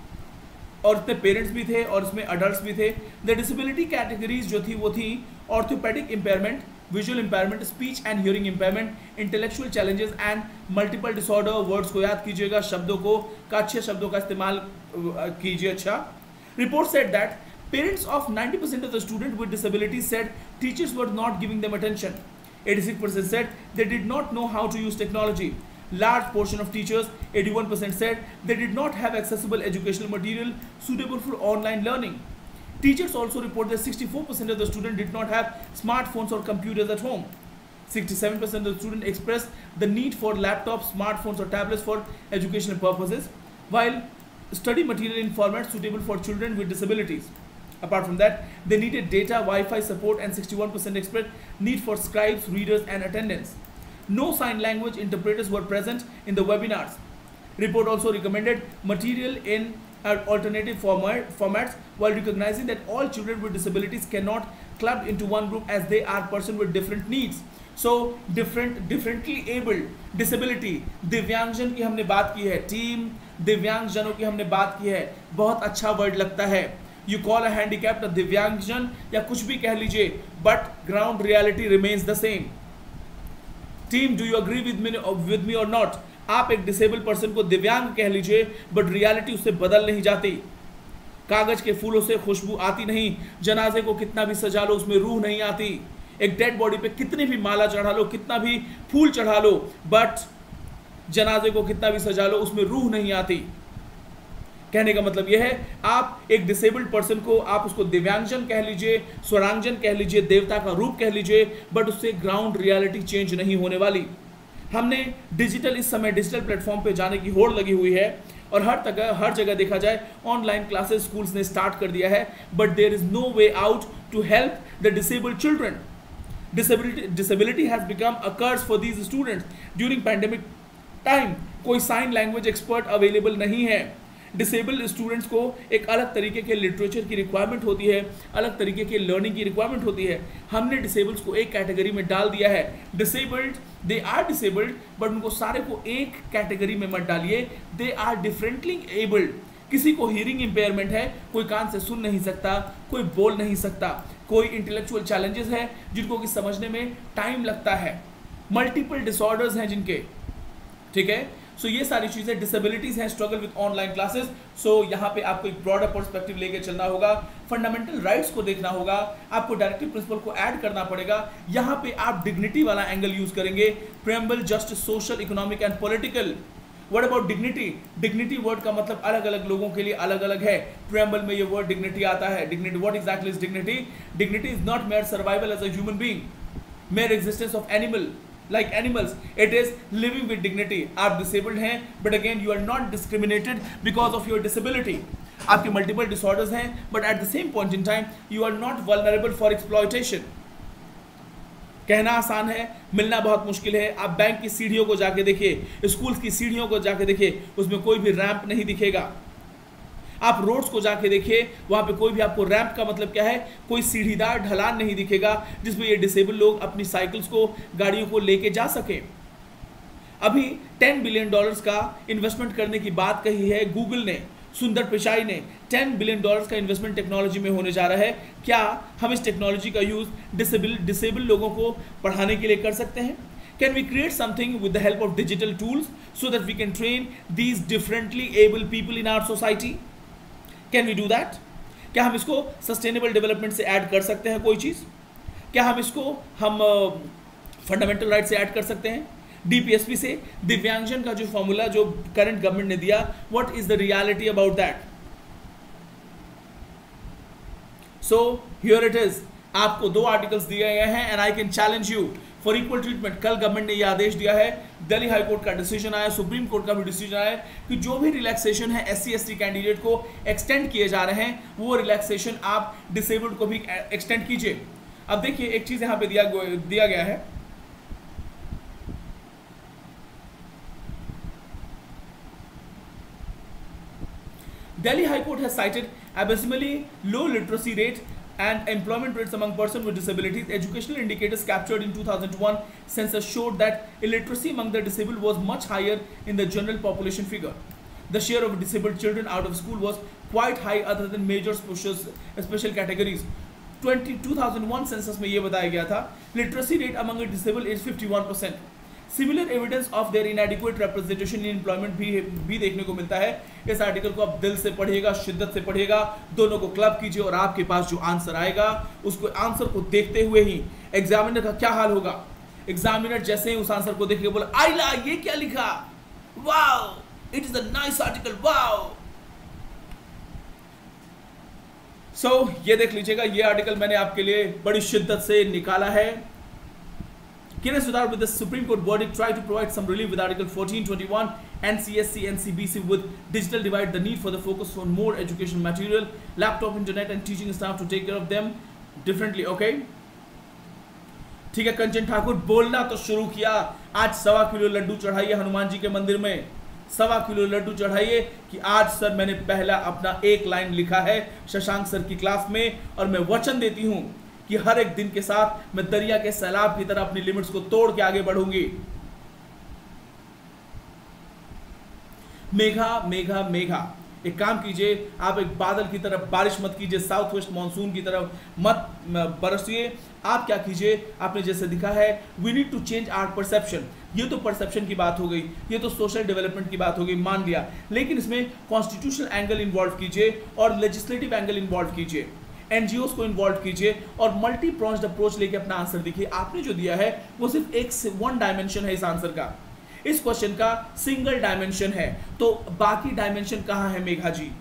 और इसमें parents भी थे और इसमें adult भी थे। The disability categories जो थी वो थी orthopaedic impairment, visual impairment, speech and hearing impairment, intellectual challenges and multiple disorder. Words को याद कीजिएगा, शब्दों को का अच्छे शब्दों का इस्तेमाल कीजिए। अच्छा, report said that parents of ninety percent of the students with disabilities said teachers were not giving them attention. eighty-six percent said they did not know how to use technology. Large portion of teachers, eighty-one percent said they did not have accessible educational material suitable for online learning. Teachers also report that sixty-four percent of the students did not have smartphones or computers at home. sixty-seven percent of the students expressed the need for laptops, smartphones or tablets for educational purposes, while study material in formats suitable for children with disabilities. Apart from that, they needed data, Wi-Fi support, and sixty-one percent expressed need for scribes, readers, and attendance. No sign language interpreters were present in the webinars. Report also recommended material in alternative format, formats while recognizing that all children with disabilities cannot club into one group as they are person with different needs. So different, differently abled, disability, दिव्यांगजन की हमने बात की है, team दिव्यांगजनों की हमने बात की है, बहुत अच्छा वर्ड लगता है. You call a handicapped a दिव्यांगजन या कुछ भी कह लीजिए, but ground reality remains the same. Team, do you agree with me with me or not? आप एक डिसेबल पर्सन को दिव्यांग कह लीजिए, बट रियलिटी उससे बदल नहीं जाती. कागज के फूलों से खुशबू आती नहीं, जनाजे को कितना भी सजा लो उसमें रूह नहीं आती. एक डेड बॉडी पे कितनी भी माला चढ़ा लो, कितना भी फूल चढ़ा लो, बट जनाजे को कितना भी सजा लो उसमें रूह नहीं आती. कहने का मतलब यह है, आप एक डिसेबल्ड पर्सन को आप उसको दिव्यांगजन कह लीजिए, स्वरांगजन कह लीजिए, देवता का रूप कह लीजिए, बट उससे ग्राउंड रियलिटी चेंज नहीं होने वाली. हमने डिजिटल इस समय डिजिटल प्लेटफॉर्म पे जाने की होड़ लगी हुई है और हर जगह हर जगह देखा जाए ऑनलाइन क्लासेस स्कूल्स ने स्टार्ट कर दिया है, but there is no way out to help the disabled children. Disability, disability has become a curse for these students during pandemic time. कोई साइन लैंग्वेज एक्सपर्ट अवेलेबल नहीं है. Disabled students को एक अलग तरीके के लिटरेचर की रिक्वायरमेंट होती है, अलग तरीके के लर्निंग की रिक्वायरमेंट होती है. हमने डिसेबल्स को एक कैटेगरी में डाल दिया है. Disabled, they are disabled, but उनको सारे को एक कैटेगरी में मत डालिए. They are differently abled. किसी को हियरिंग इंपेयरमेंट है, कोई कान से सुन नहीं सकता, कोई बोल नहीं सकता, कोई इंटेलेक्चुअल चैलेंजेस है जिनको कि समझने में टाइम लगता है, मल्टीपल डिसऑर्डर्स हैं जिनके, ठीक है. सो so, ये सारी चीज़ें डिसेबिलिटीज हैं. Struggle with online classes. So यहाँ पे आपको एक ब्रॉडर पर्सपेक्टिव लेके चलना होगा, फंडामेंटल राइट्स को देखना होगा, आपको डायरेक्टिव प्रिंसिपल को ऐड करना पड़ेगा. यहाँ पे आप डिग्निटी वाला एंगल यूज करेंगे. Preamble, justice, social, economic and political. What about dignity? Dignity word का मतलब अलग अलग लोगों के लिए अलग अलग है. Preamble में ये वर्ड dignity आता है. Dignity, what exactly is dignity? Dignity is not mere survival as a human being, mere existence of animal like animals. It is living with dignity. आप disabled हैं, but again you are not discriminated because of your disability. आपके multiple disorders हैं, but at the same point in time you are not vulnerable for exploitation. कहना आसान है, मिलना बहुत मुश्किल है. आप बैंक की सीढ़ियों को जाके देखिए, स्कूल की सीढ़ियों को जाके देखिए, उसमें कोई भी रैंप नहीं दिखेगा. आप रोड्स को जाके देखिए, वहाँ पे कोई भी आपको रैंप का मतलब क्या है, कोई सीढ़ीदार ढलान नहीं दिखेगा जिसमें ये डिसेबल लोग अपनी साइकिल्स को, गाड़ियों को लेके जा सकें. अभी टेन बिलियन डॉलर्स का इन्वेस्टमेंट करने की बात कही है गूगल ने, सुंदर पिचाई ने. टेन बिलियन डॉलर्स का इन्वेस्टमेंट टेक्नोलॉजी में होने जा रहा है. क्या हम इस टेक्नोलॉजी का यूज डिसेबल डिसेबल लोगों को पढ़ाने के लिए कर सकते हैं? Can we create something with the help of digital tools so that we can train these differently able people in our society? Can we do that? क्या हम इसको सस्टेनेबल डेवलपमेंट से ऐड कर सकते हैं कोई चीज़? क्या हम इसको हम फंडामेंटल uh, राइट से ऐड कर सकते हैं? डीपीएसपी से दिव्यांगजन का जो फॉर्मूला जो करंट गवर्नमेंट ने दिया, what is the reality about that? So here it is. आपको दो आर्टिकल्स दिए गए हैं and I can challenge you for equal treatment. कल गवर्नमेंट ने यह आदेश दिया है, दिल्ली हाई कोर्ट का डिसीजन आया, सुप्रीम कोर्ट का भी डिसीजन आया कि जो भी रिलैक्सेशन है S C S T candidate को एक्सटेंड किए जा रहे हैं, वो रिलैक्सेशन आप डिसेबल्ड को भी एक्सटेंड कीजिए. अब देखिए एक चीज यहाँ पे दिया दिया गया है, Delhi High Court has cited abysmally low literacy rate and employment rates among persons with disabilities. Educational indicators captured in two thousand one census showed that illiteracy among the disabled was much higher in the general population figure. The share of disabled children out of school was quite high other than major special, special categories. two thousand one census में ये बताया गया था, literacy rate among the disabled is fifty-one percent. Similar evidence of there inadequate representation in employment भी भी देखने को मिलता है। इस आर्टिकल को आप दिल से पढ़िएगा, शिद्दत से पढ़िएगा, दोनों को क्लब कीजिए और आपके पास जो आंसर आएगा उसको आंसर को देखते हुए ही एग्जामिनर का क्या हाल होगा। एग्जामिनर जैसे ही उस आंसर को देख के बोला आइला ये क्या लिखा, wow it is a nice article, wow. So so, ये देख लीजिएगा, ये आर्टिकल मैंने आपके लिए बड़ी शिद्दत से निकाला है। Kenes Sudhar with the Supreme Court verdict try to provide some relief with Article fourteen twenty-one, N C S C, N C B C with digital divide, the need for the focus on more education material, laptop, internet and teaching staff to take care of them differently. Okay? ठीक है, कंचन ठाकुर बोलना तो शुरू किया। आज सवा kilo लड्डू चढ़ाइए हनुमान जी के मंदिर में, सवा किलो लड्डू चढ़ाइए कि आज सर मैंने पहला अपना एक लाइन लिखा है शशांक सर की क्लास में, और मैं वचन देती हूं कि हर एक दिन के साथ मैं दरिया के सैलाब की तरह अपनी लिमिट्स को तोड़ के आगे बढ़ूंगी। मेघा मेघा मेघा एक काम कीजिए, आप एक बादल की तरफ बारिश मत कीजिए, साउथ वेस्ट मानसून की तरफ मत बरसिए। आप क्या कीजिए, आपने जैसे दिखा है we need to change our perception. ये तो परसेप्शन की बात हो गई, ये तो सोशल डेवलपमेंट की बात हो गई, मान लिया, लेकिन इसमें कॉन्स्टिट्यूशनल एंगल इन्वॉल्व कीजिए और लेजिस्लेटिव एंगल इन्वॉल्व कीजिए, एनजीओस को इन्वॉल्व कीजिए और मल्टी प्रोन्स्ड अप्रोच लेके अपना आंसर देखिए। आपने जो दिया है वो सिर्फ एक वन डायमेंशन है इस आंसर का, इस क्वेश्चन का सिंगल डायमेंशन है, तो बाकी डायमेंशन कहां है मेघा जी?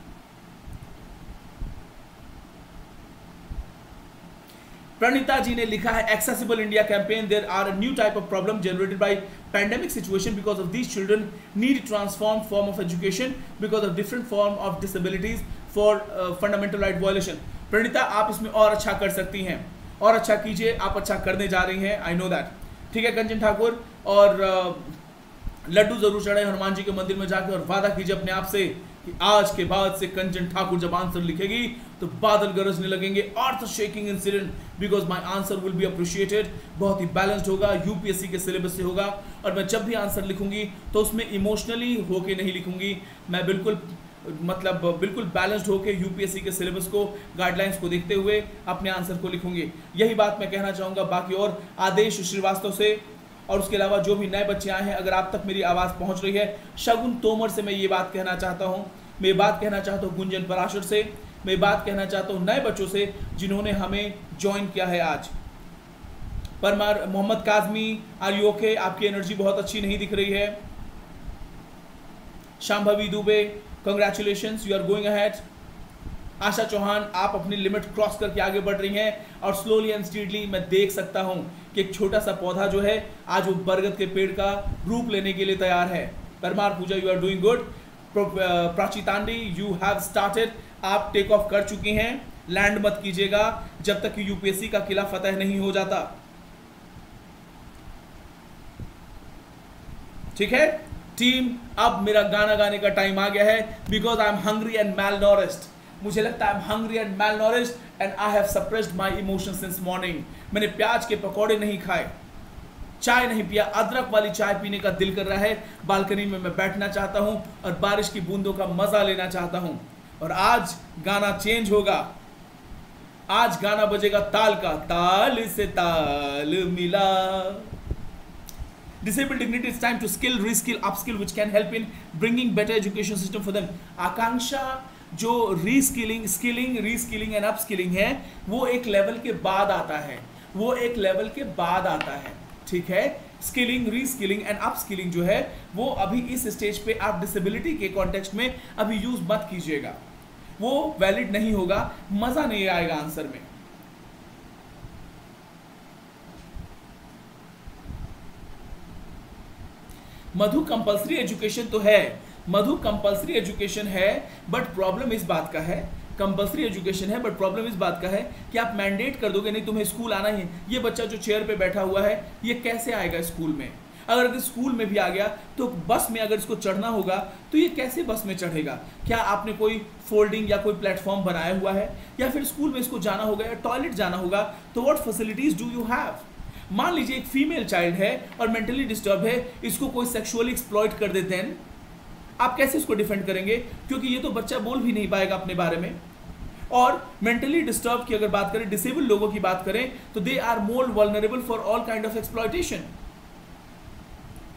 प्रणीता जी ने लिखा है accessible India campaign, there are a new type of problem generated by pandemic situation because of these children need transform form of education because of different form of disabilities for fundamental right violation. Praneeta आप इसमें और अच्छा कर सकती हैं, और अच्छा कीजिए, आप अच्छा करने जा रही हैं, आई नो दैट। ठीक है कंचन ठाकुर, और uh, लड्डू जरूर चढ़ाए हनुमान जी के मंदिर में जाकर और वादा कीजिए अपने आप से कि आज के बाद से कंचन ठाकुर जब आंसर लिखेगी तो बादल गरजने लगेंगे, earth shaking incident, because my answer will be appreciated. बहुत ही बैलेंस्ड होगा, यूपीएससी के सिलेबस से होगा, और मैं जब भी आंसर लिखूंगी तो उसमें इमोशनली होके नहीं लिखूंगी, मैं बिल्कुल मतलब बिल्कुल बैलेंस्ड होके यूपीएससी के सिलेबस को, गाइडलाइंस को देखते हुए अपने आंसर को लिखूंगी। यही बात मैं कहना चाहूँगा। बाकी और आदेश श्रीवास्तव से और उसके अलावा जो भी नए बच्चे आए हैं, अगर आप तक मेरी आवाज़ पहुंच रही है, शगुन तोमर से मैं ये बात कहना चाहता हूं, मैं बात कहना चाहता हूं गुंजन पराशर से, मैं बात कहना चाहता हूं नए बच्चों से जिन्होंने हमें ज्वाइन किया है आज। Parmar Mohammad Kazmi, are you okay? आपकी एनर्जी बहुत अच्छी नहीं दिख रही है। Shambhavi Dubey, congratulations, you are going ahead. Asha Chauhan, आप अपनी लिमिट क्रॉस करके आगे बढ़ रही हैं, और स्लोली एंड स्टीडली मैं देख सकता हूं कि एक छोटा सा पौधा जो है आज वो बरगद के पेड़ का रूप लेने के लिए तैयार है। Parmar Pooja, you are doing good. Prachi Tandi, you have started, आप टेक ऑफ कर चुकी हैं। लैंड मत कीजिएगा जब तक कि यूपीएससी का किला फतेह नहीं हो जाता, ठीक है टीम? अब मेरा गाना गाने का टाइम आ गया है, because I am hungry and malnourished. मुझे लगता है I am hungry and malnourished and I have suppressed my emotions since morning. मैंने प्याज के पकौड़े नहीं खाए, चाय नहीं पिया, अदरक वाली चाय पीने का दिल कर रहा है। बालकनी में मैं बैठना चाहता हूं और बारिश की बूंदों का मजा लेना चाहता हूं। और आज गाना चेंज होगा, आज गाना बजेगा ताल का, ताल से ताल मिला। Disabled dignity, it's time to skill, reskill, upskill, which can help in bringing better education system for them. Akanksha, जो reskilling, skilling, reskilling and upskilling है, वो एक लेवल के बाद आता है, वो एक लेवल के बाद आता है, ठीक है? स्किलिंग, रीस्किलिंग एंड अपस्किलिंग जो है वो अभी इस स्टेज पे आप डिसेबिलिटी के कॉन्टेक्स्ट में अभी यूज मत कीजिएगा, वो वैलिड नहीं होगा, मजा नहीं आएगा आंसर में। मधु, कंपल्सरी एजुकेशन तो है, मधु कंपल्सरी एजुकेशन है, बट प्रॉब्लम इस बात का है, कंपल्सरी एजुकेशन है बट प्रॉब्लम इस बात का है कि आप मैंडेट कर दोगे नहीं तुम्हें स्कूल आना ही है। ये बच्चा जो चेयर पे बैठा हुआ है ये कैसे आएगा स्कूल में? अगर स्कूल में भी आ गया तो बस में अगर इसको चढ़ना होगा तो ये कैसे बस में चढ़ेगा? क्या आपने कोई फोल्डिंग या कोई प्लेटफॉर्म बनाया हुआ है? या फिर स्कूल में इसको जाना होगा या टॉयलेट जाना होगा, तो what facilities do you have? मान लीजिए एक फीमेल चाइल्ड है और मेंटली डिस्टर्ब है, इसको कोई सेक्सुअली एक्सप्लॉइट कर देते हैं, आप कैसे इसको डिफेंड करेंगे? क्योंकि ये तो बच्चा बोल भी नहीं पाएगा अपने बारे में। और मेंटली डिस्टर्ब की अगर बात करें, डिसेबल लोगों की बात करें, तो they are more vulnerable for all kind of exploitation.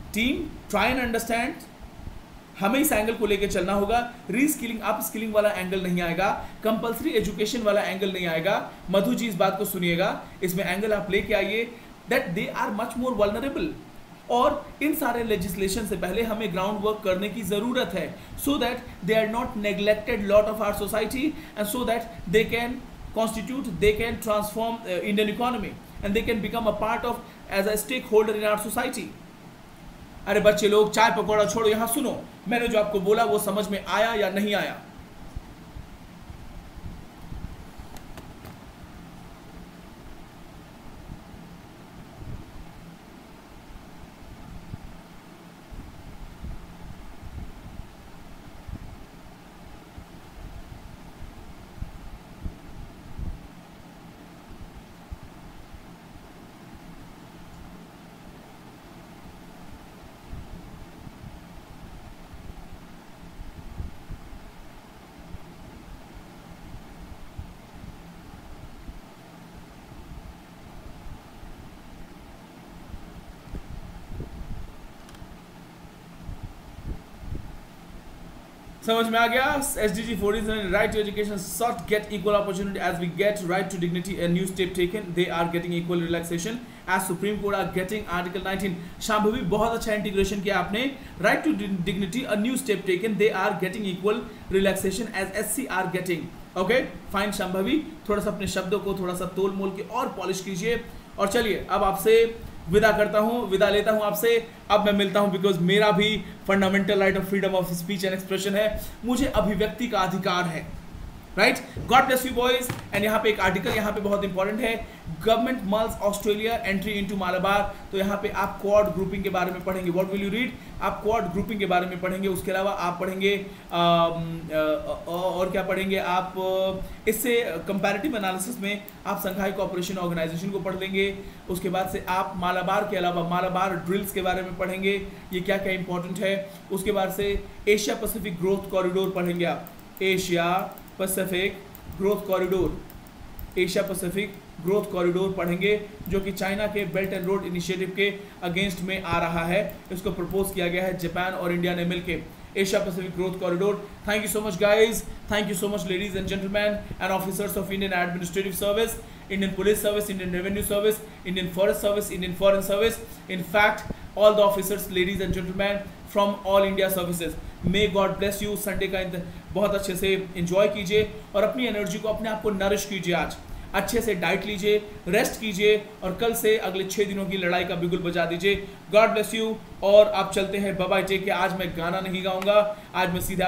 Team try and understand, हमें इस एंगल को लेकर चलना होगा। रीस्किलिंग अप स्किलिंग वाला एंगल नहीं आएगा, कंपल्सरी एजुकेशन वाला एंगल नहीं आएगा। मधु जी इस बात को सुनिएगा, इसमें एंगल आप लेके आइए that they are much more vulnerable. और इन सारे लेजिस्लेशन से पहले हमें ग्राउंड वर्क करने की जरूरत है, so that they are not neglected lot of our society and so that they can constitute, they can transform Indian economy and they can become a part of as a stakeholder in our society. अरे बच्चे लोग, चाय पकौड़ा छोड़ो, यहां सुनो, मैंने जो आपको बोला वो समझ में आया या नहीं आया? समझ में आ गया? S D G fourteen right to education sought get equal opportunity as we get right to dignity, a new step taken, they are getting equal relaxation as Supreme Court are getting Article nineteen। Shambhavi बहुत अच्छा integration किया आपने। right to dignity, a new step taken, they are getting equal relaxation as S C are getting। Okay fine Shambhavi, थोड़ा सा अपने शब्दों को थोड़ा सा तोल मोल के और पॉलिश कीजिए। और चलिए अब आपसे विदा करता हूं, विदा लेता हूं आपसे। अब मैं मिलता हूं, बिकॉज मेरा भी fundamental right of freedom of speech and expression है, मुझे अभिव्यक्ति का अधिकार है, right. God bless you boys. And यहाँ पे एक आर्टिकल यहाँ पे बहुत इंपॉर्टेंट है, government mulls Australia entry into Malabar. तो यहाँ पे आप क्वाड ग्रुपिंग के बारे में पढ़ेंगे। What will you read? आप क्वाड ग्रुपिंग के बारे में पढ़ेंगे। उसके अलावा आप पढ़ेंगे आ, आ, और क्या पढ़ेंगे आप? इससे कंपैरेटिव एनालिसिस में आप संघाई कोऑपरेशन ऑर्गेनाइजेशन को पढ़ लेंगे। उसके बाद से आप मालाबार के अलावा मालाबार ड्रिल्स के बारे में पढ़ेंगे, ये क्या क्या इंपॉर्टेंट है। उसके बाद से एशिया पैसिफिक ग्रोथ कॉरिडोर पढ़ेंगे आप, Asia Pacific growth corridor, Asia Pacific growth corridor पढ़ेंगे, जो कि चाइना के बेल्ट एंड रोड इनिशिएटिव के अगेंस्ट में आ रहा है। इसको प्रपोज किया गया है जापान और इंडिया ने मिलकर, Asia Pacific growth corridor. Thank you so much guys, thank you so much ladies and gentleman and officers of Indian administrative service, Indian police service, Indian revenue service, Indian forest service, Indian foreign service, in fact all the officers, ladies and gentleman from all India services. May God bless you. Sunday का बहुत अच्छे से enjoy कीजिए और अपनी energy को, अपने आप को नरिश कीजिए। आज अच्छे से डाइट लीजिए, रेस्ट कीजिए और कल से अगले छः दिनों की लड़ाई का बिगुल बजा दीजिए। God bless you. और आप चलते हैं, बाय बाय, टेक केयर। आज मैं गाना नहीं गाऊंगा, आज मैं सीधा